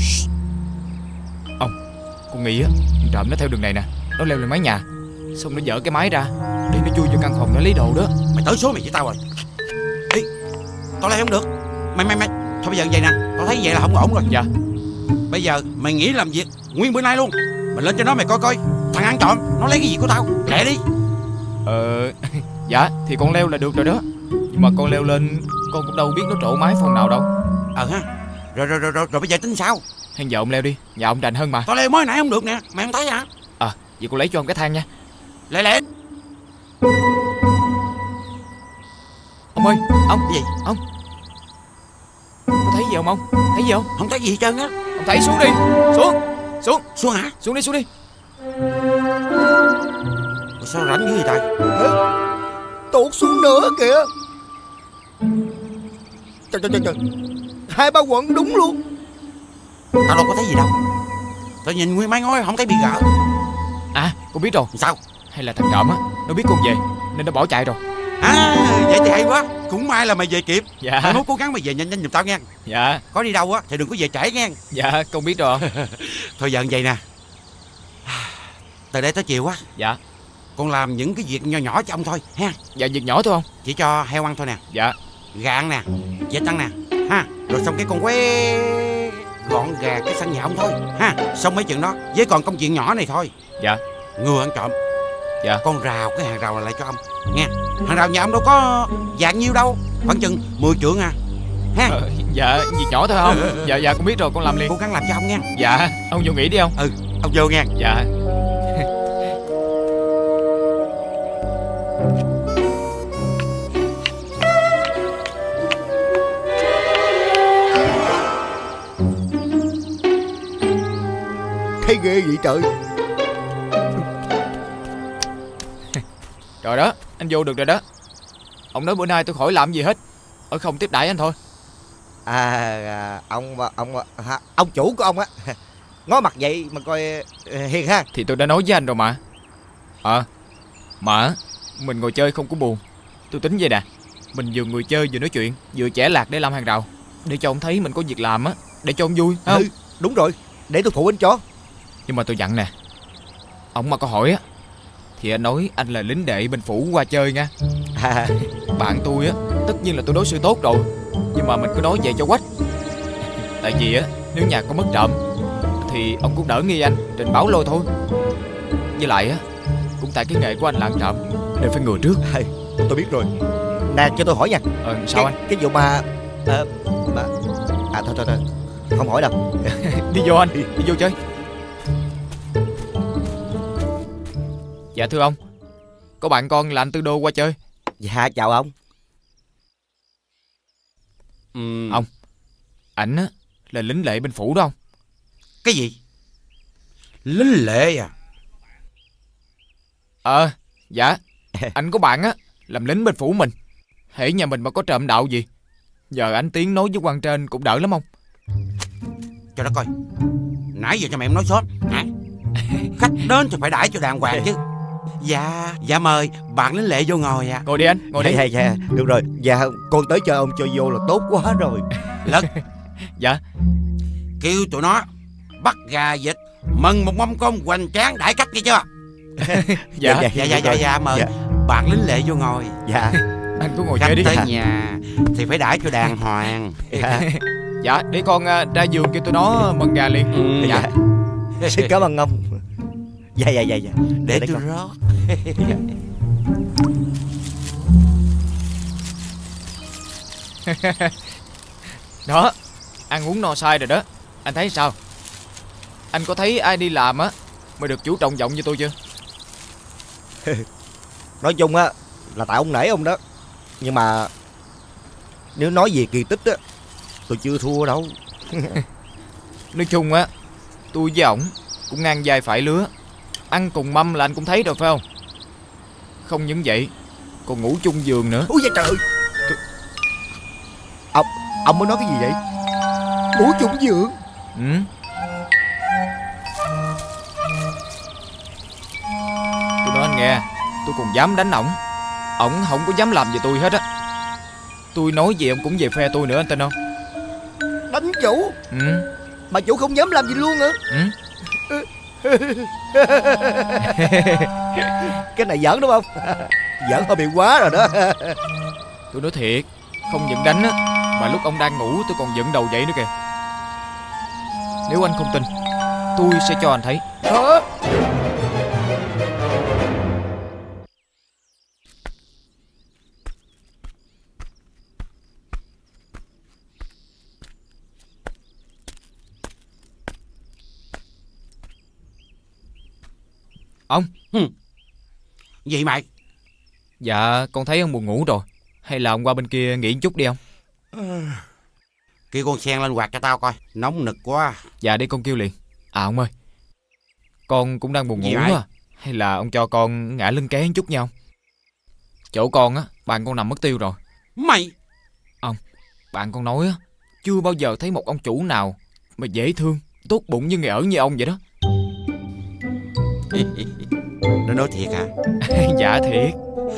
Ông, con nghĩ á, ăn trộm nó theo đường này nè. Nó leo lên mái nhà, xong nó dỡ cái máy ra để nó chui vô căn phòng nó lấy đồ đó. Mày tới số mày với tao rồi. Ê, tao lấy không được. Mày mày mày, thôi bây giờ vậy nè, tao thấy vậy là không ổn rồi. Dạ. Bây giờ mày nghỉ làm việc nguyên bữa nay luôn. Mày lên cho nó mày coi coi, thằng ăn trộm nó lấy cái gì của tao, lẹ đi. Ờ, dạ thì con leo là được rồi đó. Nhưng mà con leo lên, con cũng đâu biết nó trổ máy phòng nào đâu. Ờ ha. Rồi rồi rồi rồi, rồi bây giờ tính sao? Hay giờ ông leo đi, nhà ông rành hơn mà. Tao leo mới nãy không được nè, mày không thấy hả? À, vậy con lấy cho ông cái thang nha. Lẹ lẹ. Ông ơi, ông. Cái gì? Ông có thấy gì không ông? Thấy gì không? Không thấy gì hết trơn á. Ông thấy xuống đi. Xuống. Xuống. Xuống hả? Xuống đi, xuống đi. Sao rảnh như vậy trời? Tụt xuống nữa kìa. Trời trời trời trời, hai ba quận đúng luôn. Tao đâu có thấy gì đâu. Tao nhìn nguyên mấy ngói không thấy bị gỡ. À, con biết rồi. Sao? Hay là thằng trộm á, nó biết con về nên nó bỏ chạy rồi. À, vậy thì hay quá. Cũng may là mày về kịp. Dạ. Mày muốn cố gắng mày về nhanh nhanh giùm tao nha. Dạ. Có đi đâu á thì đừng có về trễ nha. Dạ, con biết rồi. Thôi giờ vậy nè, từ đây tới chiều á. Dạ. Con làm những cái việc nhỏ nhỏ cho ông thôi ha. Dạ, việc nhỏ thôi không? Chỉ cho heo ăn thôi nè. Dạ. Gà ăn nè, vịt ăn nè ha. Rồi xong cái con quế gọn gà cái sân nhà ông thôi ha. Xong mấy chuyện đó với còn công chuyện nhỏ này thôi. Dạ. Ngừa ăn trộm. Dạ. Con rào cái hàng rào này lại cho ông nghe. Hàng rào nhà ông đâu có dạng nhiêu đâu, khoảng chừng mười trượng à ha. Ờ, dạ, việc nhỏ thôi không? Dạ dạ con biết rồi, con làm liền. Cố gắng làm cho ông nha. Dạ, ông vô nghỉ đi không? Ừ, ông vô nha. Dạ. vậy trời? Rồi đó, anh vô được rồi đó. Ông nói bữa nay tôi khỏi làm gì hết, ở không tiếp đãi anh thôi. À, à ông ông à, ông chủ của ông á, ngó mặt vậy mà coi hiền ha. Thì tôi đã nói với anh rồi mà. Ờ à, mà mình ngồi chơi không có buồn. Tôi tính vậy nè, mình vừa ngồi chơi vừa nói chuyện, vừa chẻ lạc để làm hàng rào, để cho ông thấy mình có việc làm á, để cho ông vui không? Ừ, đúng rồi, để tôi phụ anh cho. Nhưng mà tôi dặn nè, ông mà có hỏi á thì anh nói anh là lính đệ bên phủ qua chơi nha. À, bạn tôi á, tất nhiên là tôi đối xử tốt rồi, nhưng mà mình cứ nói vậy cho quách. Tại vì á, nếu nhà có mất trộm thì ông cũng đỡ nghi anh, trình báo lôi thôi. Với lại á, cũng tại cái nghề của anh là ăn trộm nên phải ngừa trước. À, tôi biết rồi. Nè, cho tôi hỏi nha. Ờ, sao cái, anh? Cái vụ mà, à, mà... À thôi thôi thôi, không hỏi đâu. Đi vô anh, đi, đi vô chơi. Dạ thưa ông, có bạn con là anh Tư Đô qua chơi. Dạ chào ông. Ừ. Ông, ảnh á là lính lệ bên phủ đó ông. Cái gì? Lính lệ à? Ờ, dạ. Anh có bạn á làm lính bên phủ mình. Hễ nhà mình mà có trộm đạo gì, giờ anh Tiến nói với quan trên cũng đỡ lắm ông. Cho nó coi, nãy giờ cho mẹ em nói sót hả? Khách đến thì phải đãi cho đàng hoàng chứ. Dạ, dạ mời bạn lính lệ vô ngồi ạ. À. Ngồi đi anh, ngồi đi. Dạ, dạ, được rồi. Dạ, con tới chờ ông cho vô là tốt quá rồi. Lật. Dạ. Kêu tụi nó bắt gà vịt, mừng một mâm cơm hoành tráng đãi khách nghe chưa? Dạ, dạ, dạ, dạ, dạ, dạ, mời dạ. Bạn lính lệ vô ngồi. Dạ. Anh cứ ngồi khách chơi đi. Tới nhà thì phải đãi cho đàng hoàng. Dạ, dạ để con ra giường kêu tụi nó mừng gà liền. Ừ, dạ. Dạ. Xin cảm ơn ông. Dạ, dạ, dạ, dạ. Để, để tôi rót. Đó, ăn uống no say rồi đó. Anh thấy sao? Anh có thấy ai đi làm á mà được chủ trọng vọng như tôi chưa? Nói chung á là tại ông nể ông đó. Nhưng mà nếu nói về kỳ tích á, tôi chưa thua đâu. Nói chung á, tôi với ổng cũng ngang vai phải lứa. Ăn cùng mâm là anh cũng thấy rồi phải không? Không những vậy, còn ngủ chung giường nữa. Ôi da trời ơi. Ông, ông mới nói cái gì vậy? Ngủ chung giường? Ừ. Tôi nói anh nghe, tôi còn dám đánh ổng, ổng không có dám làm gì tôi hết á. Tôi nói gì ông cũng về phe tôi nữa, anh tin không? Đánh chủ? Ừ. Mà chủ không dám làm gì luôn hả? Ừ. Cái này giỡn đúng không? Giỡn hơi bị quá rồi đó. Tôi nói thiệt, không những đánh á, mà lúc ông đang ngủ tôi còn dựng đầu dậy nữa kìa. Nếu anh không tin, tôi sẽ cho anh thấy. Hả? Ông. Ừ. Gì mày? Dạ con thấy ông buồn ngủ rồi, hay là ông qua bên kia nghỉ chút đi ông? Kêu con sen lên quạt cho tao coi, nóng nực quá. Dạ để con kêu liền. À ông ơi, con cũng đang buồn ngủ vậy? á, hay là ông cho con ngã lưng ké chút nha ông? Chỗ con á, bạn con nằm mất tiêu rồi. Mày? Ông, bạn con nói á, chưa bao giờ thấy một ông chủ nào mà dễ thương, tốt bụng như người ở như ông vậy đó. Nó nói thiệt hả? Dạ thiệt.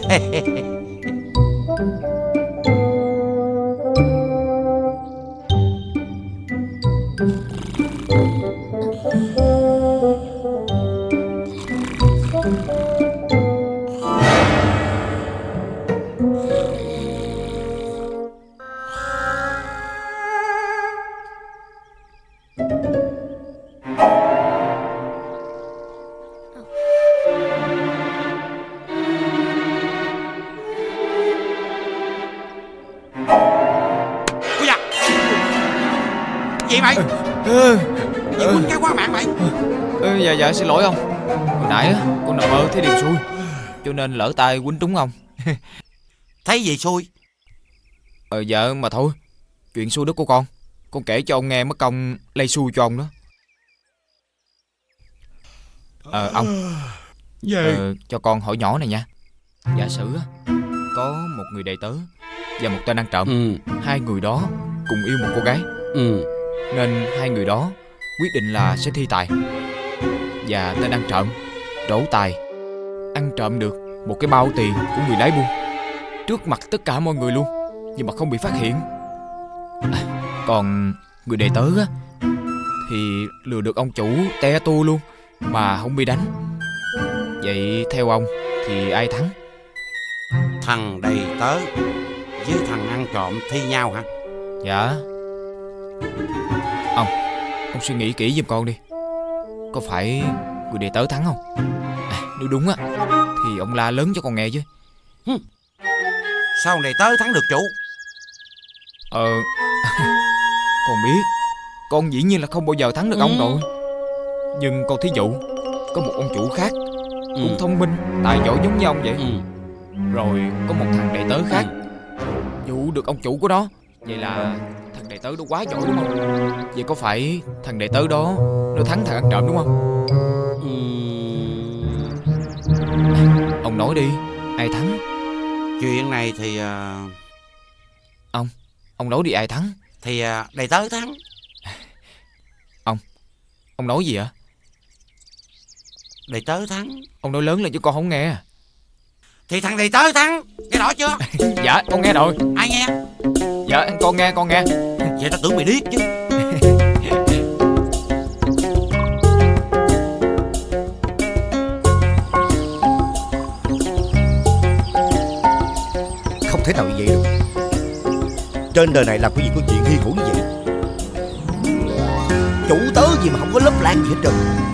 Gì mày? Ừ. Gì quýnh cái quá mạng mày? Ừ, dạ dạ xin lỗi ông. Hồi nãy á, con nằm mơ thấy điều xui, cho nên lỡ tay quýnh trúng ông. Thấy gì xui? Ờ dạ mà thôi, chuyện xui đó của con Con kể cho ông nghe mất công lây xui cho ông đó. Ờ ông. Dạ. Ờ, cho con hỏi nhỏ này nha. Giả sử á, có một người đầy tớ và một tên ăn trộm. Ừ. Hai người đó cùng yêu một cô gái. Ừ. Nên hai người đó quyết định là sẽ thi tài. Và tên ăn trộm đổ tài ăn trộm được một cái bao tiền của người lái buôn trước mặt tất cả mọi người luôn, nhưng mà không bị phát hiện. À, còn người đệ tớ á thì lừa được ông chủ te tua luôn mà không bị đánh. Vậy theo ông thì ai thắng? Thằng đầy tớ với thằng ăn trộm thi nhau hả? Dạ. Ông Ông suy nghĩ kỹ giùm con đi. Có phải người đệ tớ thắng không? À, nếu đúng á thì ông la lớn cho con nghe chứ. Sao đầy tớ thắng được chủ? Ờ con biết con dĩ nhiên là không bao giờ thắng được ừ. ông rồi. Nhưng con thí dụ có một ông chủ khác ừ. cũng thông minh tài giỏi giống như ông vậy. ừ. Rồi có một thằng đệ tớ khác dụ được ông chủ của đó. Vậy là thằng đệ tớ đó quá giỏi đúng không? Vậy có phải thằng đệ tớ đó nó thắng thằng ăn trộm đúng không? ừ. Ông nói đi, ai thắng? Chuyện này thì uh... Ông Ông nói đi, ai thắng? Thì uh, đầy tớ thắng. Ông Ông nói gì ạ? Đầy tớ thắng. Ông nói lớn lên chứ con không nghe. Thì thằng đầy tớ thắng, nghe rõ chưa? Dạ con nghe rồi. Ai nghe? Dạ con nghe con nghe. Vậy tao tưởng mày điếc chứ. Không thể nào như vậy được. Trên đời này làm cái gì có chuyện hy hữu như vậy. Chủ tớ gì mà không có lớp lan gì hết trơn.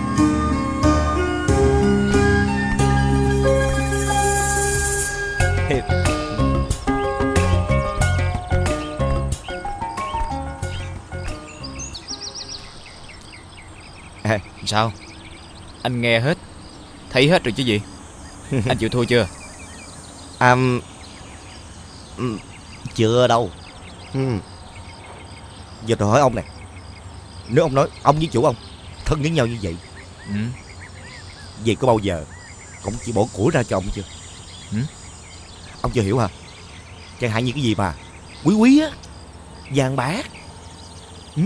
À, sao? Anh nghe hết, thấy hết rồi chứ gì. Anh chịu thua chưa? À, um, chưa đâu. Hmm. Giờ tôi hỏi ông nè, nếu ông nói ông với chủ ông thân với nhau như vậy, ừ. vậy có bao giờ ông chỉ bỏ của ra cho ông chưa? ừ. Ông chưa hiểu hả? Chẳng hạn như cái gì mà quý quý á, vàng bạc. ừ.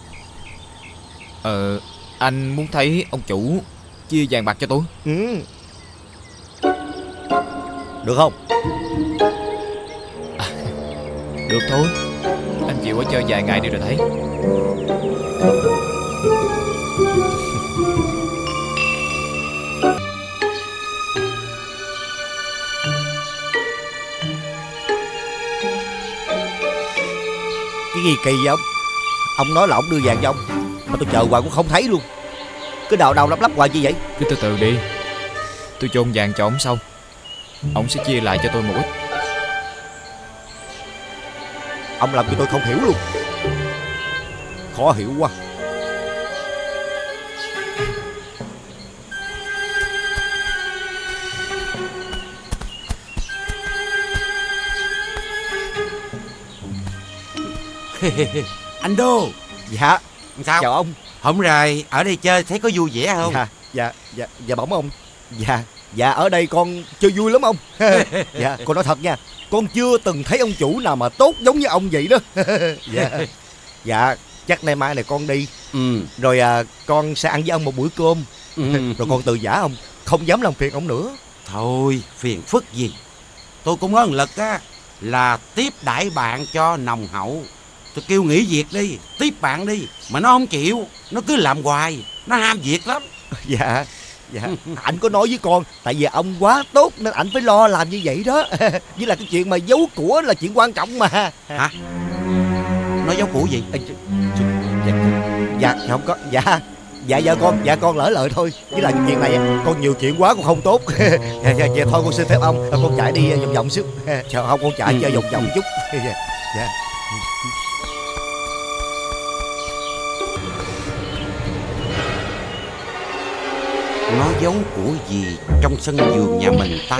Ờ Anh muốn thấy ông chủ chia vàng bạc cho tôi. ừ. Được không? À, được thôi. Anh chịu ở chơi vài ngày đi rồi thấy. Cái gì kỳ vậy ông? Ông nói là ông đưa vàng cho ông mà tôi chờ hoài cũng không thấy luôn. Cứ đào đào lắp lắp hoài như vậy. Cứ từ từ đi. Tôi chôn vàng cho ông xong, ông sẽ chia lại cho tôi một ít. Ông làm cho tôi không hiểu luôn. Khó hiểu quá. Anh Đô. Dạ. Sao? Chào ông. Hôm rồi ở đây chơi thấy có vui vẻ không? Dạ, dạ, dạ, dạ bẩm ông. Dạ, dạ ở đây con chơi vui lắm ông. Dạ, con nói thật nha, con chưa từng thấy ông chủ nào mà tốt giống như ông vậy đó. Dạ, dạ, chắc nay mai này con đi. Ừ. Rồi à, con sẽ ăn với ông một bữa cơm. Ừ. Rồi con từ giả ông, không dám làm phiền ông nữa. Thôi, phiền phức gì. Tôi cũng có một lực á, là tiếp đãi bạn cho nồng hậu. Tôi kêu nghỉ việc đi, tiếp bạn đi. Mà nó không chịu, nó cứ làm hoài, nó ham việc lắm. Dạ, dạ, ảnh có nói với con, tại vì ông quá tốt nên ảnh phải lo làm như vậy đó. Với là cái chuyện mà giấu của là chuyện quan trọng mà. Hả? Nói giấu của gì? Dạ, dạ không có, dạ. Dạ dạ con, dạ con lỡ lời thôi. Với là chuyện này con nhiều chuyện quá con không tốt. Dạ, dạ, dạ thôi con xin phép ông, con chạy đi vòng vòng xíu. Chờ không con chạy chơi vòng vòng chút. Dạ, dạ. Nó giấu của gì trong sân vườn nhà mình ta?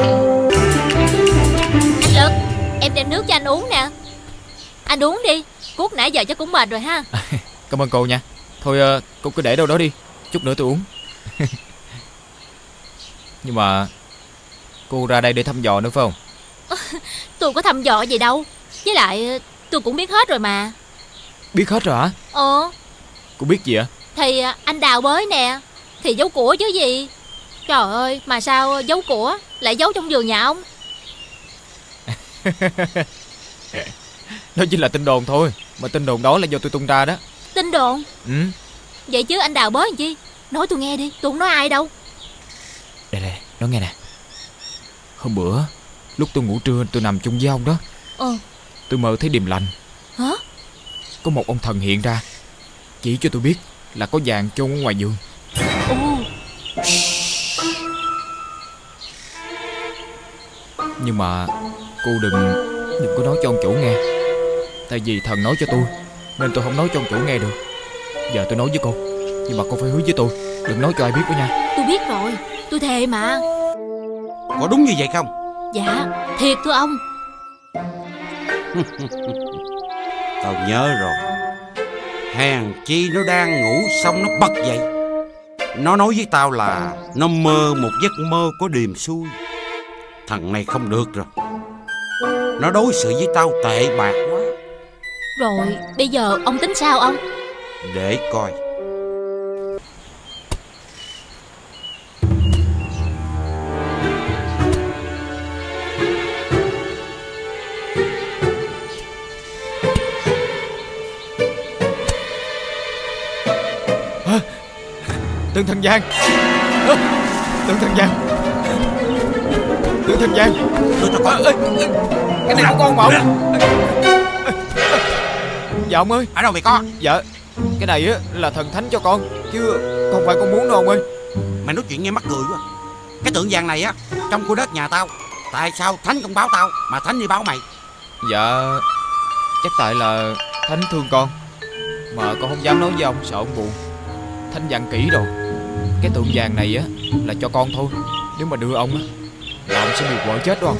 Anh Lực, em đem nước cho anh uống nè. Anh uống đi, cuốc nãy giờ chắc cũng mệt rồi ha. Cảm ơn cô nha. Thôi cô cứ để đâu đó đi, chút nữa tôi uống. Nhưng mà cô ra đây để thăm dò nữa phải không? Tôi có thăm dò gì đâu. Với lại tôi cũng biết hết rồi mà. Biết hết rồi hả? Ờ. Cô biết gì ạ? Thì anh đào bới nè, thì giấu của chứ gì. Trời ơi, mà sao giấu của lại giấu trong vườn nhà ông? Đó chỉ là tin đồn thôi. Mà tin đồn đó là do tôi tung ra đó. Tin đồn? Ừ. Vậy chứ anh đào bới làm chi? Nói tôi nghe đi, tôi không nói ai đâu. Đây đây, nói nghe nè. Hôm bữa lúc tôi ngủ trưa tôi nằm chung với ông đó. Ờ. Tôi mơ thấy điềm lành. Hả? Có một ông thần hiện ra, chỉ cho tôi biết là có vàng chôn ở ngoài giường. Ồ. Nhưng mà cô đừng Đừng có nói cho ông chủ nghe. Tại vì thần nói cho tôi nên tôi không nói cho ông chủ nghe được. Giờ tôi nói với cô, nhưng mà cô phải hứa với tôi đừng nói cho ai biết đó nha. Tôi biết rồi, tôi thề mà. Có đúng như vậy không? Dạ, thiệt thưa ông. Tao nhớ rồi. Hèn chi nó đang ngủ xong nó bật dậy. Nó nói với tao là nó mơ một giấc mơ có điềm xui. Thằng này không được rồi. Nó đối xử với tao tệ bạc quá. Rồi bây giờ ông tính sao ông? Để coi. à, Tượng thần Giang. à, Tượng thần Giang. Tượng thần Giang. à, à, Cái này của con mà ông. Dạ ông ơi. Ở đâu mày có? Dạ cái này á là thần thánh cho con, chứ không phải con muốn đâu ông ơi. Mày nói chuyện nghe mắc cười quá. Cái tượng vàng này á trong khu đất nhà tao. Tại sao thánh không báo tao mà thánh đi báo mày? Dạ chắc tại là thánh thương con, mà con không dám nói với ông, sợ ông buồn. Thánh dặn kỹ rồi, cái tượng vàng này á là cho con thôi. Nếu mà đưa ông á là ông sẽ bị vợ chết đó ông.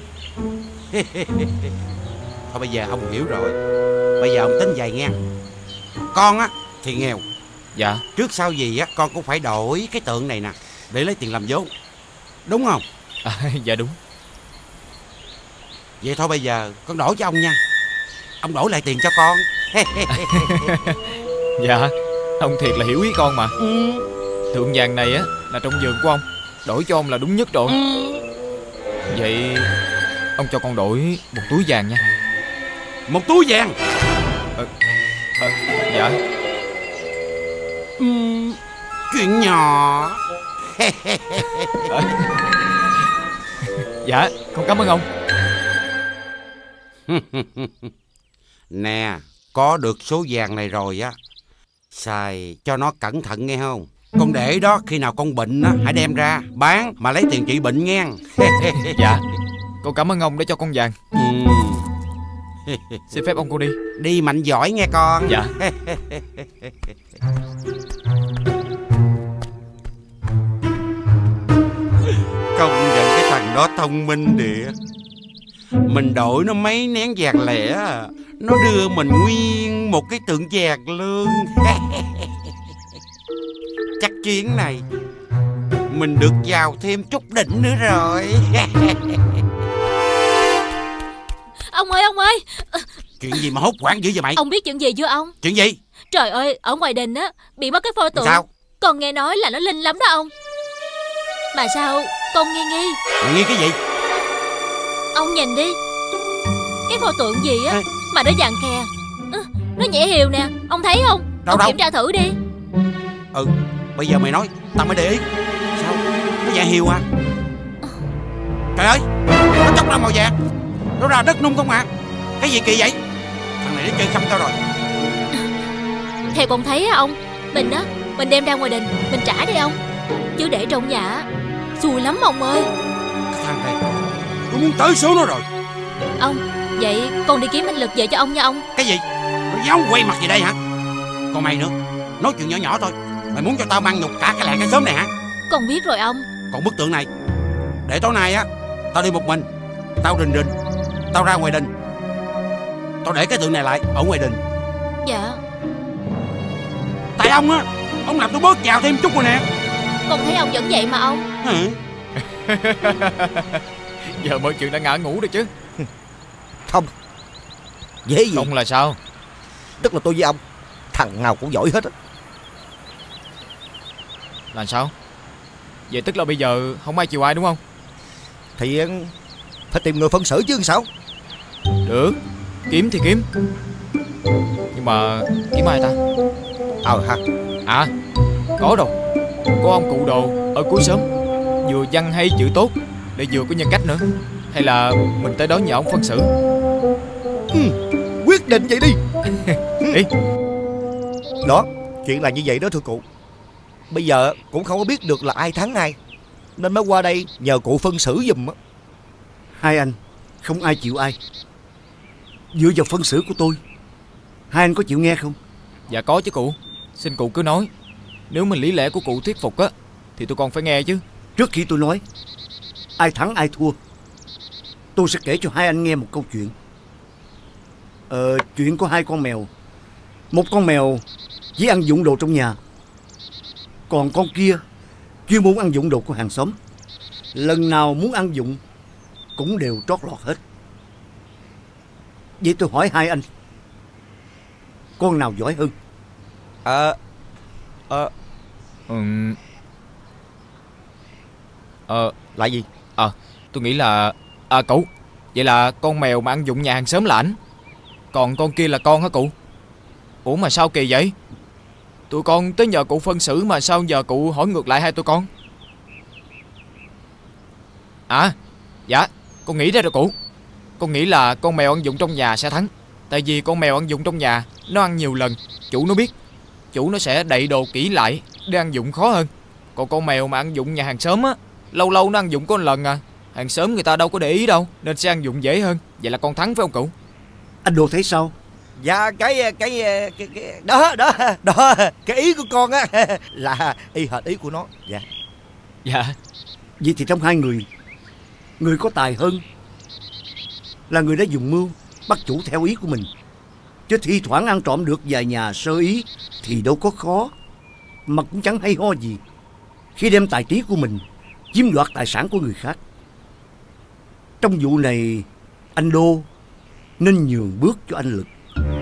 Thôi bây giờ ông hiểu rồi. Bây giờ ông tính vậy nghe. Con á thì nghèo. Dạ. Trước sau gì á con cũng phải đổi cái tượng này nè để lấy tiền làm vốn. Đúng không? À, dạ đúng. Vậy thôi bây giờ con đổi cho ông nha. Ông đổi lại tiền cho con. Dạ ông thiệt là hiểu ý con mà. Ừ. Tượng vàng này á là trong vườn của ông, đổi cho ông là đúng nhất rồi. Ừ. Vậy ông cho con đổi một túi vàng nha. Một túi vàng? à, à, Dạ. ừ, Chuyện nhỏ. à, Dạ con cảm ơn ông. Nè, có được số vàng này rồi á, xài cho nó cẩn thận nghe không? Con để đó, khi nào con bệnh á hãy đem ra bán mà lấy tiền trị bệnh nghe. Dạ con cảm ơn ông đã cho con vàng. ừ. Xin phép ông cô đi. Đi mạnh giỏi nghe con. Dạ. Công nhận cái thằng đó thông minh địa. Mình đổi nó mấy nén vàng lẻ, nó đưa mình nguyên một cái tượng vàng luôn. Chắc chuyến này mình được giàu thêm chút đỉnh nữa rồi. Ông ơi ông ơi. Chuyện gì mà hốt hoảng dữ vậy mày? Ông biết chuyện gì chưa ông? Chuyện gì? Trời ơi, ở ngoài đình á bị mất cái pho tượng. Sao? Con nghe nói là nó linh lắm đó ông. Mà sao con nghi nghi? Mày nghi cái gì? Ông nhìn đi, cái pho tượng gì á Ê. mà nó vàng khè, nó nhẹ hiều nè, ông thấy không? Đâu, ông đâu? Kiểm tra thử đi. Ừ, bây giờ mày nói tao mới để ý. Sao nó vàng hiều à? Trời ơi, nó chóc ra màu vàng, nó ra đất nung không à? Cái gì kỳ vậy? Thằng này nó chơi khăm tao rồi. Theo con thấy á ông, mình á mình đem ra ngoài đình mình trả đi ông, chứ để trong nhà xui lắm ông ơi. Cái thằng này tôi muốn tới số nó rồi. Ông, vậy con đi kiếm anh Lực về cho ông nha ông. Cái gì? Nó dám quay mặt gì đây hả? Còn mày nữa, nói chuyện nhỏ nhỏ thôi, mày muốn cho tao mang nhục cả cái làng cái xóm này hả? Con biết rồi ông. Còn bức tượng này, để tối nay á tao đi một mình, tao rình rình, tao ra ngoài đình, tao để cái tượng này lại ở ngoài đình. Dạ. Tại ông á, ông làm tôi bớt giàu thêm chút rồi nè. Con thấy ông vẫn vậy mà ông. Ừ. Giờ mọi chuyện đã ngã ngủ rồi chứ. Không. Dễ gì? Không là sao? Tức là tôi với ông, thằng nào cũng giỏi hết á. Là sao? Vậy tức là bây giờ không ai chịu ai đúng không? Thì phải tìm người phân xử chứ sao? Được, kiếm thì kiếm. Nhưng mà kiếm ai ta? Ờ ha. À, có đâu. Có ông cụ đồ ở cuối xóm, vừa văn hay chữ tốt, để vừa có nhân cách nữa. Hay là mình tới đó nhờ ông phân xử? Ừ, quyết định vậy đi. Đi. Đó, chuyện là như vậy đó thưa cụ. Bây giờ cũng không có biết được là ai thắng ai, nên mới qua đây nhờ cụ phân xử giùm á. Hai anh không ai chịu ai. Dựa vào phân xử của tôi, hai anh có chịu nghe không? Dạ có chứ cụ. Xin cụ cứ nói. Nếu mình lý lẽ của cụ thuyết phục á thì tôi còn phải nghe chứ. Trước khi tôi nói ai thắng ai thua, tôi sẽ kể cho hai anh nghe một câu chuyện. Ờ, chuyện của hai con mèo. Một con mèo chỉ ăn dụng đồ trong nhà, còn con kia chuyên muốn ăn dụng đồ của hàng xóm. Lần nào muốn ăn dụng cũng đều trót lọt hết. Vậy tôi hỏi hai anh, con nào giỏi hơn? Ờ Ờ Ừm Ờ Là gì? Ờ tôi nghĩ là À cụ, vậy là con mèo mà ăn dụng nhà hàng xóm là ảnh, còn con kia là con hả cụ? Ủa mà sao kỳ vậy? Tụi con tới nhờ cụ phân xử mà sao giờ cụ hỏi ngược lại hai tụi con? À dạ, con nghĩ ra rồi cụ. Con nghĩ là con mèo ăn dụng trong nhà sẽ thắng. Tại vì con mèo ăn dụng trong nhà nó ăn nhiều lần, chủ nó biết, chủ nó sẽ đậy đồ kỹ lại để ăn dụng khó hơn. Còn con mèo mà ăn dụng nhà hàng xóm á, lâu lâu nó ăn dụng có một lần à, hàng xóm người ta đâu có để ý đâu, nên sẽ ăn dụng dễ hơn. Vậy là con thắng phải không cụ? Anh Đồ thấy sao? Dạ cái cái, cái, cái đó đó đó cái ý của con á là y hệt ý của nó. Dạ. Dạ. Vậy thì trong hai người, người có tài hơn là người đã dùng mưu bắt chủ theo ý của mình. Chứ thi thoảng ăn trộm được vài nhà sơ ý thì đâu có khó, mà cũng chẳng hay ho gì khi đem tài trí của mình chiếm đoạt tài sản của người khác. Trong vụ này, anh Đô nên nhường bước cho anh Lực.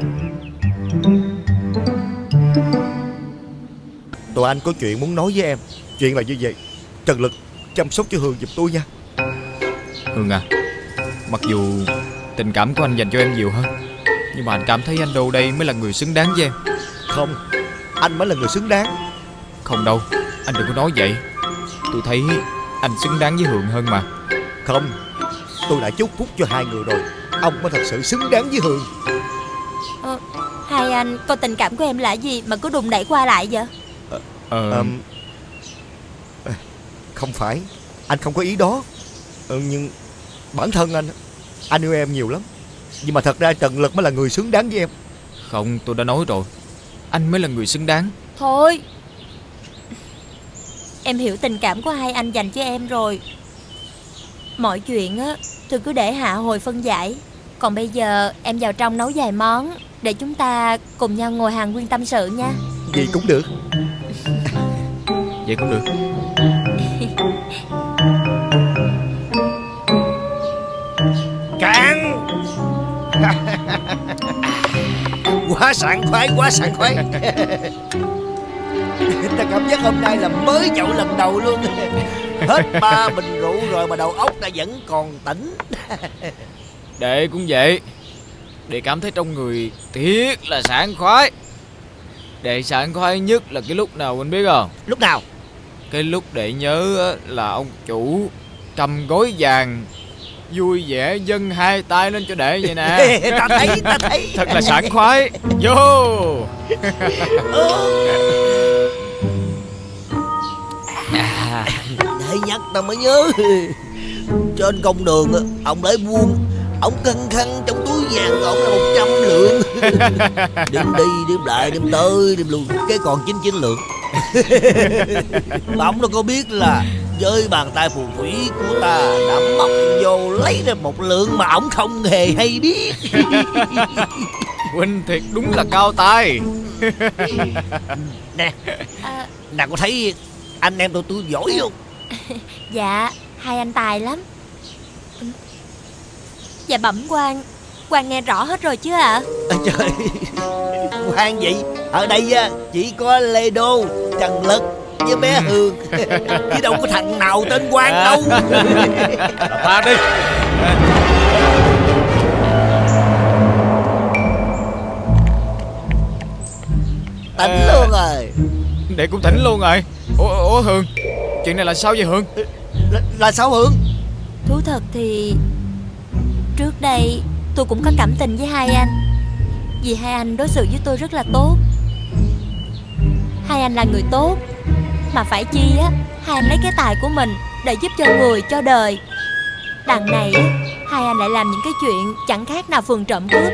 Tụi anh có chuyện muốn nói với em. Chuyện là như vậy, Trần Lực chăm sóc cho Hương giùm tôi nha. Hương à, mặc dù tình cảm của anh dành cho em nhiều hơn, nhưng mà anh cảm thấy anh Đô đây mới là người xứng đáng với em. Không, anh mới là người xứng đáng. Không đâu, anh đừng có nói vậy. Tôi thấy anh xứng đáng với Hương hơn mà. Không, tôi đã chúc phúc cho hai người rồi. Ông mới thật sự xứng đáng với Hương. Ờ, hai anh, con tình cảm của em là gì mà cứ đùng đẩy qua lại vậy? Ờ, ờ... Không phải, anh không có ý đó. Ừ, nhưng bản thân anh, anh yêu em nhiều lắm. Nhưng mà thật ra Trần Lực mới là người xứng đáng với em. Không, tôi đã nói rồi, anh mới là người xứng đáng. Thôi, em hiểu tình cảm của hai anh dành cho em rồi. Mọi chuyện á thì cứ để hạ hồi phân giải. Còn bây giờ em vào trong nấu vài món để chúng ta cùng nhau ngồi hàng nguyên tâm sự nha. Vậy cũng được. Vậy cũng được. Cạn. Quá sảng khoái, quá sảng khoái. Ta cảm giác hôm nay là mới nhậu lần đầu luôn. Hết ba bình rượu rồi mà đầu óc ta vẫn còn tỉnh. Đệ cũng vậy. Đệ cảm thấy trong người tiếc là sảng khoái. Đệ sảng khoái nhất là cái lúc nào anh biết không? Lúc nào? Cái lúc đệ nhớ là ông chủ cầm gói vàng vui vẻ dâng hai tay lên cho đệ vậy nè. Ta thấy, ta thấy. Thật là sảng khoái. Vô. À, để nhắc ta mới nhớ. Trên công đường ông lấy buông, ông căng khăn trong túi vàng của ông là một trăm lượng. Đêm đi đêm lại đêm tới đêm lui, cái còn chín chín lượng. Mà ông đâu có biết là với bàn tay phù thủy của ta đã móc vô lấy ra một lượng mà ổng không hề hay biết. Huynh thiệt đúng là cao tay. Nè, à... nè có thấy anh em tụi tôi giỏi không? Dạ, hai anh tài lắm. Dạ bẩm quan, quan nghe rõ hết rồi chứ ạ? À, trời, quan gì? Ở đây chỉ có Lê Đô, Trần Lực với bé Hường, chứ đâu có thằng nào tên quan đâu. Ta đi. Tỉnh luôn rồi. Đệ cũng tỉnh luôn rồi. Ủa, ủa Hường, chuyện này là sao vậy Hường? Là, là sao Hường? Thú thật thì trước đây tôi cũng có cảm tình với hai anh, vì hai anh đối xử với tôi rất là tốt. Hai anh là người tốt, mà phải chi á, hai anh lấy cái tài của mình để giúp cho người cho đời. Đằng này á, hai anh lại làm những cái chuyện chẳng khác nào phường trộm cướp.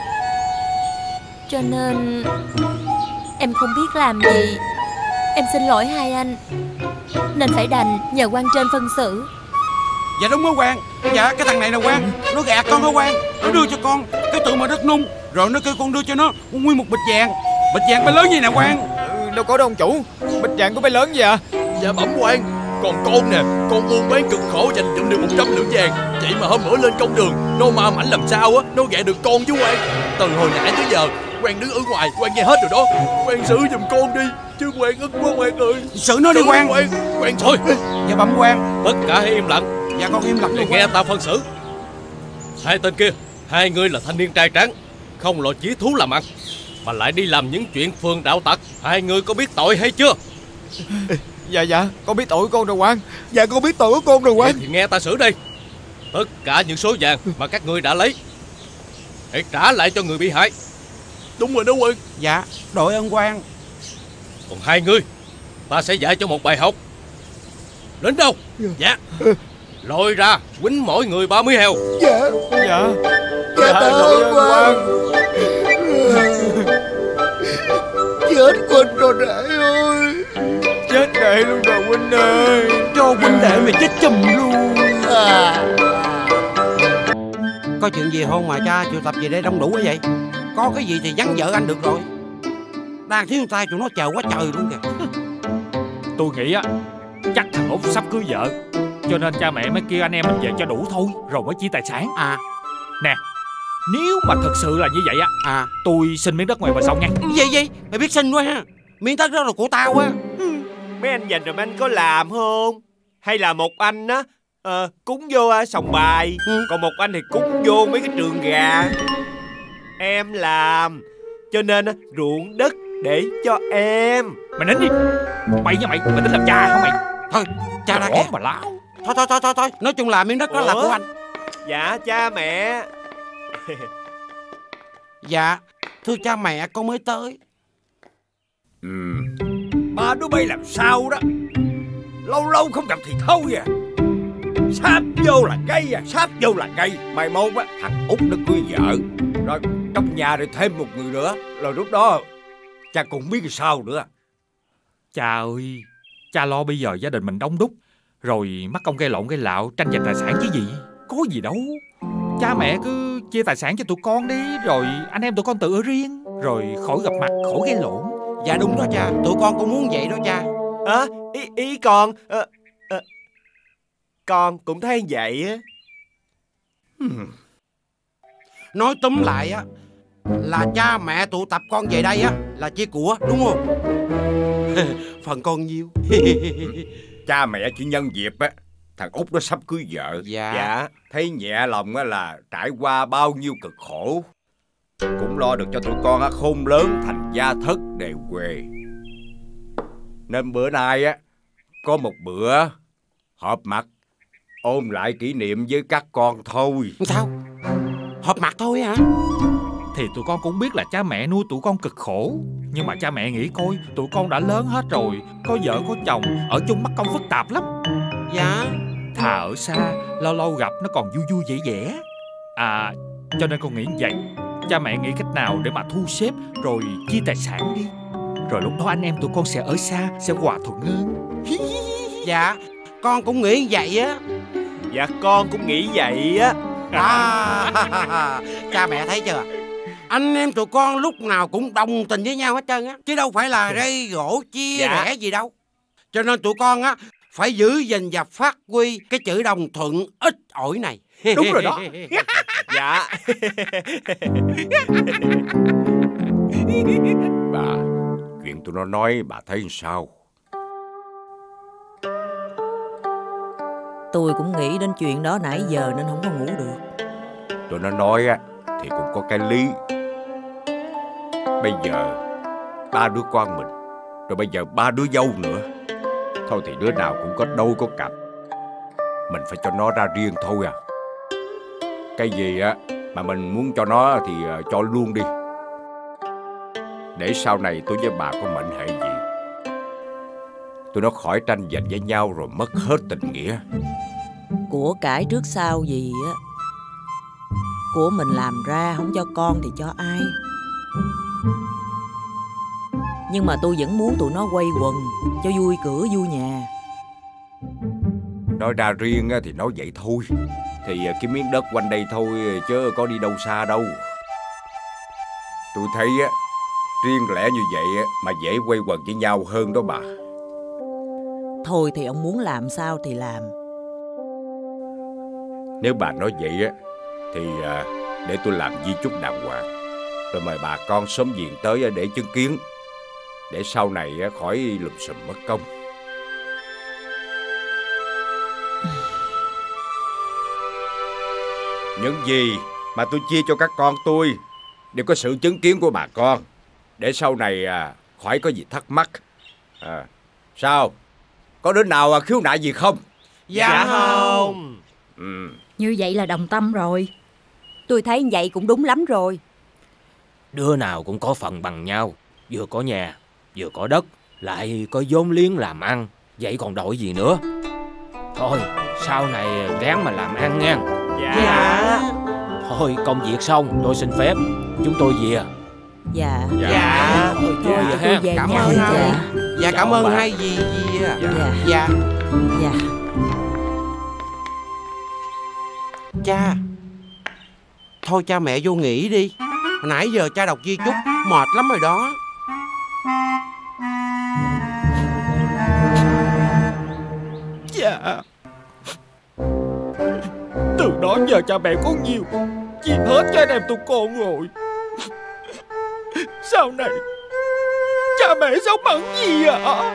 Cho nên em không biết làm gì. Em xin lỗi hai anh, nên phải đành nhờ quan trên phân xử. Dạ đúng đó quan. Dạ cái thằng này nè quan, nó gạt con đó quan. Nó đưa cho con cái tượng mà đất nung, rồi nó kêu con đưa cho nó nguyên một bịch vàng. Bịch vàng phải lớn gì nè quan? Ừ, đâu có đâu ông chủ. Bịch vàng có phải lớn gì à? Dạ bẩm quan, còn con nè, con buôn bán cực khổ dành dụm được một trăm lượng vàng. Vậy mà hôm bữa lên công đường, nó ma mảnh làm sao á, nó gạt được con chứ quan. Từ hồi nãy tới giờ quan đứng ở ngoài, quan nghe hết rồi đó. Quan xử giùm con đi, chứ quan ức quá quan ơi. Xử nó đi quan. Quan, quan thôi. Dạ bẩm quan. Tất cả hãy im lặng. Dạ con im lặng để nghe ta phân xử. Hai tên kia, hai người là thanh niên trai tráng, không lo chí thú làm ăn, mà lại đi làm những chuyện phường đạo tặc. Hai người có biết tội hay chưa? Dạ dạ, con biết tội của con rồi quan. Dạ con biết tội của con rồi quan. Thì nghe ta xử đây. Tất cả những số vàng mà các ngươi đã lấy hãy trả lại cho người bị hại. Đúng rồi đó quan. Dạ đội ơn quan. Còn hai người, ta sẽ dạy cho một bài học. Đến đâu? Dạ. Lôi ra quýnh mỗi người ba mươi heo. Dạ. Dạ. Dạ tạ ơn quan. Chết Quỳnh rồi đệ ơi. Chết đệ luôn rồi Quỳnh ơi. Cho Quỳnh đệ mày chết chùm luôn. À. Có chuyện gì không mà cha triệu tập về đây đông đủ quá vậy? Có cái gì thì vắng vợ anh được rồi. Đang thiếu tay tụi nó chờ quá trời luôn kìa. Tôi nghĩ á, chắc thằng Út sắp cưới vợ, cho nên cha mẹ mới kêu anh em mình về cho đủ thôi, rồi mới chia tài sản. À nè, nếu mà thật sự là như vậy á, à tôi xin miếng đất ngoài bờ sông nha. Gì gì? Mày biết xin quá ha. Miếng đất đó là của tao á. Mấy anh dành rồi anh có làm không? Hay là một anh á ờ, cúng vô sòng bài, ừ. Còn một anh thì cúng vô mấy cái trường gà. Em làm, cho nên ruộng đất để cho em. Mày nín đi. Mày nha mày, mày tính làm cha không mày? Thôi, cha ra kìa mà láo. Thôi thôi thôi thôi thôi, nói chung là miếng đất đó Ủa? là của anh. Dạ cha mẹ. Dạ, thưa cha mẹ con mới tới. Ừ. Ba đứa bay làm sao đó, lâu lâu không gặp thì thôi à. Sáp vô là gây à, sáp vô là gây. Mai mốt á, thằng Út nó cưới vợ, rồi trong nhà rồi thêm một người nữa, rồi lúc đó cha cũng biết sao nữa. Cha ơi, cha lo bây giờ gia đình mình đông đúc, rồi mắc công gây lộn gây lạo tranh giành tài sản chứ gì. Có gì đâu. Cha mẹ cứ chia tài sản cho tụi con đi, rồi anh em tụi con tự ở riêng, rồi khỏi gặp mặt, khỏi gây lộn. Dạ đúng đó cha, tụi con cũng muốn vậy đó cha. À, ý, ý con à, à, con cũng thấy vậy á. Hmm. Nói túm lại á, là cha mẹ tụ tập con về đây á là chia của, đúng không? Phần con nhiêu? Cha mẹ chỉ nhân dịp á, thằng Út nó sắp cưới vợ. Dạ, dạ thấy nhẹ lòng á là trải qua bao nhiêu cực khổ, cũng lo được cho tụi con á khôn lớn thành gia thất đều quê. Nên bữa nay á có một bữa họp mặt ôn lại kỷ niệm với các con thôi. Sao? Họp mặt thôi hả? Thì tụi con cũng biết là cha mẹ nuôi tụi con cực khổ, nhưng mà cha mẹ nghĩ coi, tụi con đã lớn hết rồi, có vợ có chồng, ở chung mắc công phức tạp lắm. Dạ. Thà ở xa, lâu lâu gặp nó còn vui vui vẻ vẻ. À, cho nên con nghĩ như vậy. Cha mẹ nghĩ cách nào để mà thu xếp rồi chia tài sản đi, rồi lúc đó anh em tụi con sẽ ở xa, sẽ hòa thuận hơn. Dạ, con cũng nghĩ vậy á. Dạ con cũng nghĩ vậy á. À, cha mẹ thấy chưa? Anh em tụi con lúc nào cũng đồng tình với nhau hết trơn á, chứ đâu phải là rây gỗ chia dạ. rẽ gì đâu. Cho nên tụi con á phải giữ gìn và phát huy cái chữ đồng thuận ít ỏi này. Đúng rồi đó. Dạ. Bà, chuyện tụi nó nói bà thấy sao? Tôi cũng nghĩ đến chuyện đó nãy giờ nên không có ngủ được. Tụi nó nói á thì cũng có cái lý. Bây giờ ba đứa con mình, rồi bây giờ ba đứa dâu nữa, thôi thì đứa nào cũng có đôi có cặp. Mình phải cho nó ra riêng thôi à. Cái gì á mà mình muốn cho nó thì cho luôn đi, để sau này tôi với bà có mệnh hệ gì, tụi nó khỏi tranh giành với nhau rồi mất hết tình nghĩa. Của cải trước sau gì á, của mình làm ra không cho con thì cho ai. Nhưng mà tôi vẫn muốn tụi nó quây quần cho vui cửa vui nhà. Nói ra riêng thì nói vậy thôi, thì cái miếng đất quanh đây thôi chứ có đi đâu xa đâu. Tôi thấy á, riêng lẻ như vậy mà dễ quây quần với nhau hơn đó bà. Thôi thì ông muốn làm sao thì làm. Nếu bà nói vậy á thì để tôi làm di chúc đàng hoàng, rồi mời bà con xóm giềng tới để chứng kiến, để sau này khỏi lùm xùm mất công. Những gì mà tôi chia cho các con tôi đều có sự chứng kiến của bà con, để sau này à, khỏi có gì thắc mắc. À, sao? Có đứa nào khiếu nại gì không? Dạ không. Ừ. Như vậy là đồng tâm rồi. Tôi thấy vậy cũng đúng lắm rồi. Đứa nào cũng có phần bằng nhau, vừa có nhà, vừa có đất, lại có vốn liếng làm ăn, vậy còn đổi gì nữa. Thôi, sau này ráng mà làm ăn nha. Dạ. Dạ. Thôi, công việc xong, tôi xin phép, chúng tôi về. Dạ. Dạ. Dạ. Thôi, Thôi, thôi, tôi về cảm ơn hai. Dạ. Dạ, cảm ơn hai dì dì. Dạ. Dạ. Dạ. Cha, thôi cha mẹ vô nghỉ đi. Hồi nãy giờ cha đọc di chúc mệt lắm rồi đó. Dạ. Từ đó giờ cha mẹ có nhiều chia hết cho anh em tụi con rồi. Sau này cha mẹ sống bằng gì ạ?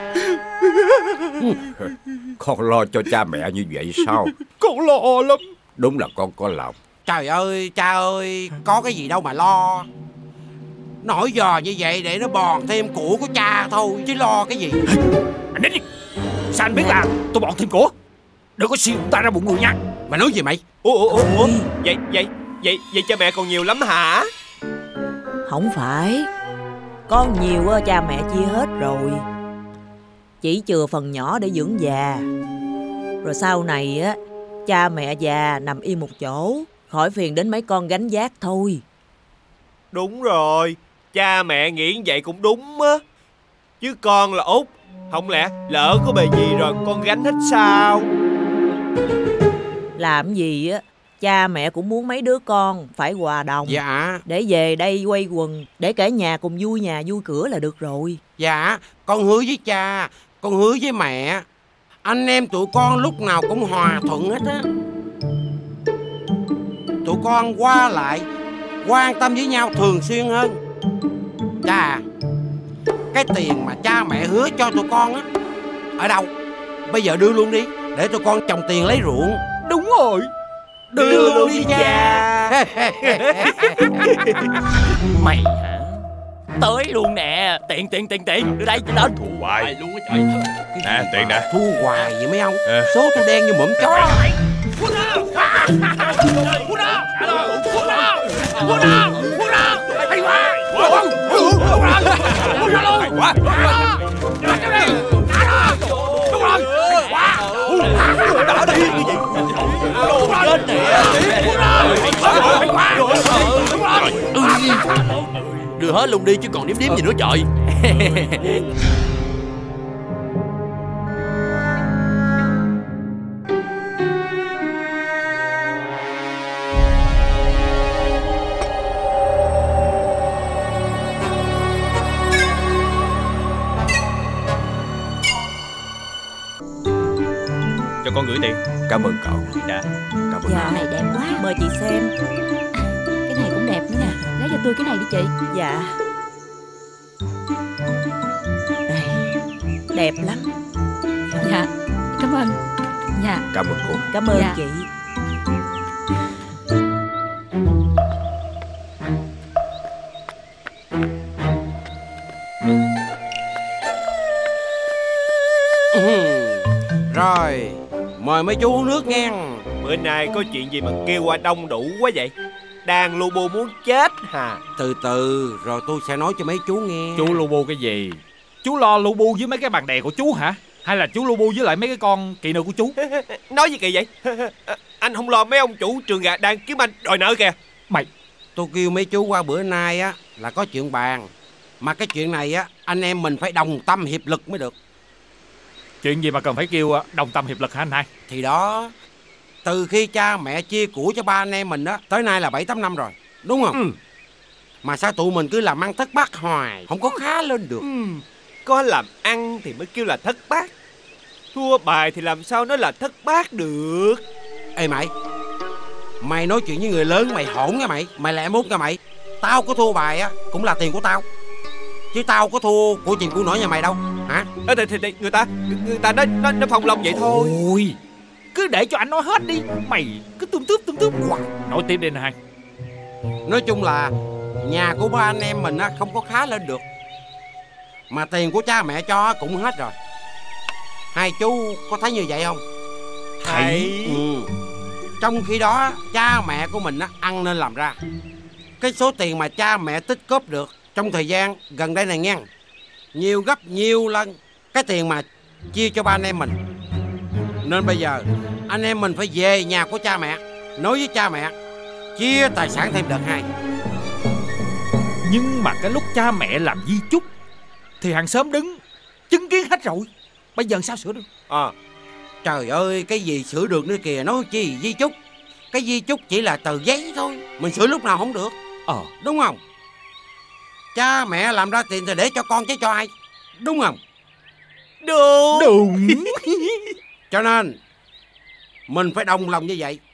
Con lo cho cha mẹ như vậy sao? Con lo lắm. Đúng là con có lòng. Trời ơi, cha ơi, có cái gì đâu mà lo. Nổi giò như vậy để nó bòn thêm của của cha thôi, chứ lo cái gì. Anh đến đi. Sao anh biết là tôi bòn thêm của? Đừng có siêu ta ra bụng người nha. Mày nói gì mày? Ủa, ủa, ủa, ủa? Vậy, vậy, vậy, vậy cha mẹ còn nhiều lắm hả? Không phải. Con nhiều á, cha mẹ chia hết rồi. Chỉ chừa phần nhỏ để dưỡng già. Rồi sau này á, cha mẹ già nằm yên một chỗ, khỏi phiền đến mấy con gánh vác thôi. Đúng rồi, cha mẹ nghĩ vậy cũng đúng á. Chứ con là út, không lẽ lỡ có bề gì rồi con gánh hết sao? Làm gì á, cha mẹ cũng muốn mấy đứa con phải hòa đồng. Dạ. Để về đây quây quần, để cả nhà cùng vui nhà vui cửa là được rồi. Dạ, con hứa với cha, con hứa với mẹ, anh em tụi con lúc nào cũng hòa thuận hết á. Tụi con qua lại quan tâm với nhau thường xuyên hơn. Cha, cái tiền mà cha mẹ hứa cho tụi con á, ở đâu? Bây giờ đưa luôn đi, để tụi con trồng tiền lấy ruộng. Đúng rồi, đưa, đưa luôn, luôn đi cha. Mày hả? Tới luôn nè. Tiền tiền tiền tiền, đưa đây cho lên. Thu hoài luôn á trời. Nè tiền nè. Thu hoài vậy mấy ông? À. Số tôi đen như mõm chó. Quân ơi! Quân ơi! Quân ơi! Quân ơi! Quân ơi! Hay quá! Quân ơi! Quân ơi! Quân ơi luôn! Hay quá! Đá cho đi! Đá đó! Quân ơi! Hay quá! Đá đi! Đồ chết nè! Quân ơi! Hay quá! Quân ơi! Đưa hết luôn đi chứ còn điếm điếm gì nữa trời. con gửi tiền. Cảm ơn cậu. Dạ. Cảm ơn. Dạ, này đẹp quá, mời chị xem. Cái này cũng đẹp nữa nè. Lấy cho tôi cái này đi chị. Dạ. Đây, đẹp lắm. Dạ, cảm ơn. Dạ. Cảm ơn cô. Cảm ơn Dạ. chị. Rồi, mời mấy chú uống nước nghe. Bữa nay có chuyện gì mà kêu qua đông đủ quá vậy? Đang lu bu muốn chết hả? Từ từ, rồi tôi sẽ nói cho mấy chú nghe. Chú lu bu cái gì? Chú lo lu bu với mấy cái bàn đè của chú hả? Hay là chú lu bu với lại mấy cái con kỵ nữ của chú? Nói gì kỳ vậy? Anh không lo mấy ông chủ trường gà đang kiếm anh đòi nợ kìa. Mày, tôi kêu mấy chú qua bữa nay á là có chuyện bàn. Mà cái chuyện này á, anh em mình phải đồng tâm hiệp lực mới được. Chuyện gì mà cần phải kêu đồng tâm hiệp lực hả anh hai? Thì đó, từ khi cha mẹ chia của cho ba anh em mình á, tới nay là bảy tám năm rồi, đúng không? Ừ. Mà sao tụi mình cứ làm ăn thất bát hoài, không có khá lên được. Ừ. Có làm ăn thì mới kêu là thất bát. Thua bài thì làm sao nói là thất bát được. Ê mày, mày nói chuyện với người lớn mày hỗn nha mày. Mày lẹ mốt nha mày. Tao có thua bài á cũng là tiền của tao, chứ tao có thua của chuyện của nổi nhà mày đâu hả? Ờ, thì, thì, thì người ta người ta nói nó, nó phòng lòng vậy thôi. Ôi, cứ để cho anh nói hết đi. Mày cứ tươm tướp tươm tướp hoài. Nói tiếp đi nè hai. Nói chung là nhà của ba anh em mình á không có khá lên được, mà tiền của cha mẹ cho cũng hết rồi. Hai chú có thấy như vậy không? Thấy. Ừ. Trong khi đó cha mẹ của mình á ăn nên làm ra. Cái số tiền mà cha mẹ tích góp được trong thời gian gần đây này nghe, nhiều gấp nhiều lần cái tiền mà chia cho ba anh em mình. Nên bây giờ anh em mình phải về nhà của cha mẹ, nói với cha mẹ chia tài sản thêm đợt hai. Nhưng mà cái lúc cha mẹ làm di chúc thì hàng xóm đứng chứng kiến hết rồi. Bây giờ sao sửa được? À, trời ơi, cái gì sửa được nữa kìa. Nói chi di chúc. Cái di chúc chỉ là tờ giấy thôi, mình sửa lúc nào không được. Ờ, đúng không? Cha mẹ làm ra tiền thì để cho con chứ cho ai, đúng không? Đúng. Đúng. Cho nên mình phải đồng lòng như vậy.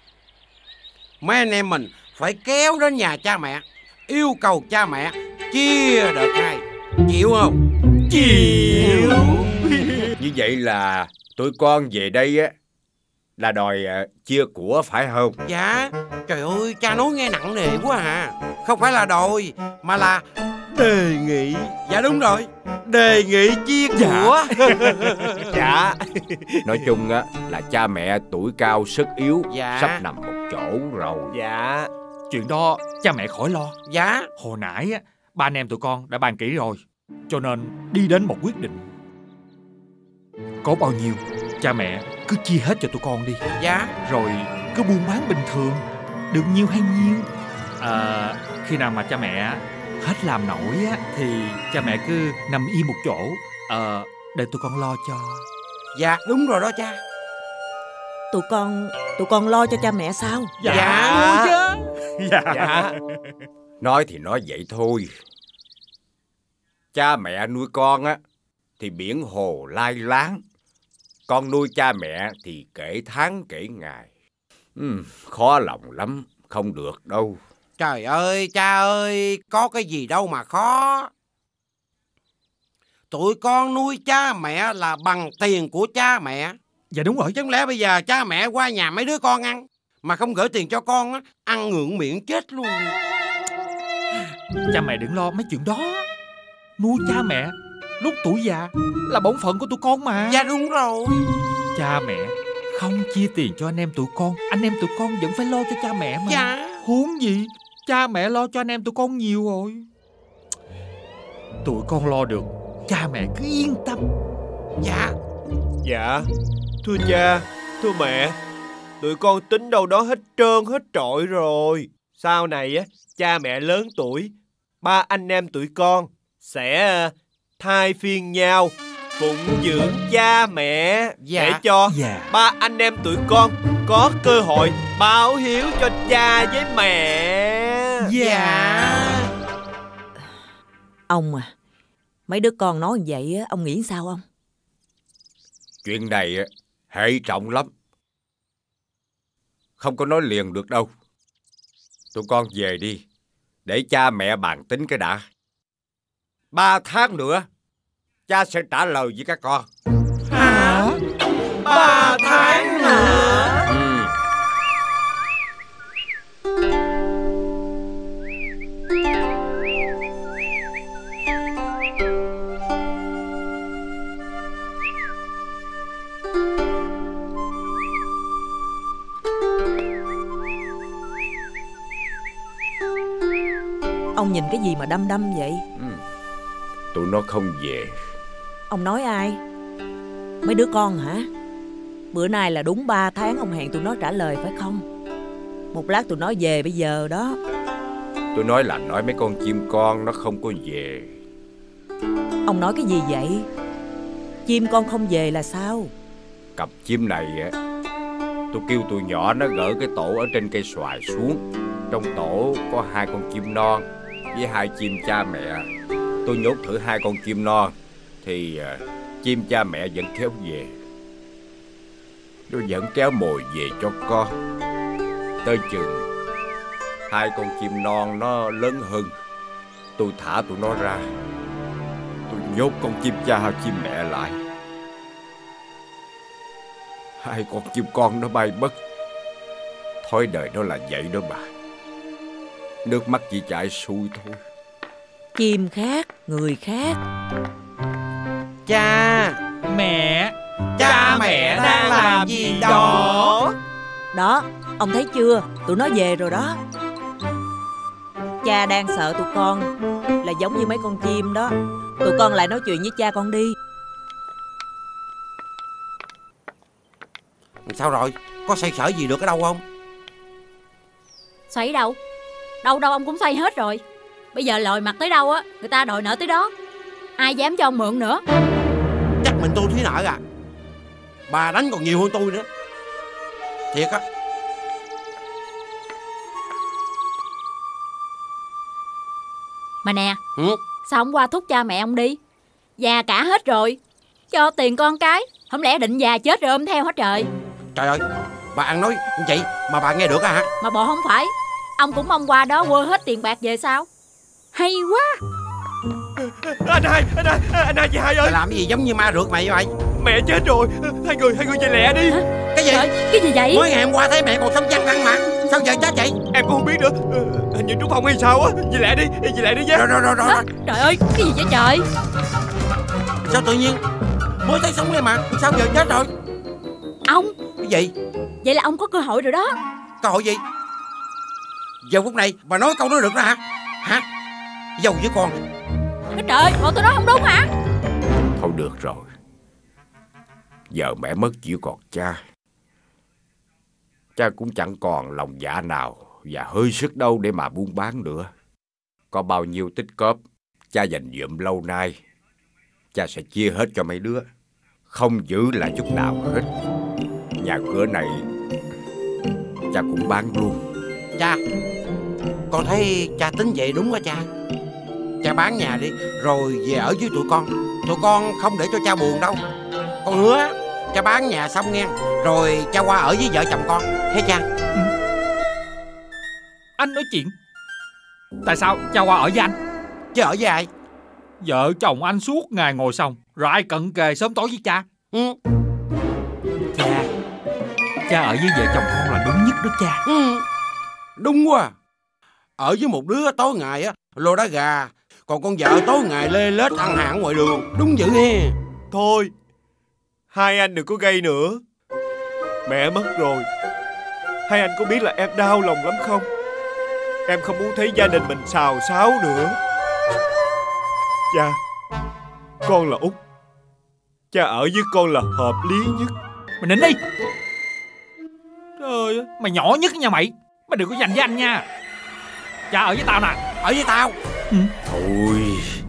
Mấy anh em mình phải kéo đến nhà cha mẹ, yêu cầu cha mẹ chia đợt hai. Chịu không? Chịu. Như vậy là tụi con về đây á là đòi uh, chia của phải không? Dạ. Trời ơi, cha nói nghe nặng nề quá à. Không phải là đòi mà là đề nghị. Dạ đúng rồi, đề nghị chia của. Dạ. Nói chung á là cha mẹ tuổi cao sức yếu, dạ, sắp nằm một chỗ rồi. Dạ. Chuyện đó cha mẹ khỏi lo. Dạ. Hồi nãy á, ba anh em tụi con đã bàn kỹ rồi, cho nên đi đến một quyết định. Có bao nhiêu cha mẹ cứ chia hết cho tụi con đi. Dạ. Rồi cứ buôn bán bình thường, được nhiêu hay nhiêu. À, khi nào mà cha mẹ hết làm nổi á thì cha mẹ cứ nằm yên một chỗ, à, để tụi con lo cho. Dạ đúng rồi đó cha. Tụi con Tụi con lo cho cha mẹ sao? Dạ, dạ. chứ. Dạ. Dạ. Nói thì nói vậy thôi. Cha mẹ nuôi con á thì biển hồ lai láng, con nuôi cha mẹ thì kể tháng kể ngày. uhm, Khó lòng lắm, không được đâu. Trời ơi cha ơi, có cái gì đâu mà khó. Tụi con nuôi cha mẹ là bằng tiền của cha mẹ. Dạ đúng rồi. Chứ không lẽ bây giờ cha mẹ qua nhà mấy đứa con ăn mà không gửi tiền cho con á, ăn ngượng miệng chết luôn. Cha mẹ đừng lo mấy chuyện đó. Nuôi cha mẹ lúc tuổi già là bổn phận của tụi con mà. Dạ đúng rồi. Cha mẹ không chia tiền cho anh em tụi con, anh em tụi con vẫn phải lo cho cha mẹ mà. Dạ. Huống gì cha mẹ lo cho anh em tụi con nhiều rồi. Tụi con lo được, cha mẹ cứ yên tâm. Dạ. Dạ. Thưa cha, thưa mẹ, tụi con tính đâu đó hết trơn hết trọi rồi. Sau này á, cha mẹ lớn tuổi, ba anh em tụi con sẽ thay phiên nhau phụng dưỡng cha mẹ, dạ, để cho dạ. ba anh em tụi con có cơ hội báo hiếu cho cha với mẹ. Dạ. Ông à, mấy đứa con nói như vậy á, ông nghĩ sao không? Chuyện này hệ trọng lắm. Không có nói liền được đâu. Tụi con về đi, để cha mẹ bàn tính cái đã. Ba tháng nữa cha sẽ trả lời với các con. Hả? Ba tháng hả? Ừ. Ông nhìn cái gì mà đăm đăm vậy? Ừ. Tụi nó không về. Ông nói ai? Mấy đứa con hả? Bữa nay là đúng ba tháng ông hẹn tụi nó trả lời phải không? Một lát tụi nó về bây giờ đó. Tôi nói là nói mấy con chim con nó không có về. Ông nói cái gì vậy? Chim con không về là sao? Cặp chim này á, tôi kêu tụi nhỏ nó gỡ cái tổ ở trên cây xoài xuống. Trong tổ có hai con chim non với hai chim cha mẹ. Tôi nhốt thử hai con chim non thì uh, chim cha mẹ vẫn kéo về. Nó vẫn kéo mồi về cho con. Tới chừng hai con chim non nó lớn hơn, tôi thả tụi nó ra. Tôi nhốt con chim cha chim mẹ lại. Hai con chim con nó bay mất. Thói đời nó là vậy đó bà. Nước mắt chỉ chảy xuôi thôi. Chim khác, người khác. Cha, mẹ, cha mẹ đang làm gì đó? Đó, ông thấy chưa? Tụi nó về rồi đó. Cha đang sợ tụi con là giống như mấy con chim đó. Tụi con lại nói chuyện với cha con đi. Sao rồi? Có xoay sở gì được ở đâu không? Xoay đâu? Đâu đâu ông cũng xoay hết rồi. Bây giờ lòi mặt tới đâu á, người ta đòi nợ tới đó. Ai dám cho ông mượn nữa? Chắc mình tôi thiếu nợ à? Bà đánh còn nhiều hơn tôi nữa. Thiệt á. Mà nè, ừ? sao không qua thúc cha mẹ ông đi? Già cả hết rồi, cho tiền con cái. Không lẽ định già chết rồi ôm theo hết trời? Trời ơi, bà ăn nói vậy mà bà nghe được à hả? Mà bộ không phải, ông cũng mong qua đó quơ hết tiền bạc về sao? Hay quá. Anh hai, anh hai, anh hai chị hai ơi. Bà làm cái gì giống như ma rượt mày vậy? Mẹ chết rồi, hai người, hai người về lẹ đi. Hả? Cái gì? Trời, cái gì vậy? Mới ngày hôm qua thấy mẹ còn sống chăn răng mà. Sao giờ chết vậy? Em cũng không biết nữa. Hình như trúng phong hay sao á. Về lẹ đi, về lẹ đi nha. Rồi rồi rồi rồi. Trời ơi, cái gì vậy trời? Sao tự nhiên mới thấy sống đây mà sao giờ chết rồi? Ông. Cái gì? Vậy là ông có cơ hội rồi đó. Cơ hội gì? Giờ phút này bà nói câu đó được đó hả? Hả? Giàu với con. Trời ơi, bộ tôi nói không đúng hả? Thôi được rồi. Giờ mẹ mất chỉ còn cha. Cha cũng chẳng còn lòng dạ nào và hơi sức đâu để mà buôn bán nữa. Có bao nhiêu tích cóp cha dành dụm lâu nay, cha sẽ chia hết cho mấy đứa, không giữ lại chút nào hết. Nhà cửa này cha cũng bán luôn. Cha, con thấy cha tính vậy đúng quá cha. Cha bán nhà đi rồi về ở với tụi con. Tụi con không để cho cha buồn đâu. Con hứa cha bán nhà xong nghe, rồi cha qua ở với vợ chồng con. Thấy cha? Ừ. Anh nói chuyện. Tại sao cha qua ở với anh? Chứ ở với ai? Vợ chồng anh suốt ngày ngồi xong, rồi ai cận kề sớm tối với cha? Ừ. Cha Cha ở với vợ chồng con là đúng nhất đó cha. Ừ. Đúng quá. Ở với một đứa tối ngày á lô đá gà, còn con vợ tối ngày lê lết ăn hàng ngoài đường. Đúng dữ he. Thôi, hai anh đừng có gây nữa. Mẹ mất rồi, hai anh có biết là em đau lòng lắm không? Em không muốn thấy gia đình mình xào xáo nữa. Cha, con là út, cha ở với con là hợp lý nhất. Mày nín đi. Trời ơi, mày nhỏ nhất nha mày. Mày đừng có giành với anh nha. Cha ở với tao nè. Ở với tao. Ừ. Thôi,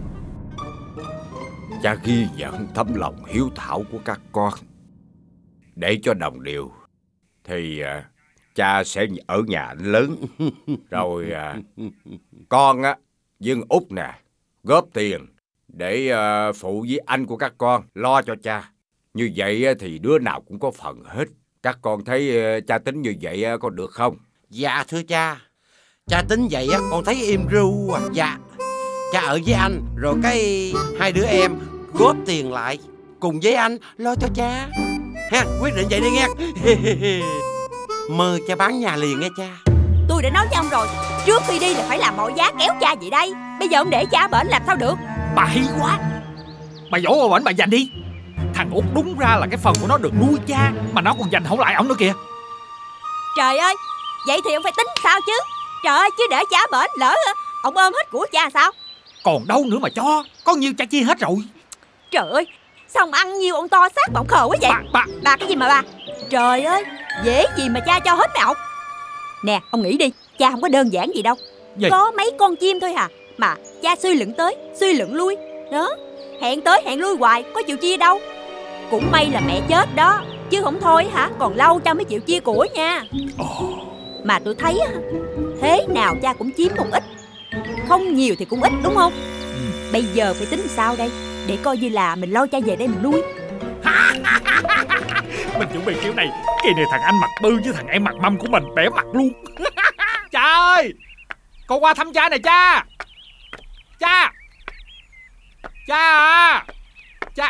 cha ghi nhận tấm lòng hiếu thảo của các con. Để cho đồng đều thì uh, cha sẽ ở nhà anh lớn. Rồi uh, con á với út nè góp tiền để uh, phụ với anh của các con lo cho cha. Như vậy thì đứa nào cũng có phần hết. Các con thấy cha tính như vậy có được không? Dạ thưa cha, cha tính vậy á con thấy im ru à. Dạ, cha ở với anh rồi cái hai đứa em góp tiền lại cùng với anh lo cho cha ha. Quyết định vậy đi nghe. Mơ cha bán nhà liền nghe cha. Tôi đã nói với ông rồi, trước khi đi là phải làm mọi giá kéo cha vậy đây. Bây giờ ông để cha bển làm sao được? Bà hay quá. Bà dỗ bà bển bà dành đi. Thằng Út đúng ra là cái phần của nó được nuôi cha, mà nó còn dành không lại ông nữa kìa. Trời ơi, vậy thì ông phải tính sao chứ? Trời ơi, chứ để cha bển lỡ ông ôm hết của cha sao? Còn đâu nữa mà cho, có nhiêu cha chia hết rồi. Trời ơi, sao ông ăn nhiêu ông to xác mà ông khờ quá vậy? Bà, bà, bà cái gì mà bà? Trời ơi, dễ gì mà cha cho hết mấy ông. Nè, ông nghĩ đi, cha không có đơn giản gì đâu. Gì? Có mấy con chim thôi hả? Mà cha suy luận tới, suy luận lui. Đó, hẹn tới hẹn lui hoài, có chịu chia đâu. Cũng may là mẹ chết đó, chứ không thôi hả, còn lâu cha mới chịu chia của nha. Mà tôi thấy á, thế nào cha cũng chiếm một ít. Không nhiều thì cũng ít đúng không? Bây giờ phải tính sao đây, để coi như là mình lo cha về đây mình nuôi. Mình chuẩn bị kiểu này, kỳ này thằng anh mặt bư với thằng em mặt mâm của mình bẻ mặt luôn. Cha ơi, con qua thăm cha nè cha. Cha, cha à, cha.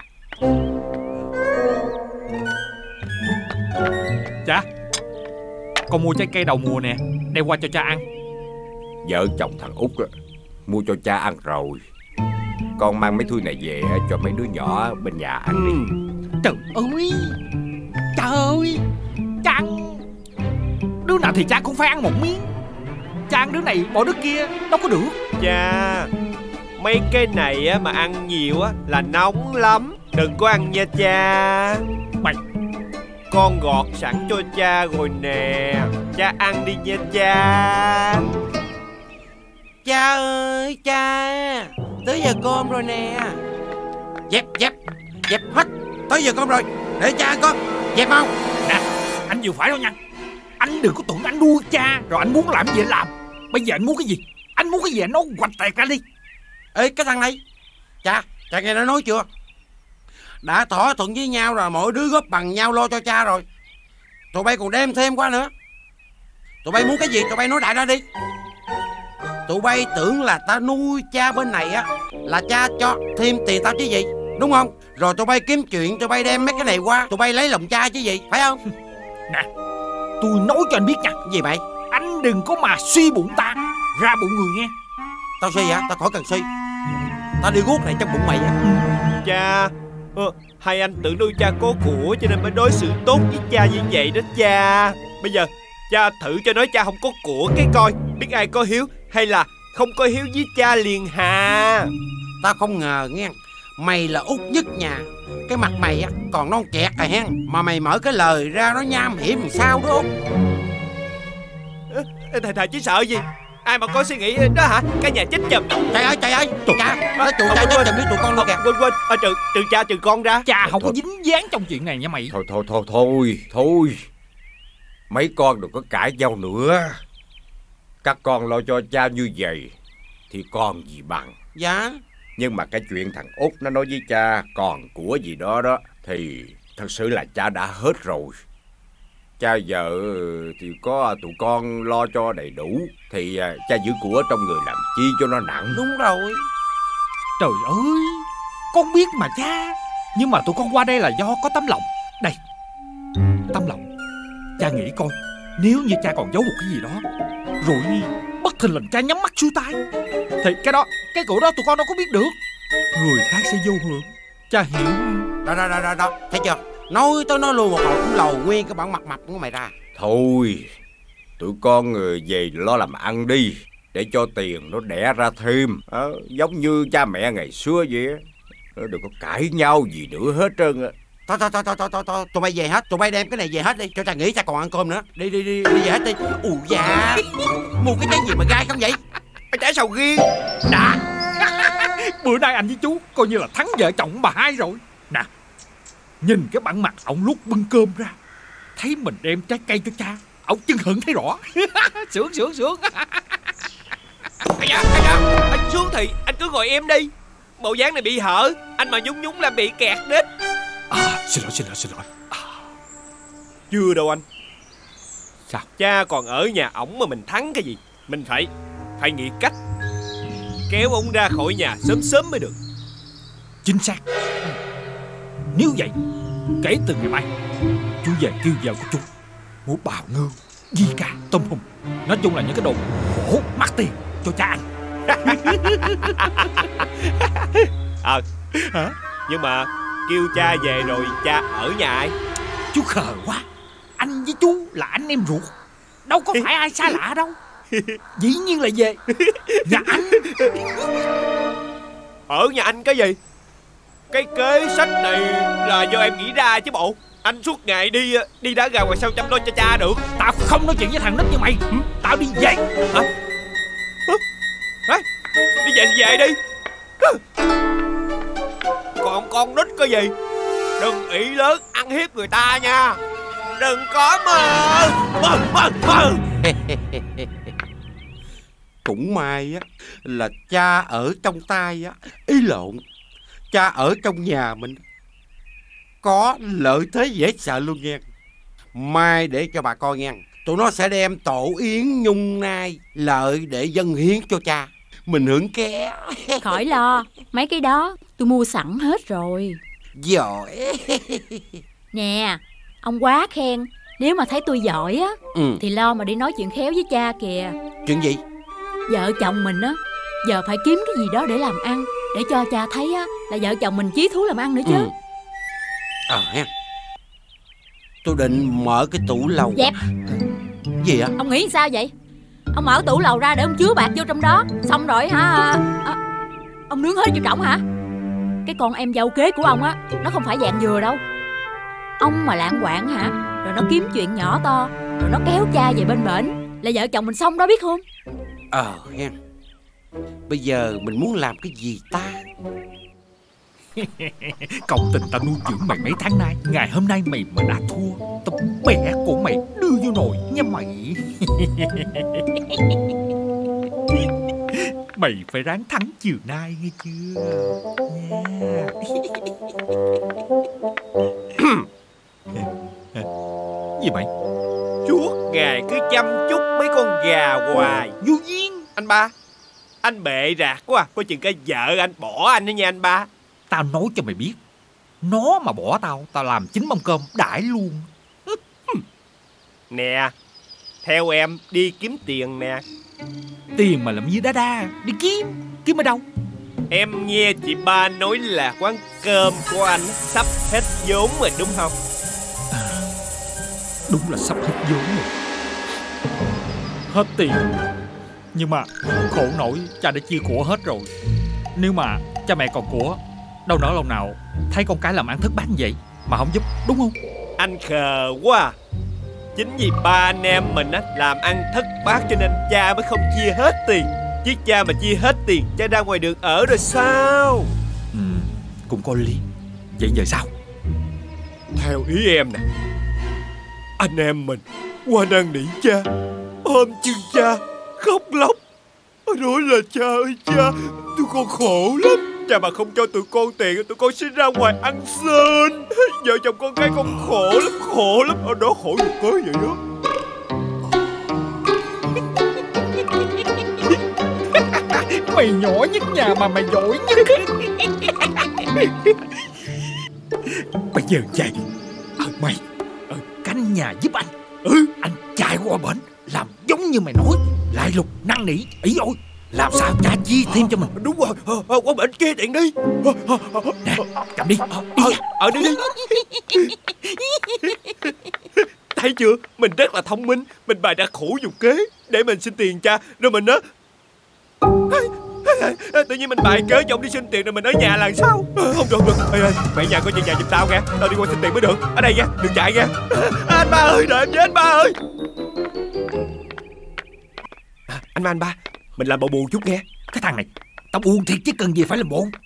Cha, con mua trái cây đầu mùa nè, đem qua cho cha ăn. Vợ chồng thằng Út á, mua cho cha ăn rồi. Con mang mấy thứ này về cho mấy đứa nhỏ bên nhà ăn đi. Trời ơi, cha ơi, cha ăn đứa nào thì cha cũng phải ăn một miếng. Cha ăn đứa này bỏ đứa kia đâu có được. Cha, mấy cái này á mà ăn nhiều á là nóng lắm, đừng có ăn nha cha. Mày, con gọt sẵn cho cha rồi nè, cha ăn đi nha cha. Cha ơi cha, tới giờ cơm rồi nè. Dẹp dẹp dẹp hết, tới giờ cơm rồi, để cha ăn con. Dẹp không? Nè, anh vừa phải đâu nha. Anh đừng có tưởng anh nuôi cha rồi anh muốn làm gì anh làm. Bây giờ anh muốn cái gì, anh muốn cái gì anh nói hoạch tẹt ra đi. Ê cái thằng này, cha, cha nghe nó nói chưa? Đã thỏa thuận với nhau rồi, mỗi đứa góp bằng nhau lo cho cha rồi. Tụi bay còn đem thêm qua nữa. Tụi bay muốn cái gì tụi bay nói đại ra đi. Tụi bay tưởng là ta nuôi cha bên này á là cha cho thêm tiền tao chứ gì, đúng không? Rồi tụi bay kiếm chuyện, tụi bay đem mấy cái này qua, tụi bay lấy lòng cha chứ gì, phải không? Nè, tôi nói cho anh biết nha. Gì vậy? Anh đừng có mà suy bụng ta ra bụng người nghe. Tao suy hả? Tao khỏi cần suy. Tao đi guốc này trong bụng mày á. Cha, ờ, hai anh tưởng nuôi cha có của cho nên mới đối xử tốt với cha như vậy đó cha. Bây giờ cha thử cho nói cha không có của cái coi, biết ai có hiếu hay là không có hiếu với cha liền hà. Tao không ngờ nghe, mày là út nhất nhà. Cái mặt mày á còn non kẹt rồi hen, mà mày mở cái lời ra nó nham hiểm làm sao đó Út. Thầy thầy chứ sợ gì, ai mà có suy nghĩ đó hả, cái nhà chết chùm. Trời ơi trời ơi, cha nói tụi cha chết chùm với tụi con luôn kìa. Quên quên, à, trừ trừ cha trừ con ra. Cha không có dính dáng trong chuyện này nha mày. Thôi thôi thôi thôi thôi, mấy con đừng có cãi nhau nữa. Các con lo cho cha như vậy thì còn gì bằng. Dạ. Nhưng mà cái chuyện thằng Út nó nói với cha còn của gì đó đó thì thật sự là cha đã hết rồi. Cha vợ thì có tụi con lo cho đầy đủ, thì cha giữ của trong người làm chi cho nó nặng. Đúng rồi. Trời ơi, con biết mà cha. Nhưng mà tụi con qua đây là do có tấm lòng. Đây, tấm lòng. Cha nghĩ coi, nếu như cha còn giấu một cái gì đó, rồi bất thình lình cha nhắm mắt xuôi tay, thì cái đó, cái của đó tụi con đâu có biết được. Người khác sẽ vô hưởng. Cha hiểu. Đó đó đó đó, đó. Thấy chưa? Nói tới nói luôn một hồi cũng lầu nguyên cái bản mặt mập của mày ra. Thôi, tụi con về lo làm ăn đi, để cho tiền nó đẻ ra thêm. à, Giống như cha mẹ ngày xưa vậy. Đừng có cãi nhau gì nữa hết trơn á. Thôi thôi thôi thôi thôi thôi, tụi bay về hết, tụi bay đem cái này về hết đi, cho cha nghĩ cha còn ăn cơm nữa. Đi đi đi, đi về hết đi. Ù dạ, mua cái trái gì mà gai không vậy? Trái sầu riêng. Đã. Bữa nay anh với chú coi như là thắng vợ chồng bà hai rồi. Nè, nhìn cái bản mặt ổng lúc bưng cơm ra, thấy mình đem trái cây cho cha, ổng chân hững thấy rõ. Sướng sướng sướng. Ây da, ây da, anh xuống thì anh cứ ngồi em đi. Bộ dáng này bị hở, anh mà nhúng nhúng là bị kẹt đít. À, Xin lỗi, xin lỗi, xin lỗi. À. Chưa đâu anh. Sao? Cha còn ở nhà ổng mà mình thắng cái gì. Mình phải Phải nghĩ cách kéo ổng ra khỏi nhà sớm sớm mới được. Chính xác. Nếu vậy, kể từ ngày mai chú về kêu vợ của chú mua bào ngư, di ca, tôm hùm, nói chung là những cái đồ hổ mắc tiền cho cha ăn. Ờ à, nhưng mà kêu cha về rồi cha ở nhà ai? Chú khờ quá. Anh với chú là anh em ruột, đâu có phải ai xa lạ đâu. Dĩ nhiên là về nhà anh. Ở nhà anh cái gì? Cái kế sách này là do em nghĩ ra chứ bộ. Anh suốt ngày đi đi đá gà ngoài sao chăm lo cho cha được. Tao không nói chuyện với thằng nít như mày. Tao đi về. Hả? Hả? Đi về thì về đi. Còn con nít cái gì? Đừng ỷ lớn ăn hiếp người ta nha. Đừng có mơ mơ mơ mơ. Cũng may á là cha ở trong tay á, ý lộn, cha ở trong nhà mình có lợi thế dễ sợ luôn nha. Mai để cho bà coi nha, tụi nó sẽ đem tổ yến nhung nai lợi để dâng hiến cho cha, mình hưởng ké. Khỏi lo, mấy cái đó tôi mua sẵn hết rồi. Giỏi. Nè, ông quá khen. Nếu mà thấy tôi giỏi á, ừ. thì lo mà đi nói chuyện khéo với cha kìa. Chuyện gì? Vợ chồng mình á, giờ phải kiếm cái gì đó để làm ăn, để cho cha thấy á là vợ chồng mình chí thú làm ăn nữa chứ. Ừ. Ờ ha. Tôi định mở cái tủ lầu. Dẹp. Gì ạ? Ông nghĩ sao vậy? Ông mở tủ lầu ra để ông chứa bạc vô trong đó, xong rồi hả à, ông nướng hết vô trỏng hả? Cái con em dâu kế của ông á, nó không phải dạng vừa đâu. Ông mà lạng quạng hả, rồi nó kiếm chuyện nhỏ to, rồi nó kéo cha về bên bển, là vợ chồng mình xong đó biết không? Ờ ha. Bây giờ mình muốn làm cái gì ta? Công tình tao nuôi dưỡng mày mấy tháng nay, ngày hôm nay mày mà đã thua, tao bẻ của mày đưa vô nồi nha mày. Mày phải ráng thắng chiều nay nghe chưa nha. Gì mày? Suốt ngày cứ chăm chút mấy con gà hoài. Vô duyên. Anh ba, anh bệ rạc quá à. Coi chừng cái vợ anh bỏ anh đó nha anh ba. Tao nói cho mày biết, nó mà bỏ tao, tao làm chín mâm cơm đãi luôn. Nè, theo em đi kiếm tiền nè. Tiền mà làm như đá đa, đi kiếm, kiếm ở đâu? Em nghe chị ba nói là quán cơm của anh sắp hết vốn rồi đúng không? À, đúng là sắp hết vốn rồi. Hết tiền. Nhưng mà khổ nổi, cha đã chia của hết rồi. Nếu mà cha mẹ còn của, đâu nỡ lòng nào thấy con cái làm ăn thất bát như vậy mà không giúp, đúng không? Anh khờ quá à. Chính vì ba anh em mình á làm ăn thất bát cho nên cha mới không chia hết tiền. Chứ cha mà chia hết tiền, cha ra ngoài đường ở rồi sao? Ừ, cũng có lý. Vậy giờ sao? Theo ý em nè, anh em mình qua năn nỉ cha, ôm chân cha, khóc lóc, nói là cha ơi cha, tụi con khổ lắm. Cha mà không cho tụi con tiền, tụi con sẽ ra ngoài ăn sơn. Vợ chồng con cái con khổ lắm, khổ lắm. Ở đó khổ một cái vậy đó. Mày nhỏ nhất nhà mà mày giỏi nhất. Bây giờ vậy, ờ, mày ờ, canh nhà giúp anh. Ừ, anh chạy qua bển làm giống như mày nói, lại lục năn nỉ ý ôi, làm sao cha chia thêm cho mình. Đúng rồi, ờ, qua bển chia tiền đi. Nè, cầm đi, đi ờ, ờ, đi đi. Thấy chưa, mình rất là thông minh. Mình bày ra khổ dùng kế để mình xin tiền cha. Rồi mình á, tự nhiên mình bày kế cho ông đi xin tiền rồi mình ở nhà làm sao? Không được, được. Ê, ê, mẹ nhà coi chừng nhà giùm tao nghe. Tao đi qua xin tiền mới được. Ở đây nha, đừng chạy nha. Anh ba ơi, đợi em với anh ba ơi. À, anh ba, anh ba, mình làm bộ buồn chút nghe. Cái thằng này, tao buồn thiệt chứ cần gì phải làm bộ.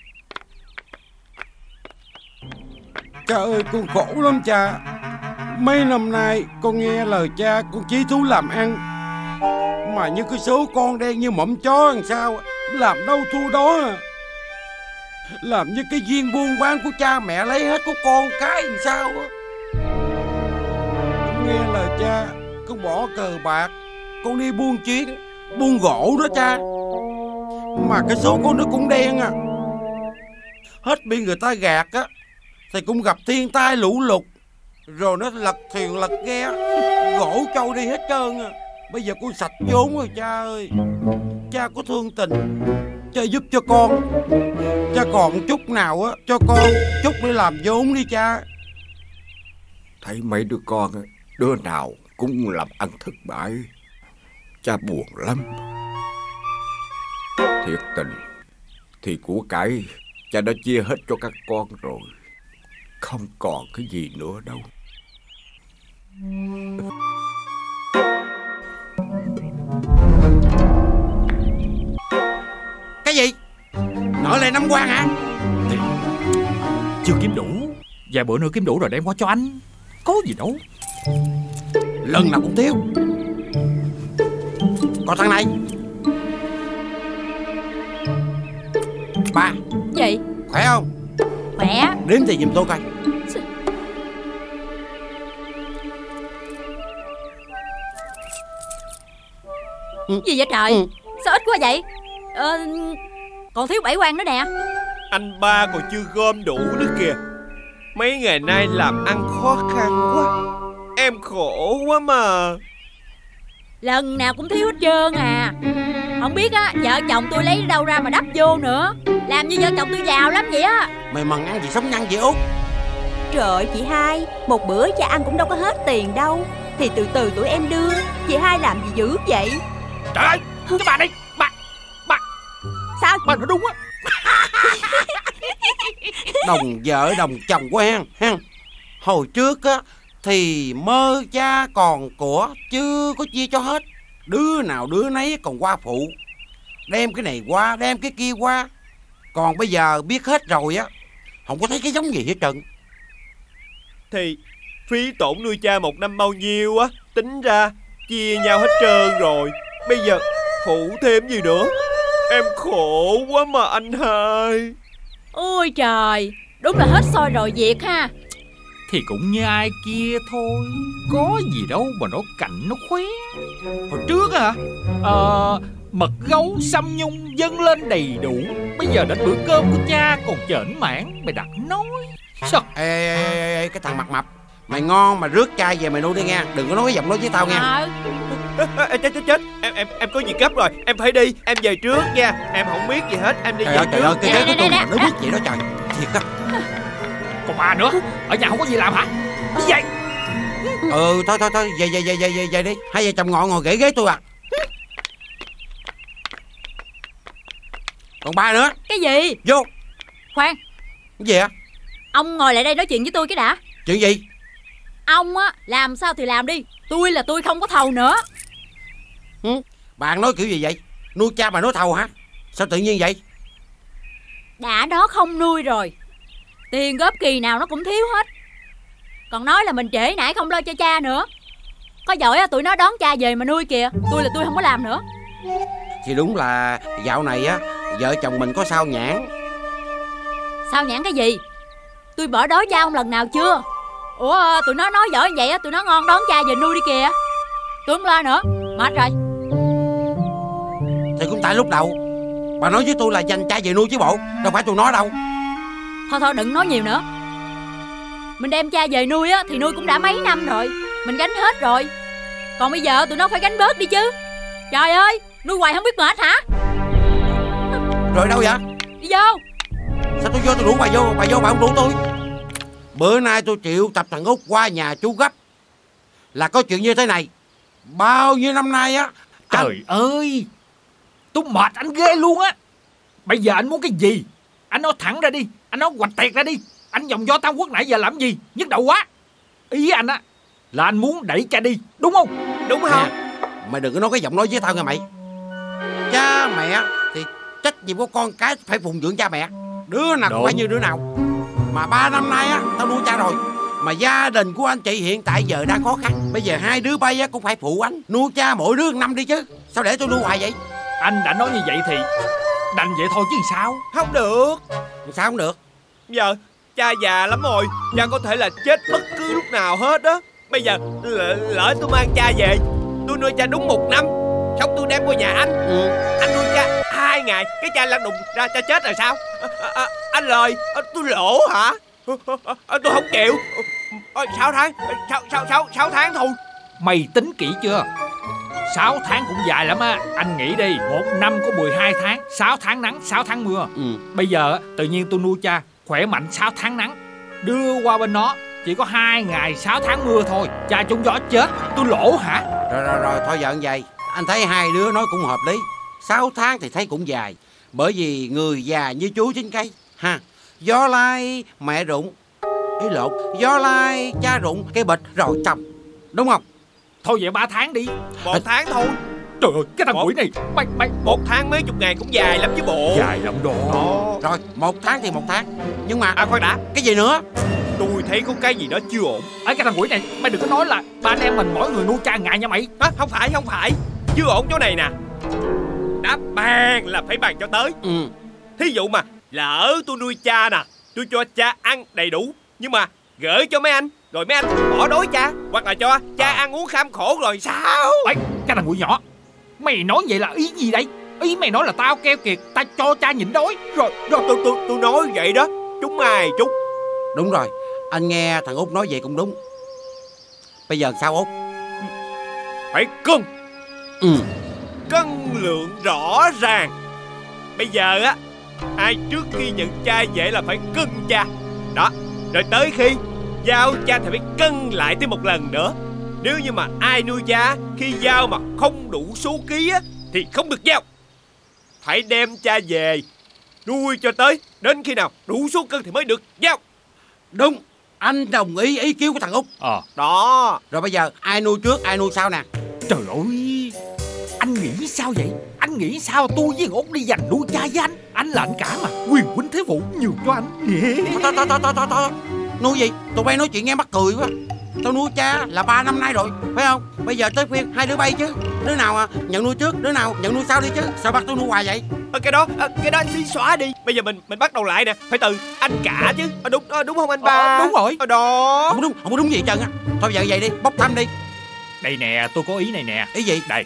Cha ơi, con khổ lắm cha. Mấy năm nay con nghe lời cha, con chí thú làm ăn, mà như cái số con đen như mỏm chó làm sao, làm đâu thua đó. Làm như cái viên buôn bán của cha mẹ lấy hết của con cái làm sao á. Nghe lời cha, con bỏ cờ bạc, con đi buôn chuyến, buôn gỗ đó cha. Mà cái số con nó cũng đen à. Hết bị người ta gạt á thì cũng gặp thiên tai lũ lụt, rồi nó lật thuyền lật ghe, gỗ trôi đi hết trơn à. Bây giờ con sạch vốn rồi cha ơi. Cha có thương tình, cha giúp cho con. Cha còn chút nào á cho con chút để làm vốn đi cha. Thấy mấy đứa con đứa nào cũng làm ăn thất bại, cha buồn lắm. Thiệt tình thì của cải cha đã chia hết cho các con rồi, không còn cái gì nữa đâu. Cái gì? Nợ lại năm quan hả? Thì chưa kiếm đủ, vài bữa nữa kiếm đủ rồi đem qua cho anh. Có gì đâu. Lần nào cũng thiếu. Còn thằng này. Ba. Gì? Khỏe không? Khỏe. Đếm tiền giùm tôi coi. Gì vậy trời? Ừ. Sao ít quá vậy? Ờ, còn thiếu bảy quan nữa nè. Anh ba còn chưa gom đủ nữa kìa. Mấy ngày nay làm ăn khó khăn quá, em khổ quá mà. Lần nào cũng thiếu hết trơn à. Không biết á, vợ chồng tôi lấy đâu ra mà đắp vô nữa. Làm như vợ chồng tôi giàu lắm vậy á. Mày mần ăn gì sống nhăn vậy Út? Trời ơi chị hai, một bữa cha ăn cũng đâu có hết tiền đâu. Thì từ từ tụi em đưa. Chị hai làm gì dữ vậy? Trời ơi, cái bà này, bà, bà. Sao? Bà nói đúng á. Đồng vợ đồng chồng quá hen, hen. Hồi trước á thì mơ cha còn của chưa có chia cho hết. Đứa nào đứa nấy còn qua phụ, đem cái này qua, đem cái kia qua. Còn bây giờ biết hết rồi á, không có thấy cái giống gì hết trơn. Thì phí tổn nuôi cha một năm bao nhiêu á, tính ra chia nhau hết trơn rồi. Bây giờ phụ thêm gì nữa. Em khổ quá mà anh hai. Ôi trời, đúng là hết xôi rồi việc ha. Thì cũng như ai kia thôi, có gì đâu mà nó cạnh nó khóe. Hồi trước hả, ờ, mật gấu xăm nhung dâng lên đầy đủ. Bây giờ đến bữa cơm của cha còn chểnh mảng, mày đặt nói sao? Ê, ê, ê, ê, cái thằng mặt mập, mày ngon mà rước chai về mày nuôi đi nghe. Đừng có nói cái giọng nói với tao nghe. À. Chết chết chết, em em em có việc gấp rồi, em phải đi, em về trước nha. Em không biết gì hết, em đi trời về ơi, trước. Trời ơi, cái ghế của tôi mà nó biết vậy đó trời. Thiệt á. Còn bà nữa, ở nhà không có gì làm hả? Cái gì vậy? Ừ, thôi thôi thôi, về về về về về đi. Hai vợ chồng ngọn ngồi ghế ghế tôi à. Còn ba nữa. Cái gì? Vô. Khoan. Cái gì á? Ông ngồi lại đây nói chuyện với tôi cái đã. Chuyện gì? Ông á, làm sao thì làm đi. Tôi là tôi không có thầu nữa. Ừ, bạn nói kiểu gì vậy? Nuôi cha mà nói thầu hả? Sao tự nhiên vậy? Đã đó không nuôi rồi, tiền góp kỳ nào nó cũng thiếu hết. Còn nói là mình trễ nải không lo cho cha nữa. Có giỏi tụi nó đón cha về mà nuôi kìa. Tôi là tôi không có làm nữa. Thì đúng là dạo này á, vợ chồng mình có sao nhãn. Sao nhãn cái gì? Tôi bỏ đói cha ông lần nào chưa? Ủa tụi nó nói giỏi vậy á, tụi nó ngon đón cha về nuôi đi kìa. Tôi không lo nữa, mệt rồi. Thì cũng tại lúc đầu bà nói với tôi là dành cha về nuôi chứ bộ. Đâu phải tôi nói đâu. Thôi thôi đừng nói nhiều nữa. Mình đem cha về nuôi á thì nuôi cũng đã mấy năm rồi, mình gánh hết rồi. Còn bây giờ tụi nó phải gánh bớt đi chứ. Trời ơi, nuôi hoài không biết mệt hả? Rồi đâu vậy? Đi vô. Sao tôi vô tôi rủ bà vô, bà vô bà không rủ tôi? Bữa nay tôi triệu tập thằng Út qua nhà chú gấp. Là có chuyện như thế này. Bao nhiêu năm nay á. Trời anh... ơi, tôi mệt anh ghê luôn á. Bây giờ anh muốn cái gì? Anh nói thẳng ra đi, anh nói hoạch tiệt ra đi. Anh vòng vo Tam Quốc nãy giờ làm gì? Nhức đầu quá. Ý anh á là anh muốn đẩy cha đi, đúng không? Đúng không? Nè, mày đừng có nói cái giọng nói với tao nghe mày. Cha mẹ thì trách nhiệm của con cái phải phụng dưỡng cha mẹ. Đứa nào cũng phải như đứa nào. Mà ba năm nay á tao nuôi cha rồi. Mà gia đình của anh chị hiện tại giờ đang khó khăn. Bây giờ hai đứa bay á cũng phải phụ anh. Nuôi cha mỗi đứa năm đi chứ. Sao để tôi nuôi hoài vậy? Anh đã nói như vậy thì đành vậy thôi chứ sao? Không được. Sao không được? Giờ cha già lắm rồi, cha có thể là chết bất cứ lúc nào hết á. Bây giờ lỡ, lỡ tôi mang cha về, tôi nuôi cha đúng một năm, xong tôi đem qua nhà anh. ừ. Anh nuôi cha hai ngày, cái cha lăn đùng ra cha chết rồi sao? à, à, Anh lời, à, tôi lỗ hả? à, à, Tôi không chịu. à, Sáu tháng, sáu, sáu, sáu, sáu tháng thôi. Mày tính kỹ chưa? Sáu tháng cũng dài lắm á. Anh nghĩ đi, một năm có mười hai tháng, sáu tháng nắng, sáu tháng mưa. ừ. Bây giờ tự nhiên tôi nuôi cha khỏe mạnh sáu tháng nắng, đưa qua bên nó chỉ có hai ngày sáu tháng mưa thôi, cha trúng gió chết, tôi lỗ hả? Rồi rồi rồi, thôi giận vậy. Anh thấy hai đứa nói cũng hợp lý. Sáu tháng thì thấy cũng dài, bởi vì người già như chú chín cây ha. Gió lai mẹ rụng, ý lộn, gió lai cha rụng cây bịch rồi chồng, đúng không? Thôi vậy ba tháng đi. Một à, tháng thôi. Trời ơi, cái thằng quỷ này, mày mày một tháng mấy chục ngày cũng dài lắm chứ bộ. Dài lắm đó. Ồ. Rồi một tháng thì một tháng, nhưng mà à khoan đã, cái gì nữa? Tôi thấy có cái gì đó chưa ổn. Ấy, cái thằng quỷ này, mày đừng có nói là ba anh em mình mỗi người nuôi cha ngày nha mày. À, không phải không phải, chưa ổn chỗ này nè. Đã bàn là phải bàn cho tới. ừ. Thí dụ mà lỡ tôi nuôi cha nè, tôi cho cha ăn đầy đủ, nhưng mà gửi cho mấy anh, rồi mấy anh bỏ đói cha, hoặc là cho cha à. ăn uống kham khổ rồi sao? Ấy, cái thằng quỷ nhỏ, mày nói vậy là ý gì đây? Ý mày nói là tao keo kiệt, tao cho cha nhịn đói. Rồi, rồi tôi tôi tôi nói vậy đó. Chúng ai chúng? Đúng rồi, anh nghe thằng Út nói vậy cũng đúng. Bây giờ sao Út? Phải cân. Ừ. Cân lượng rõ ràng. Bây giờ á, ai trước khi nhận cha về là phải cân cha. Đó, rồi tới khi giao cha thì phải cân lại thêm một lần nữa. Nếu như mà ai nuôi cha khi giao mà không đủ số ký á, thì không được giao. Phải đem cha về nuôi cho tới đến khi nào đủ số cân thì mới được giao. Đúng, anh đồng ý ý kiến của thằng Út. Ờ. Đó. Rồi bây giờ ai nuôi trước ai nuôi sau nè? Trời ơi, anh nghĩ sao vậy? Anh nghĩ sao tôi với Út đi giành nuôi cha với anh? Anh là anh cả mà, quyền huynh thế phụ nhường cho anh. Thôi thôi thôi thôi thôi thôi. Nuôi gì? Tụi bay nói chuyện nghe mắc cười quá. Tao nuôi cha là ba năm nay rồi, phải không? Bây giờ tới phiên hai đứa bay chứ. Đứa nào à, nhận nuôi trước, đứa nào nhận nuôi sau đi chứ. Sao bắt tôi nuôi hoài vậy? À, cái đó à, cái đó đi xóa đi. Bây giờ mình mình bắt đầu lại nè. Phải từ anh cả chứ. À, đúng à, đúng không anh ba? À, đúng rồi. À, đó. Không đúng, không đúng gì trơn á. Thôi giờ vậy đi, bốc thăm đi. Đây nè, tôi có ý này nè. Ý gì? Đây.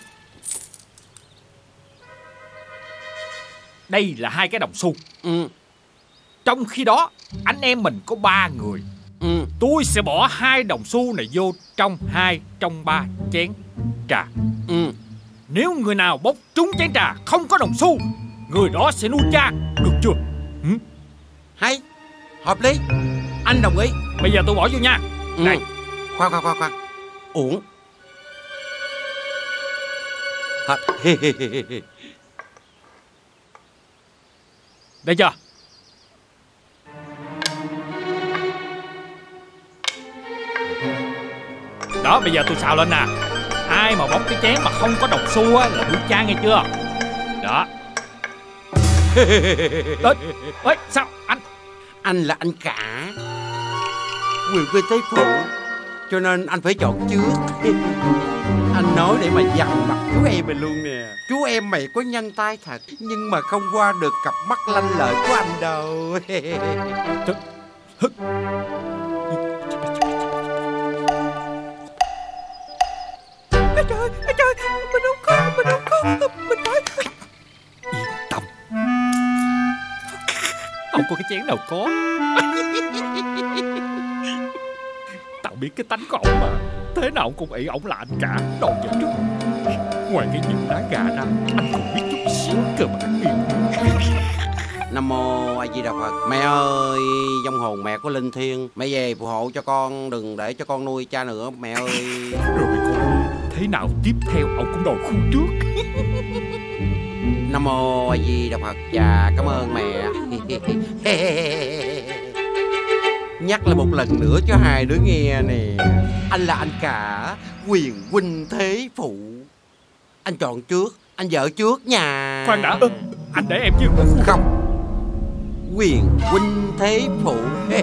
Đây là hai cái đồng xu. Ừ. Trong khi đó, anh em mình có ba người. Ừ. Tôi sẽ bỏ hai đồng xu này vô trong hai trong ba chén trà. Ừ. Nếu người nào bốc trúng chén trà không có đồng xu, người đó sẽ nuôi cha, được chưa? Ừ. Hay, hợp lý, anh đồng ý. Bây giờ tôi bỏ vô nha. Ừ. Đây. Khoan khoan khoan khoan. Uổng. Đây chưa? Đó, bây giờ tôi xào lên nè. Ai mà bóc cái chén mà không có đồng xu á là nuôi cha, nghe chưa? Đó. Ê, ê, sao anh? Anh là anh cả, quyền quyền thế phụ, cho nên anh phải chọn trước. Anh nói để mà dằn mặt chú em mày luôn nè. Chú em mày có nhanh tay thật, nhưng mà không qua được cặp mắt lanh lợi của anh đâu. Trời ơi, trời, mình không có, mình không có, mình phải... Yên tâm, không có cái chén nào có. Tao biết cái tánh của ổng mà, thế nào ổng cũng ỷ ổng là anh cả, đồ vậy chứ. Ngoài cái những đá gà ra, anh còn biết chút xíu cơ bản yêu. Nam mô A Di Đà Phật. Mẹ ơi, vong hồn mẹ của linh thiêng, mẹ về phù hộ cho con, đừng để cho con nuôi cha nữa mẹ ơi. Rồi con, thế nào tiếp theo ổng cũng đòi khuôn trước. Nam mô A Di Đà Phật. Dạ cảm ơn mẹ. Nhắc lại một lần nữa cho hai đứa nghe nè. Anh là anh cả, quyền huynh thế phụ. Anh chọn trước, anh vợ trước nha. Khoan đã, anh để em chứ. Không, quyền huynh thế phụ.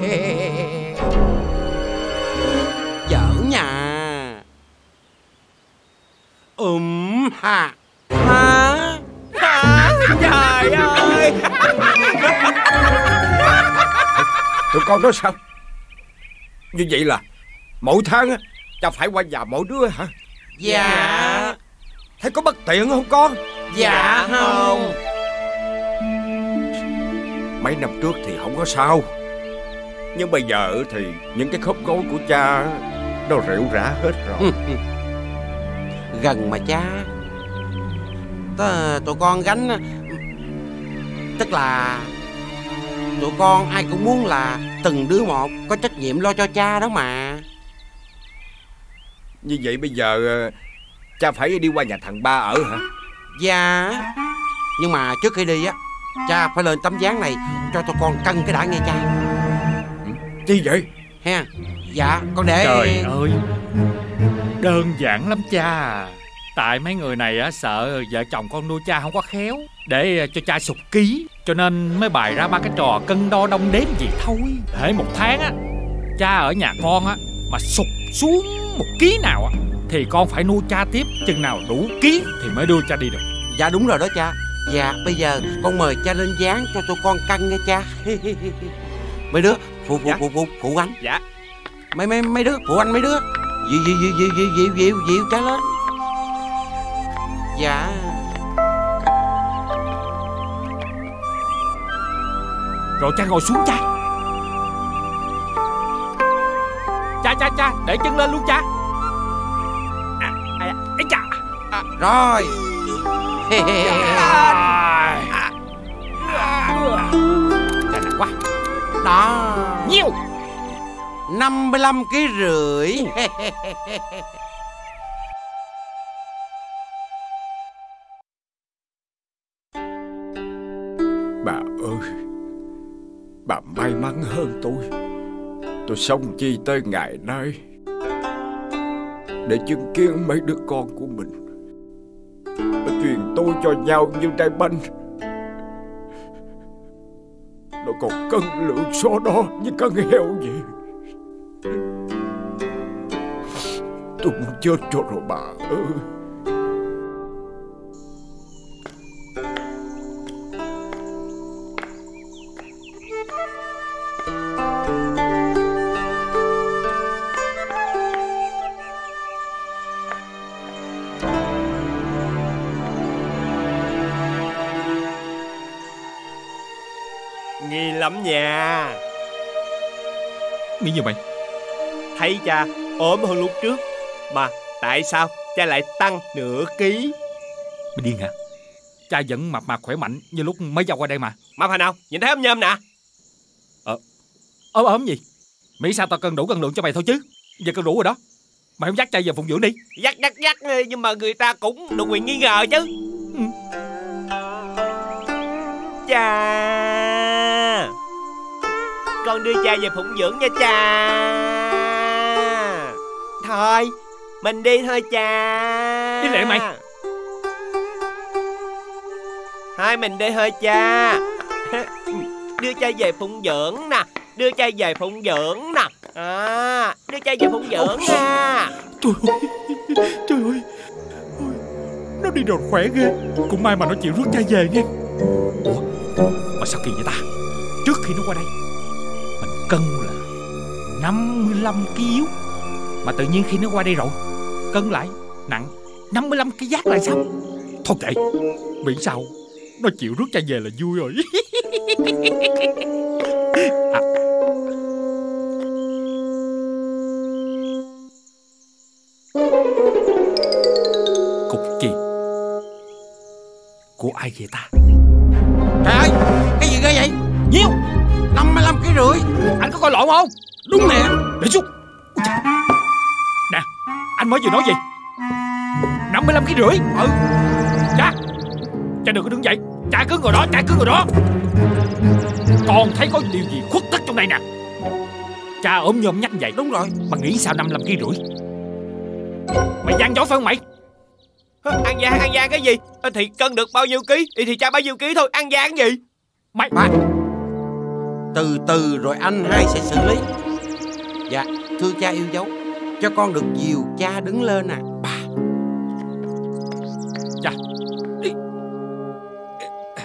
Vợ nha. Ừm ha ha ha. Trời ơi. Tụi con nói sao? Như vậy là mỗi tháng á cha phải qua nhà mỗi đứa hả? Dạ. Thấy có bất tiện không con? Dạ không. Mấy năm trước thì không có sao, nhưng bây giờ thì những cái khớp gối của cha nó rệu rã hết rồi. Gần mà cha. Tớ, tụi con gánh, tức là tụi con ai cũng muốn là từng đứa một có trách nhiệm lo cho cha đó mà. Như vậy bây giờ cha phải đi qua nhà thằng Ba ở hả? Dạ. Nhưng mà trước khi đi á, cha phải lên tấm ván này cho tụi con cân cái đã nghe cha. Chi vậy? Ha. Dạ con để. Trời ơi, đơn giản lắm cha. Tại mấy người này á sợ vợ chồng con nuôi cha không có khéo, để cho cha sụt ký, cho nên mới bày ra ba cái trò cân đo đong đếm gì thôi. Hễ một tháng á, cha ở nhà con á mà sụt xuống một ký nào á thì con phải nuôi cha tiếp, chừng nào đủ ký thì mới đưa cha đi được. Dạ đúng rồi đó cha. Dạ bây giờ con mời cha lên ván cho tụi con cân nha cha. Mấy đứa phụ phụ dạ. phụ phụ phụ anh. Dạ. Mấy mấy mấy đứa phụ anh mấy đứa. Dịu dịu dịu dịu dịu dịu dịu dịu cha lên. Dạ. Rồi cha ngồi xuống cha. Cha cha cha, để chân lên luôn cha. À, à, ấy cha. À, rồi. Cha nặng quá. Đó. Nhiêu? năm mươi lăm ký rưỡi. Bà ơi, bà may mắn hơn tôi. Tôi sống chi tới ngày nay để chứng kiến mấy đứa con của mình nó truyền tôi cho nhau như trái banh. Nó còn cân lượng số đó như con heo vậy. Tôi muốn chết cho rồi bà ơi. Nghi lắm nha. Nghĩ gì mày? Thấy cha ốm hơn lúc trước, mà tại sao cha lại tăng nửa ký? Mày điên hả? Cha vẫn mập mạp khỏe mạnh như lúc mới vào qua đây mà. Mập hồi nào? Nhìn thấy ốm nhôm nè. Ờ ốm ốm gì? Mày sao tao cân đủ cân lượng cho mày thôi chứ. Giờ cân đủ rồi đó. Mày không dắt cha về phụng dưỡng đi. Dắt dắt dắt nhưng mà người ta cũng đủ quyền nghi ngờ chứ. Ừ. Cha, con đưa cha về phụng dưỡng nha cha. Thôi mình đi thôi cha. Đi lẹ mày. Thôi mình đi thôi cha. Đưa cha về phụng dưỡng nè. Đưa cha về phụng dưỡng nè. À, đưa cha về phụng dưỡng nha. Trời ơi, trời ơi, nó đi đồn khỏe ghê. Cũng may mà nó chịu rước cha về nghe. Ủa, mà sao kỳ vậy ta? Trước khi nó qua đây mình cân là năm mươi lăm ki lô gam, mà tự nhiên khi nó qua đây rồi cân lại nặng năm mươi lăm ki lô gam là sao? Thôi kệ, miễn sao nó chịu rước cha về là vui rồi. À. Cục chì của ai vậy ta? Trời ơi, cái gì ghê vậy? Nhiêu? năm mươi lăm ký rưỡi. Anh có coi lộn không? Đúng nè. Để xuống. Nè, anh mới vừa nói gì? năm mươi lăm ký rưỡi. Ừ. Cha, cha đừng có đứng dậy. Cha cứ ngồi đó, cha cứ ngồi đó. Con thấy có điều gì khuất tất trong đây nè. Cha ốm nhôm nhách vậy. Đúng rồi. Mà nghĩ sao năm mươi lăm ký rưỡi? Mày gian dối phải không mày? Ăn gian, ăn gian cái gì? Thì cân được bao nhiêu ký thì cha bao nhiêu ký thôi. Ăn gian gì? Mày Mày từ từ rồi anh hai sẽ xử lý. Dạ, thưa cha yêu dấu, cho con được dìu cha đứng lên à. Bà. Cha đi.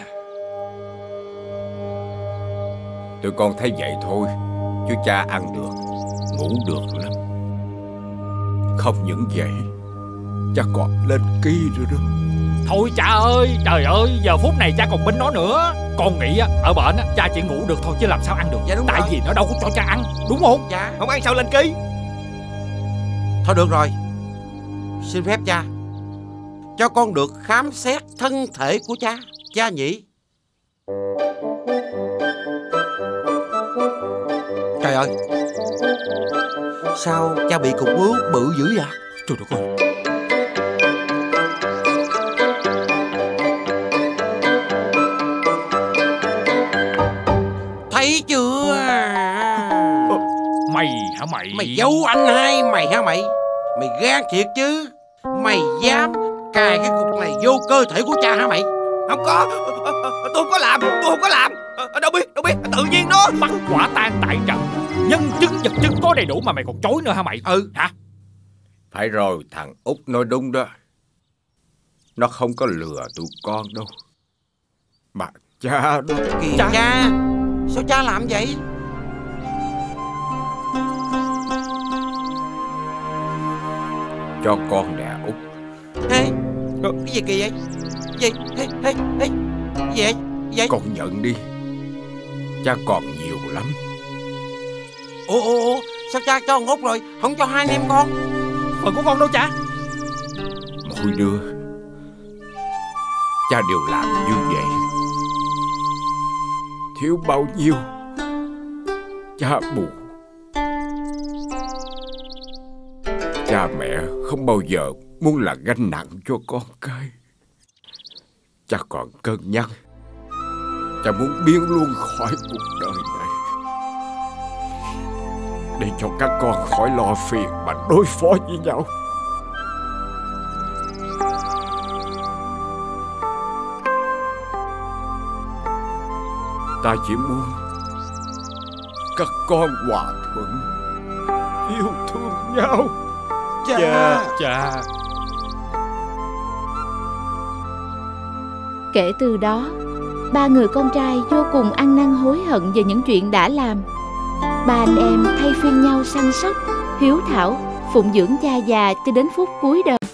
Tụi con thấy vậy thôi, chứ cha ăn được, ngủ được lắm. Không những vậy, cha còn lên ký rồi đó. Thôi cha ơi, trời ơi, giờ phút này cha còn binh nó nữa. Con nghĩ á, ở bển á, cha chỉ ngủ được thôi chứ làm sao ăn được. Dạ đúng Tại rồi. vì nó đâu có cho cha ăn, đúng không? Dạ. Không ăn sao lên ký? Thôi được rồi, xin phép cha, cho con được khám xét thân thể của cha, cha nhỉ. Trời ơi, sao cha bị cục bướu bự dữ vậy? Trời đất ơi. Thấy chưa? Mày hả mày? Mày giấu anh hai mày hả mày? Mày gan thiệt chứ? Mày dám cài cái cục này vô cơ thể của cha hả mày? Không có, tôi không có làm, tôi không có làm. Đâu biết, đâu biết, tự nhiên nó. Bắt quả tang tại trận, nhân chứng vật chứng có đầy đủ mà mày còn chối nữa hả mày? Ừ. Hả? Phải rồi, thằng Út nói đúng đó. Nó không có lừa tụi con đâu. Mà cha đó. Kìa cha, cha, sao cha làm vậy? Cho con đẻ Út. Ê, cái gì kỳ vậy? Gì? Ê, ê, ê, gì vậy? Gì vậy? Con nhận đi, cha còn nhiều lắm. Ủa, ủa, ủa, sao cha cho con Út rồi, không cho hai anh em con? Phần của con đâu cha? Mỗi đứa cha đều làm như vậy. Thiếu bao nhiêu cha bù. Cha mẹ không bao giờ muốn là gánh nặng cho con cái. Cha còn cân nhắc, cha muốn biến luôn khỏi cuộc đời này, để cho các con khỏi lo phiền mà đối phó với nhau. Ta chỉ muốn các con hòa thuận, yêu thương nhau. Cha, cha, cha. Kể từ đó, ba người con trai vô cùng ăn năn hối hận về những chuyện đã làm. Ba anh em thay phiên nhau săn sóc, hiếu thảo, phụng dưỡng cha già cho đến phút cuối đời.